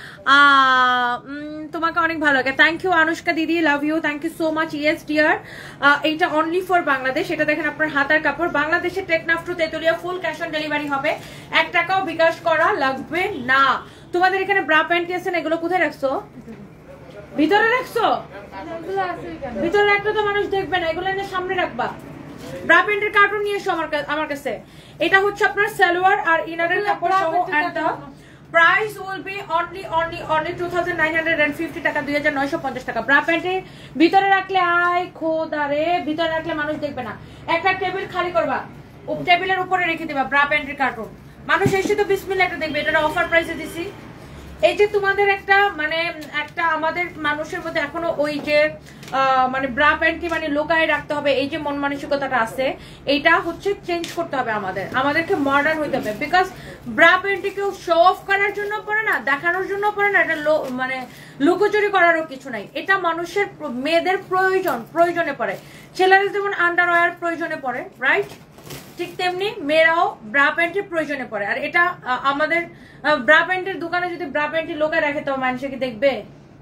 তোমাকে অনেক ভালো লাগে, থ্যাংক ইউ আনুষ্কা দিদি, love you, thank you so much. Yes dear, এইটা অনলি ফর বাংলাদেশ। এটা দেখেন আপনার হাতার কাপড়, বাংলাদেশের Teknaf to Tetulia full cash on delivery হবে, 1 টাকাও বিকাশ করা লাগবে না। তোমাদের এখানে ব্রা প্যান্টি আছে না, এগুলো কোথায় রাখছো? ভিতরে রাখছো? ভিতরে রাখলে তো মানুষ দেখবে না, এগুলো এনে সামনে রাখবা। ব্রা প্যান্টের কার্টুন নিয়ে এসো আমার কাছে। এটা হচ্ছে আপনার সালোয়ার আর ইনারের কাপড় সহ, and the price will be only 2950 টাকা, 2950 টাকা। ব্রা প্যান্টে ভিতরে রাখলে, আয় খোদারে, ভিতরে রাখলে মানুষ দেখবে না। একটা টেবিল খালি করবা, টেবিলের উপরে রেখে দিবা ব্রা প্যান্টের কার্টুন, মানুষ এসে তো বিসমিল্লাহ একটা দেখবে। এটা অফার প্রাইসে দিছি, এই যে তোমাদের একটা মানে একটা আমাদের মানুষের মধ্যে এখনো ওই যে মানে ব্রা প্যান্টকে মানে লোকায় রাখতে হবে, এই যে মন মানসিকতাটা আছে, এইটা হচ্ছে চেঞ্জ করতে হবে। আমাদেরকে মডার্ন হইতে হবে। বিকজ ব্রা প্যান্টে কেউ শো অফ করার জন্য পরে না, দেখানোর জন্য পরে না, এটা মানে লুকোচুরি করারও কিছু নাই। এটা মানুষের মেয়েদের প্রয়োজনে পড়ে। ছেলেরা যেমন আন্ডারওয়্যার প্রয়োজনে পড়ে, রাইট? ঠিক তেমনি মেয়েরাও ব্রা প্যান্টের প্রয়োজনে পড়ে। আর এটা আমাদের ব্রা প্যান্টের দোকানে যদি ব্রা প্যান্টের লোকে রাখে তো মানুষে কি দেখবে?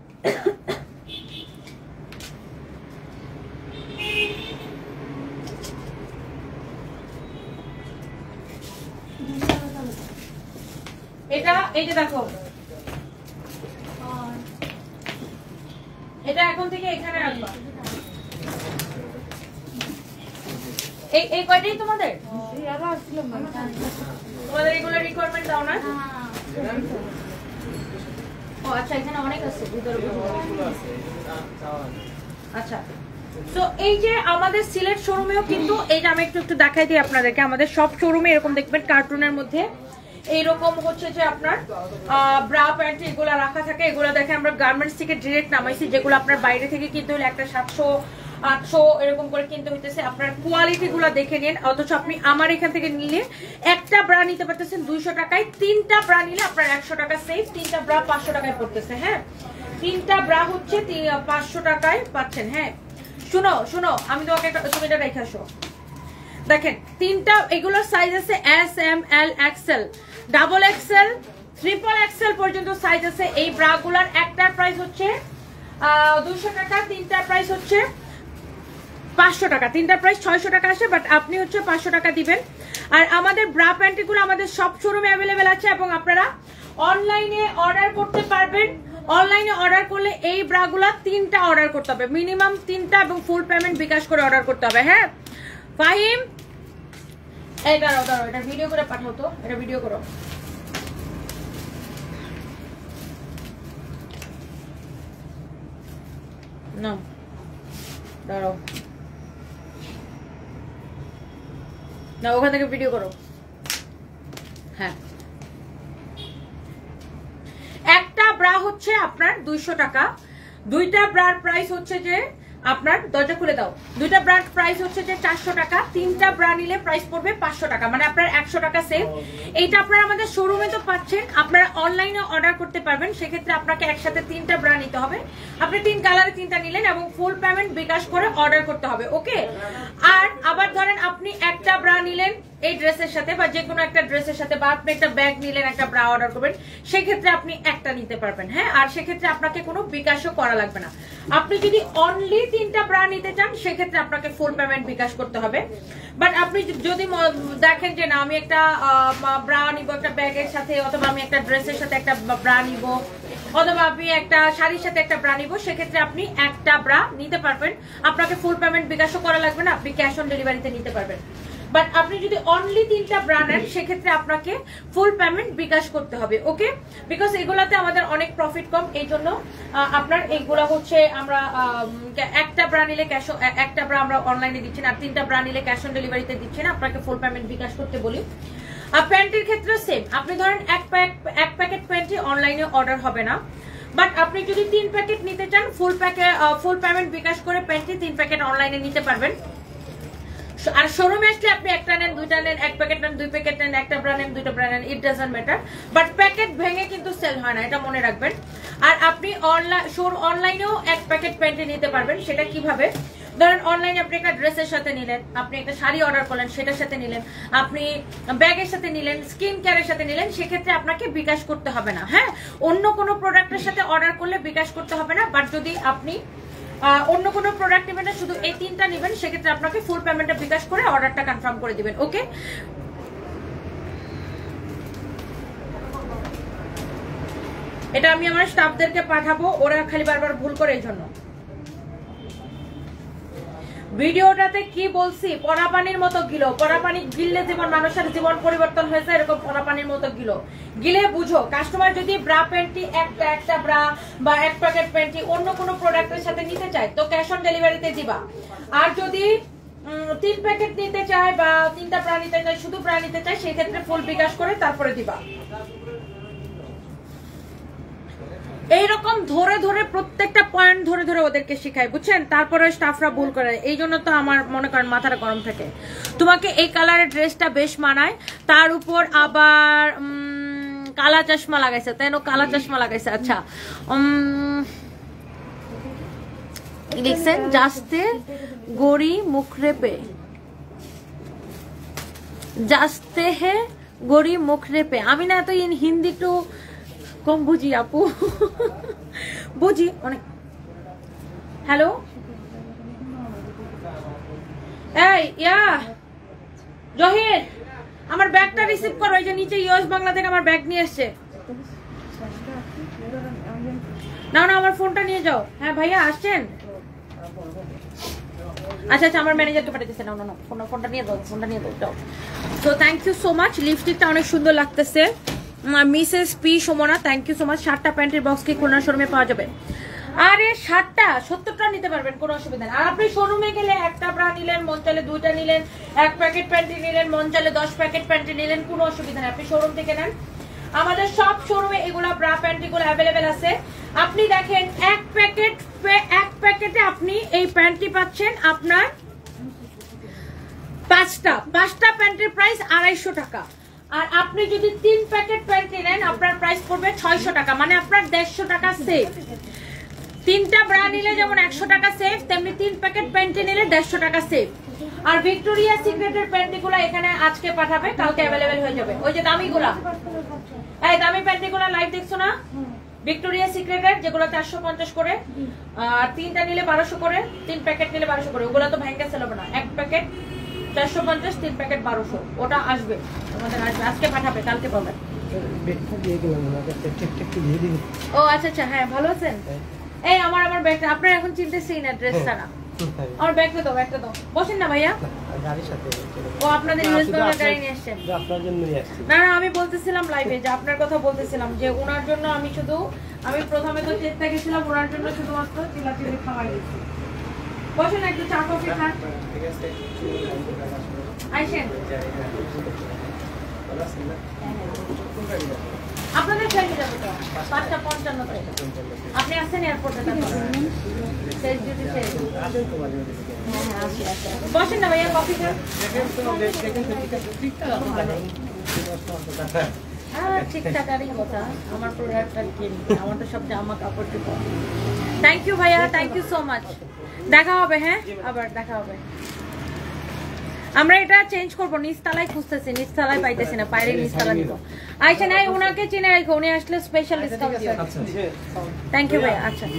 এটা এই যে দেখো, এটা এখন থেকে এখানে রাখবা। এই কয়টাই তোমাদের? তোমাদের এগুলো রিকোয়ারমেন্ট দাও না? ও আচ্ছা, এখানে অনেক আছে ভিতরে। আচ্ছা, তো এই যে আমাদের সিলেট শোরুমেও কিন্তু এই যে আমি একটু দেখাই দিই আপনাদেরকে, আমাদের সব শোরুমে এরকম দেখবেন কার্টুনের মধ্যে এইরকম হচ্ছে যে আপনার ব্রা প্যান্ট এগুলো রাখা থাকে। এগুলো দেখে আমরা গার্মেন্টস থেকে ডিরেক্ট নামাইছি, যেগুলো আপনার বাইরে থেকে কিনতে হলে একটা 700-800 এরকম করে কিনতে হইতেছে। আপনার কোয়ালিটি গুলো দেখে নিন। অথচ আপনি আমার এখান থেকে নিলে একটা ব্রা নিতে পারতেছেন 200 টাকায়, 3টা ব্রা নিলে আপনার 100 টাকা সেভ। 3টা ব্রা 500 টাকায় পড়তেছে। হ্যাঁ, 3টা ব্রা হচ্ছে 500 টাকায় পাচ্ছেন। হ্যাঁ, শুনো আমি তোমাকে তুমি এটা রেখে আসো। দেখেন 3টা এগুলোর সাইজ আছে S, M, L, XL, double XL, triple XL পর্যন্ত সাইজ আছে। এই ব্রা গুলার একটার প্রাইস হচ্ছে 200 টাকা, 3টার প্রাইস হচ্ছে 500 টাকা, 3টার প্রাইস 600 টাকা আসে, বাট আপনি হচ্ছে 500 টাকা দিবেন। আর আমাদের ব্রা প্যান্টগুলো আমাদের সব শোরুমে অ্যাভেলেবেল আছে এবং আপনারা অনলাইনে অর্ডার করতে পারবেন। অনলাইনে অর্ডার করলে এই ব্রাগুলা 3টা অর্ডার করতে হবে, মিনিমাম 3টা, এবং ফুল পেমেন্ট বিকাশ করে অর্ডার করতে হবে। হ্যাঁ ফাহিম, এই দাঁড়াও এটা ভিডিও করে পাঠাও তো, এটা ভিডিও করো। না দাঁড়াও না, ওখান থেকে ভিডিও করো। হ্যাঁ, একটা ব্রা হচ্ছে আপনার 200 টাকা, 2টা ব্রার প্রাইস হচ্ছে যে আপনার, দরজা খুলে দাও, 2টা ব্রার প্রাইস হচ্ছে যে 400 টাকা, 3টা ব্রা নিলে প্রাইস পড়বে 500 টাকা, মানে আপনার 100 টাকা সেভ। এইটা আপনারা আমাদের শোরুমে তো পাচ্ছেন, আপনারা অনলাইনে অর্ডার করতে পারবেন। সেক্ষেত্রে আপনাকে একসাথে 3টা ব্রা নিতে হবে। আপনি 3 কালারে 3টা নিলেন এবং ফুল পেমেন্ট বিকাশ করে অর্ডার করতে হবে। ওকে, আর আবার ধরেন আপনি একটা ব্রা নিলেন এই ড্রেসের সাথে বা যে কোনো একটা ড্রেসের সাথে, বা আপনি একটা ব্যাগ নিলেন, একটা ব্রা অর্ডার করবেন, সেক্ষেত্রে আপনি একটা নিতে পারবেন। হ্যাঁ, আর সেক্ষেত্রে আপনাকে কোনো বিকাশও করা লাগবে না। আপনি যদি অনলি 3টা ব্রা নিতে চান সেক্ষেত্রে আপনাকে ফুল পেমেন্ট বিকাশ করতে হবে। বাট আপনি যদি দেখেন যে না আমি একটা ব্রা নিব একটা ব্যাগের সাথে, অথবা আমি একটা ড্রেসের সাথে একটা ব্রা নিব, অথবা আপনি একটা শাড়ির সাথে একটা ব্রা নিব, সেক্ষেত্রে আপনি একটা ব্রা নিতে পারবেন। আপনাকে ফুল পেমেন্ট বিকাশও করা লাগবে না, আপনি ক্যাশ অন ডেলিভারিতে নিতে পারবেন। বাট আপনি যদি অনলি 3টা ব্রা নেন সেক্ষেত্রে আপনাকে ফুল পেমেন্ট বিকাশ করতে হবে। ওকে, বিকজ এগুলাতে আমাদের অনেক প্রফিট কম, এই জন্য আপনার এইগুলা হচ্ছে আমরা একটা ব্রা নিলে একটা ব্রা আমরা অনলাইনে দিচ্ছি না, আর 3টা ব্রা নিলে ক্যাশ অন ডেলিভারিতে দিচ্ছি না, আপনাকে ফুল পেমেন্ট বিকাশ করতে বলি। প্যান্টের ক্ষেত্রে সেম, আপনি ধরেন এক প্যাকেট প্যান্টই অনলাইনে অর্ডার হবে না, বাট আপনি যদি 3 প্যাকেট নিতে চান ফুল পেমেন্ট বিকাশ করে প্যান্টে 3 প্যাকেট অনলাইনে নিতে পারবেন। আর শোরুমে আসলে আপনি একটা নেন, 2টা নেন, 1 প্যাকেট নেন, 2 প্যাকেট নেন, একটা ব্রা নেন, 2টা ব্রা নেন, it doesn't matter, but packet ভেঙে কিন্তু সেল হয় না, এটা মনে রাখবেন। আর আপনি অনলাইনেও 1 প্যাকেট প্যান্টে নিতে পারবেন। সেটা কিভাবে? ধরেন অনলাইনে আপনি একটা ড্রেসের সাথে নিলেন, আপনি একটা শাড়ি অর্ডার করলেন, সেটার সাথে নিলেন, আপনি ব্যাগের সাথে নিলেন, স্কিন কেয়ারের সাথে নিলেন, সেক্ষেত্রে আপনাকে বিকাশ করতে হবে না। হ্যাঁ, অন্য কোনো প্রোডাক্টের সাথে অর্ডার করলে বিকাশ করতে হবে না, বাট যদি আপনি অন্য কোনো প্রোডাক্ট নেবেন না, শুধু এই 3টা নেবেন, সেক্ষেত্রে আপনাকে ফুল পেমেন্টটা বিকাশ করে অর্ডারটা কনফার্ম করে দিবেন। ওকে, এটা আমি আমার স্টাফদেরকে পাঠাবো, ওরা খালি বারবার ভুল করে, এই জন্য। ভিডিওটাতে কি বলছি? পড়া পানির মতো গিলো, পড়া পানি গিললে যেমন মানুষের জীবন পরিবর্তন হয়েছে, এরকম পড়া পানির মতো গিলে বুঝো। কাস্টমার যদি ব্রা প্যান্টি একটা ব্রা বা 1 প্যাকেট প্যান্টি অন্য কোনো প্রোডাক্টের সাথে নিতে চায় তো ক্যাশ অন ডেলিভারিতে দিবা। আর যদি 3 প্যাকেট নিতে চায় বা 3টা ব্রা নিতে চায়, শুধু ব্রা নিতে চায়, সেই ক্ষেত্রে ফুল বিকাশ করে তারপরে দিবা। এইরকম ধরে ধরে প্রত্যেকটা পয়েন্ট ধরে ধরে ওদেরকে শিখাই, বুঝছেন? তারপরে স্টাফরা ভুল করে, এই জন্য তো আমার মনে করেন মাথাটা গরম থাকে। তোমাকে এই কালারের ড্রেসটা বেশ মানায়, তার উপর আবার কালা চশমা লাগাইছে, তাই না? কালা চশমা লাগাইছে। আচ্ছা, লিখছেন জাস্তে গড়ি মুখরে পে, জাস্তে হে গড়ি মুখরে পে। আমি না তো হিন্দি একটু কম বুঝি আপু, বুঝি অনেক। হ্যালো, এই ইয়া জহির, আমার ব্যাগটা রিসিভ করো। এই যে নিচে ইউএস বাংলা থেকে আমার ব্যাগ নিয়ে এসছে। না না, আমার ফোনটা নিয়ে যাও। হ্যাঁ ভাইয়া আসছেন? আচ্ছা আচ্ছা, আমার ম্যানেজারকে পাঠাতেছে। না না না, ফোনটা নিয়ে দাও, ফোনটা নিয়ে দাও, যাও। তো থ্যাংক ইউ সো মাচ, লিপস্টিকটা অনেক সুন্দর লাগতেছে। Mrs P Sumana, thank you so much. 7টা প্যান্টের বক্স কি খুলনা শোরুমে পাওয়া যাবে? আরে 7টা 70টা নিতে পারবেন, কোনো অসুবিধা নেই। আর আপনি শোরুমে গেলে একটা ব্রা নিলেন, মন চাইলে 2টা নিলেন, 1 প্যাকেট প্যান্টি নিলেন, মন চাইলে 10 প্যাকেট প্যান্টি নিলেন, কোনো অসুবিধা নেই। আপনি শোরুম থেকে নেন, আমাদের সব শোরুমে এগুলা ব্রা প্যান্টিগুলো অ্যাভেলেবেল আছে। আপনি দেখেন এক প্যাকেটে আপনি এই প্যান্টটি পাচ্ছেন আপনার 5টা প্যান্টের প্রাইস 250 টাকা। আর আপনি যদি 3 প্যাকেট প্যান্টি নেন আপনার প্রাইস পড়বে 600 টাকা, মানে আপনার 150 টাকা সেভ। 3টা ব্রা নিলে যেমন 100 টাকা সেভ, তেমনি 3 প্যাকেট প্যান্টি নিলে 150 টাকা সেভ। আর ভিক্টোরিয়া সিক্রেটের প্যান্টিগুলো এখানে আজকে পাঠাবে, কালকে অ্যাভেলেবেল হয়ে যাবে। ওই যে দামিগুলা, এই দামি প্যান্টিগুলো লাইভ দেখছো না? ভিক্টোরিয়া সিক্রেটের যেগুলো 450 করে, আর 3টা নিলে 1200 করে, 3 প্যাকেট নিলে 1200 করে। ওগুলো তো ভ্যাঙ্গা সেল হবে না। 1 প্যাকেট 450, 3 প্যাকেট 1200। ওটা আসবে, তোমাদের আসবে, আজকে পাঠাবে, কালকে পাবেন। ও আচ্ছা আচ্ছা, হ্যাঁ ভালো আছেন? এই আমার ব্যাগটা আপনার এখন চিনতেছেই না, ড্রেসটা না। আমার ব্যাগটা দাও, ব্যাগটা দাও। বসেন না ভাইয়া, ও আপনাদের ইউএস বাংলা গাড়ি নিয়ে আসছেন? না না, আমি বলতেছিলাম লাইভে যে আপনার কথা বলতেছিলাম যে ওনার জন্য আমি প্রথমে তো চেষ্টা গেছিলাম, ওনার জন্য শুধুমাত্র চিলাচিলি খাওয়াই দিচ্ছি। বসেন, একটু চা কফি খান, আইসেন। আপনাদের ফ্লাইটে যাবে তো 5:55 আপনি আসছেন এয়ারপোর্টে? শেষ ডিউটি শেষ। বসেন না ভাইয়া, কফি খান। ঠিকঠাকই কথা, আমার প্রোডাক্টটা কিনি, আমার তো সব জামা কাপড় টুকু। থ্যাংক ইউ ভাইয়া, থ্যাংক ইউ সো মাচ। দেখা হবে, হ্যাঁ আবার দেখা হবে। আমরা এটা চেঞ্জ করবো, নিচতলায় খুঁজতেছি, নিচতলায় পাইতেছি না, বাইরে নিচতলা দিব। আচ্ছা নাই, ওনাকে চিনে রাখো, উনি আসলে স্পেশাল ডিসকাউন্ট দিও। থ্যাংক ইউ ভাইয়া। আচ্ছা,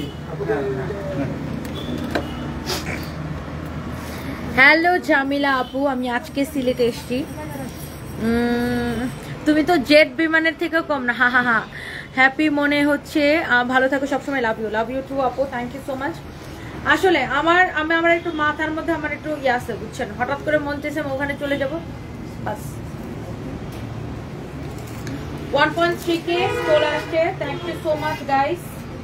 হ্যালো জামিলা আপু, আমি আজকে সিলেটে এসেছি। তুমি তো জেট বিমানের থেকেও কম না। হা হা হা, হ্যাপি মনে হচ্ছে। ভালো থাকো সবসময়, লাভ ইউ টু আপু, থ্যাংক ইউ সো মাচ। আসলে আমার একটু মাথার মধ্যে আমার একটু ইয়ে আছে, বুঝছেন? হঠাৎ করে মন চেয়েছে আমি ওখানে চলে যাবো, বাস। 1.3K চলে আসছে, thank you so much guys.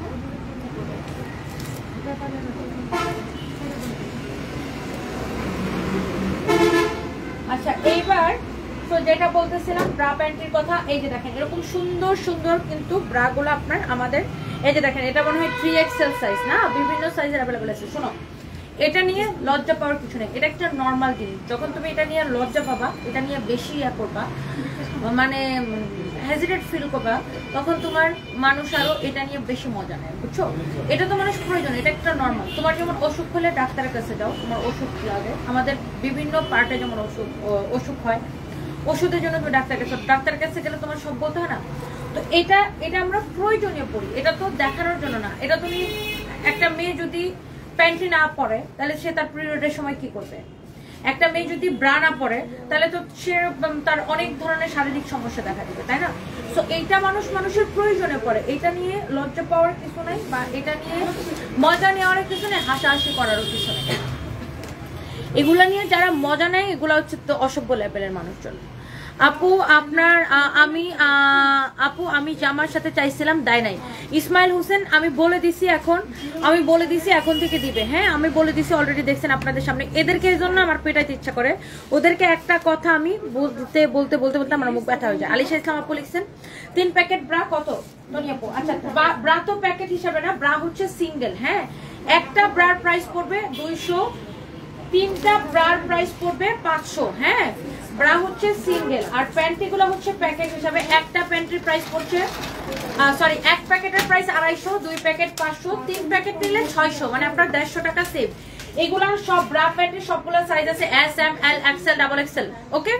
আচ্ছা এইবার তো যেটা বলতেছিলাম ব্রা প্যান্টের কথা, এই যে দেখেন এরকম সুন্দর সুন্দর কিন্তু ব্রা গুলো আপনার আমাদের, এই যে দেখেন এটা মনে হয় 3XL সাইজ না, বিভিন্ন সাইজের অ্যাভেলেবেল আছে। শোনো, এটা নিয়ে লজ্জা পাওয়ার কিছু নেই, এটা একটা নর্মাল জিনিস। যখন তুমি এটা নিয়ে লজ্জা পাবা, এটা নিয়ে বেশি ইয়া করবা, মানে হেজিটেট ফিল করবা, তখন তোমার মানুষ আরো এটা নিয়ে বেশি মজা নেয়, বুঝছো? এটা তো মানুষ প্রয়োজন, এটা একটা নর্মাল। তোমার যেমন অসুখ হলে ডাক্তারের কাছে যাও, তোমার ওষুধ লাগে, আমাদের বিভিন্ন পার্টে যেমন অসুখ হয়, ওষুধের জন্য তুমি ডাক্তারের কাছে গেলে তোমার সব বলতে হয় না। তো এটা আমরা প্রয়োজনীয় পড়ি, এটা তো দেখানোর জন্য না। এটা তুমি একটা মেয়ে যদি প্যান্টি না পরে তাহলে সে তার পিরিয়ডের সময় কি করবে? একটা মেয়ে যদি ব্রা না পরে তাহলে তো সে তার অনেক ধরনের শারীরিক সমস্যা দেখা দিবে, তাই না? তো এইটা মানুষের প্রয়োজনে পড়ে, এটা নিয়ে লজ্জা পাওয়ার কিছু নাই, বা এটা নিয়ে মজা নেওয়ার কিছু নেই, হাসাহাসি করারও কিছু নেই। এগুলা নিয়ে যারা মজা নেয় এগুলা হচ্ছে তো অসভ্য লেভেলের মানুষজন। আপু আপনার আপু আমি জামার সাথে চাইছিলাম দেয় নাই। ইসমাইল হোসেন আমি বলে দিছি এখন থেকে দিবে। হ্যাঁ আমি বলে দিছি অলরেডি, দেখছেন আপনাদের সামনে। এদেরকে এই জন্য আমার পেটাইতে ইচ্ছা করে, ওদেরকে একটা কথা আমি বলতে আমার মুখ ব্যথা হয়ে যায়। আলিশা ইসলাম আপু লিখছেন 3 প্যাকেট ব্রা কত আপু? আচ্ছা ব্রা তো প্যাকেট হিসাবে না, ব্রা হচ্ছে সিঙ্গেল। হ্যাঁ একটা ব্রার প্রাইস পড়বে 200, 3টা ব্রার প্রাইস পড়বে 500। হ্যাঁ ব্রা হচ্ছে সিঙ্গেল, আর প্যান্টিগুলো হচ্ছে প্যাকেট হিসাবে। একটা প্যান্টির প্রাইস পড়ছে সরি, এক প্যাকেটের প্রাইস 250, 2 প্যাকেট 500, 3 প্যাকেট নিলে 600, মানে আপনার 150 টাকা সেভ। এগুলো সব ব্রা প্যান্টের সবগুলো সাইজ আছে S, M, L, XL, XXL। Okay,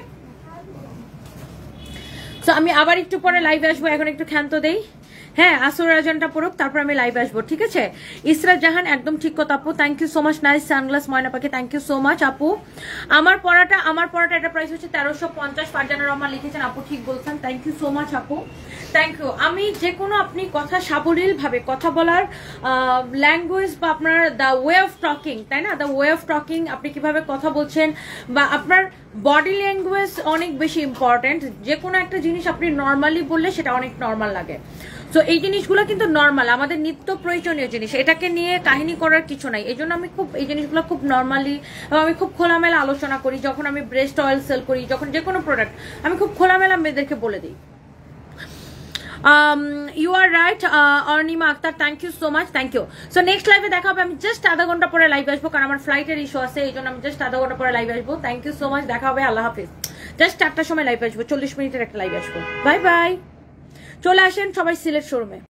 so আমি আবার একটু পরে লাইভে আসবো, এখন একটু ক্ষান্ত দেই। হ্যাঁ আসর আয়োজনটা পড়ুক, তারপর আমি লাইভ আসবো, ঠিক আছে? ইসরাত জাহান একদম ঠিক কথা আপু, thank you so much. Nice sunglass Moyna Pakhi, thank you so much আপু। আমার পড়াটা এটা প্রাইস হচ্ছে 1350। ফারজানা রহমান লিখেছেন আপু ঠিক বলছেন, থ্যাংক ইউ সো মাচ আপু, থ্যাংক ইউ। আমি যে কোনো আপনি কথা সাবলীল ভাবে কথা বলার ল্যাঙ্গুয়েজ বা আপনার দ্য ওয়ে অফ টকিং, তাই না, দ্য ওয়ে অফ টকিং, আপনি কিভাবে কথা বলছেন বা আপনার বডি ল্যাঙ্গুয়েজ অনেক বেশি ইম্পর্টেন্ট। যে কোনো একটা জিনিস আপনি নর্মালি বললে সেটা অনেক নর্মাল লাগে। তো এই জিনিসগুলো কিন্তু নর্মাল, আমাদের নিত্য প্রয়োজনীয় জিনিস, এটাকে নিয়ে কাহিনী করার কিছু নাই। এই জন্য আমি খুব এই জিনিসগুলো খুব নর্মালি এবং আমি খুব খোলামেলা আলোচনা করি। যখন আমি ব্রেস্ট অয়েল সেল করি, যখন যে কোনো প্রোডাক্ট আমি খুব খোলামেলা মেয়েদেরকে বলে দিই। You are right Arnima Akter, thank you so much, thank you. So next লাইভে দেখা হবে। আমি জাস্ট আধা ঘন্টা পরে লাইভ আসবো, কারণ আমার ফ্লাইটের ইস্যু আছে, এই জন্য আমি জাস্ট আধা ঘন্টা পরে লাইভ আসবো। থ্যাংক ইউ সো মাচ, দেখা হবে, আল্লাহ হাফিজ। জাস্ট 4টার সময় লাইভ আসবো, 40 মিনিটের একটা লাইভ আসবো। বাই বাই, চলে আসেন সবাই সিলেট শোরুমে।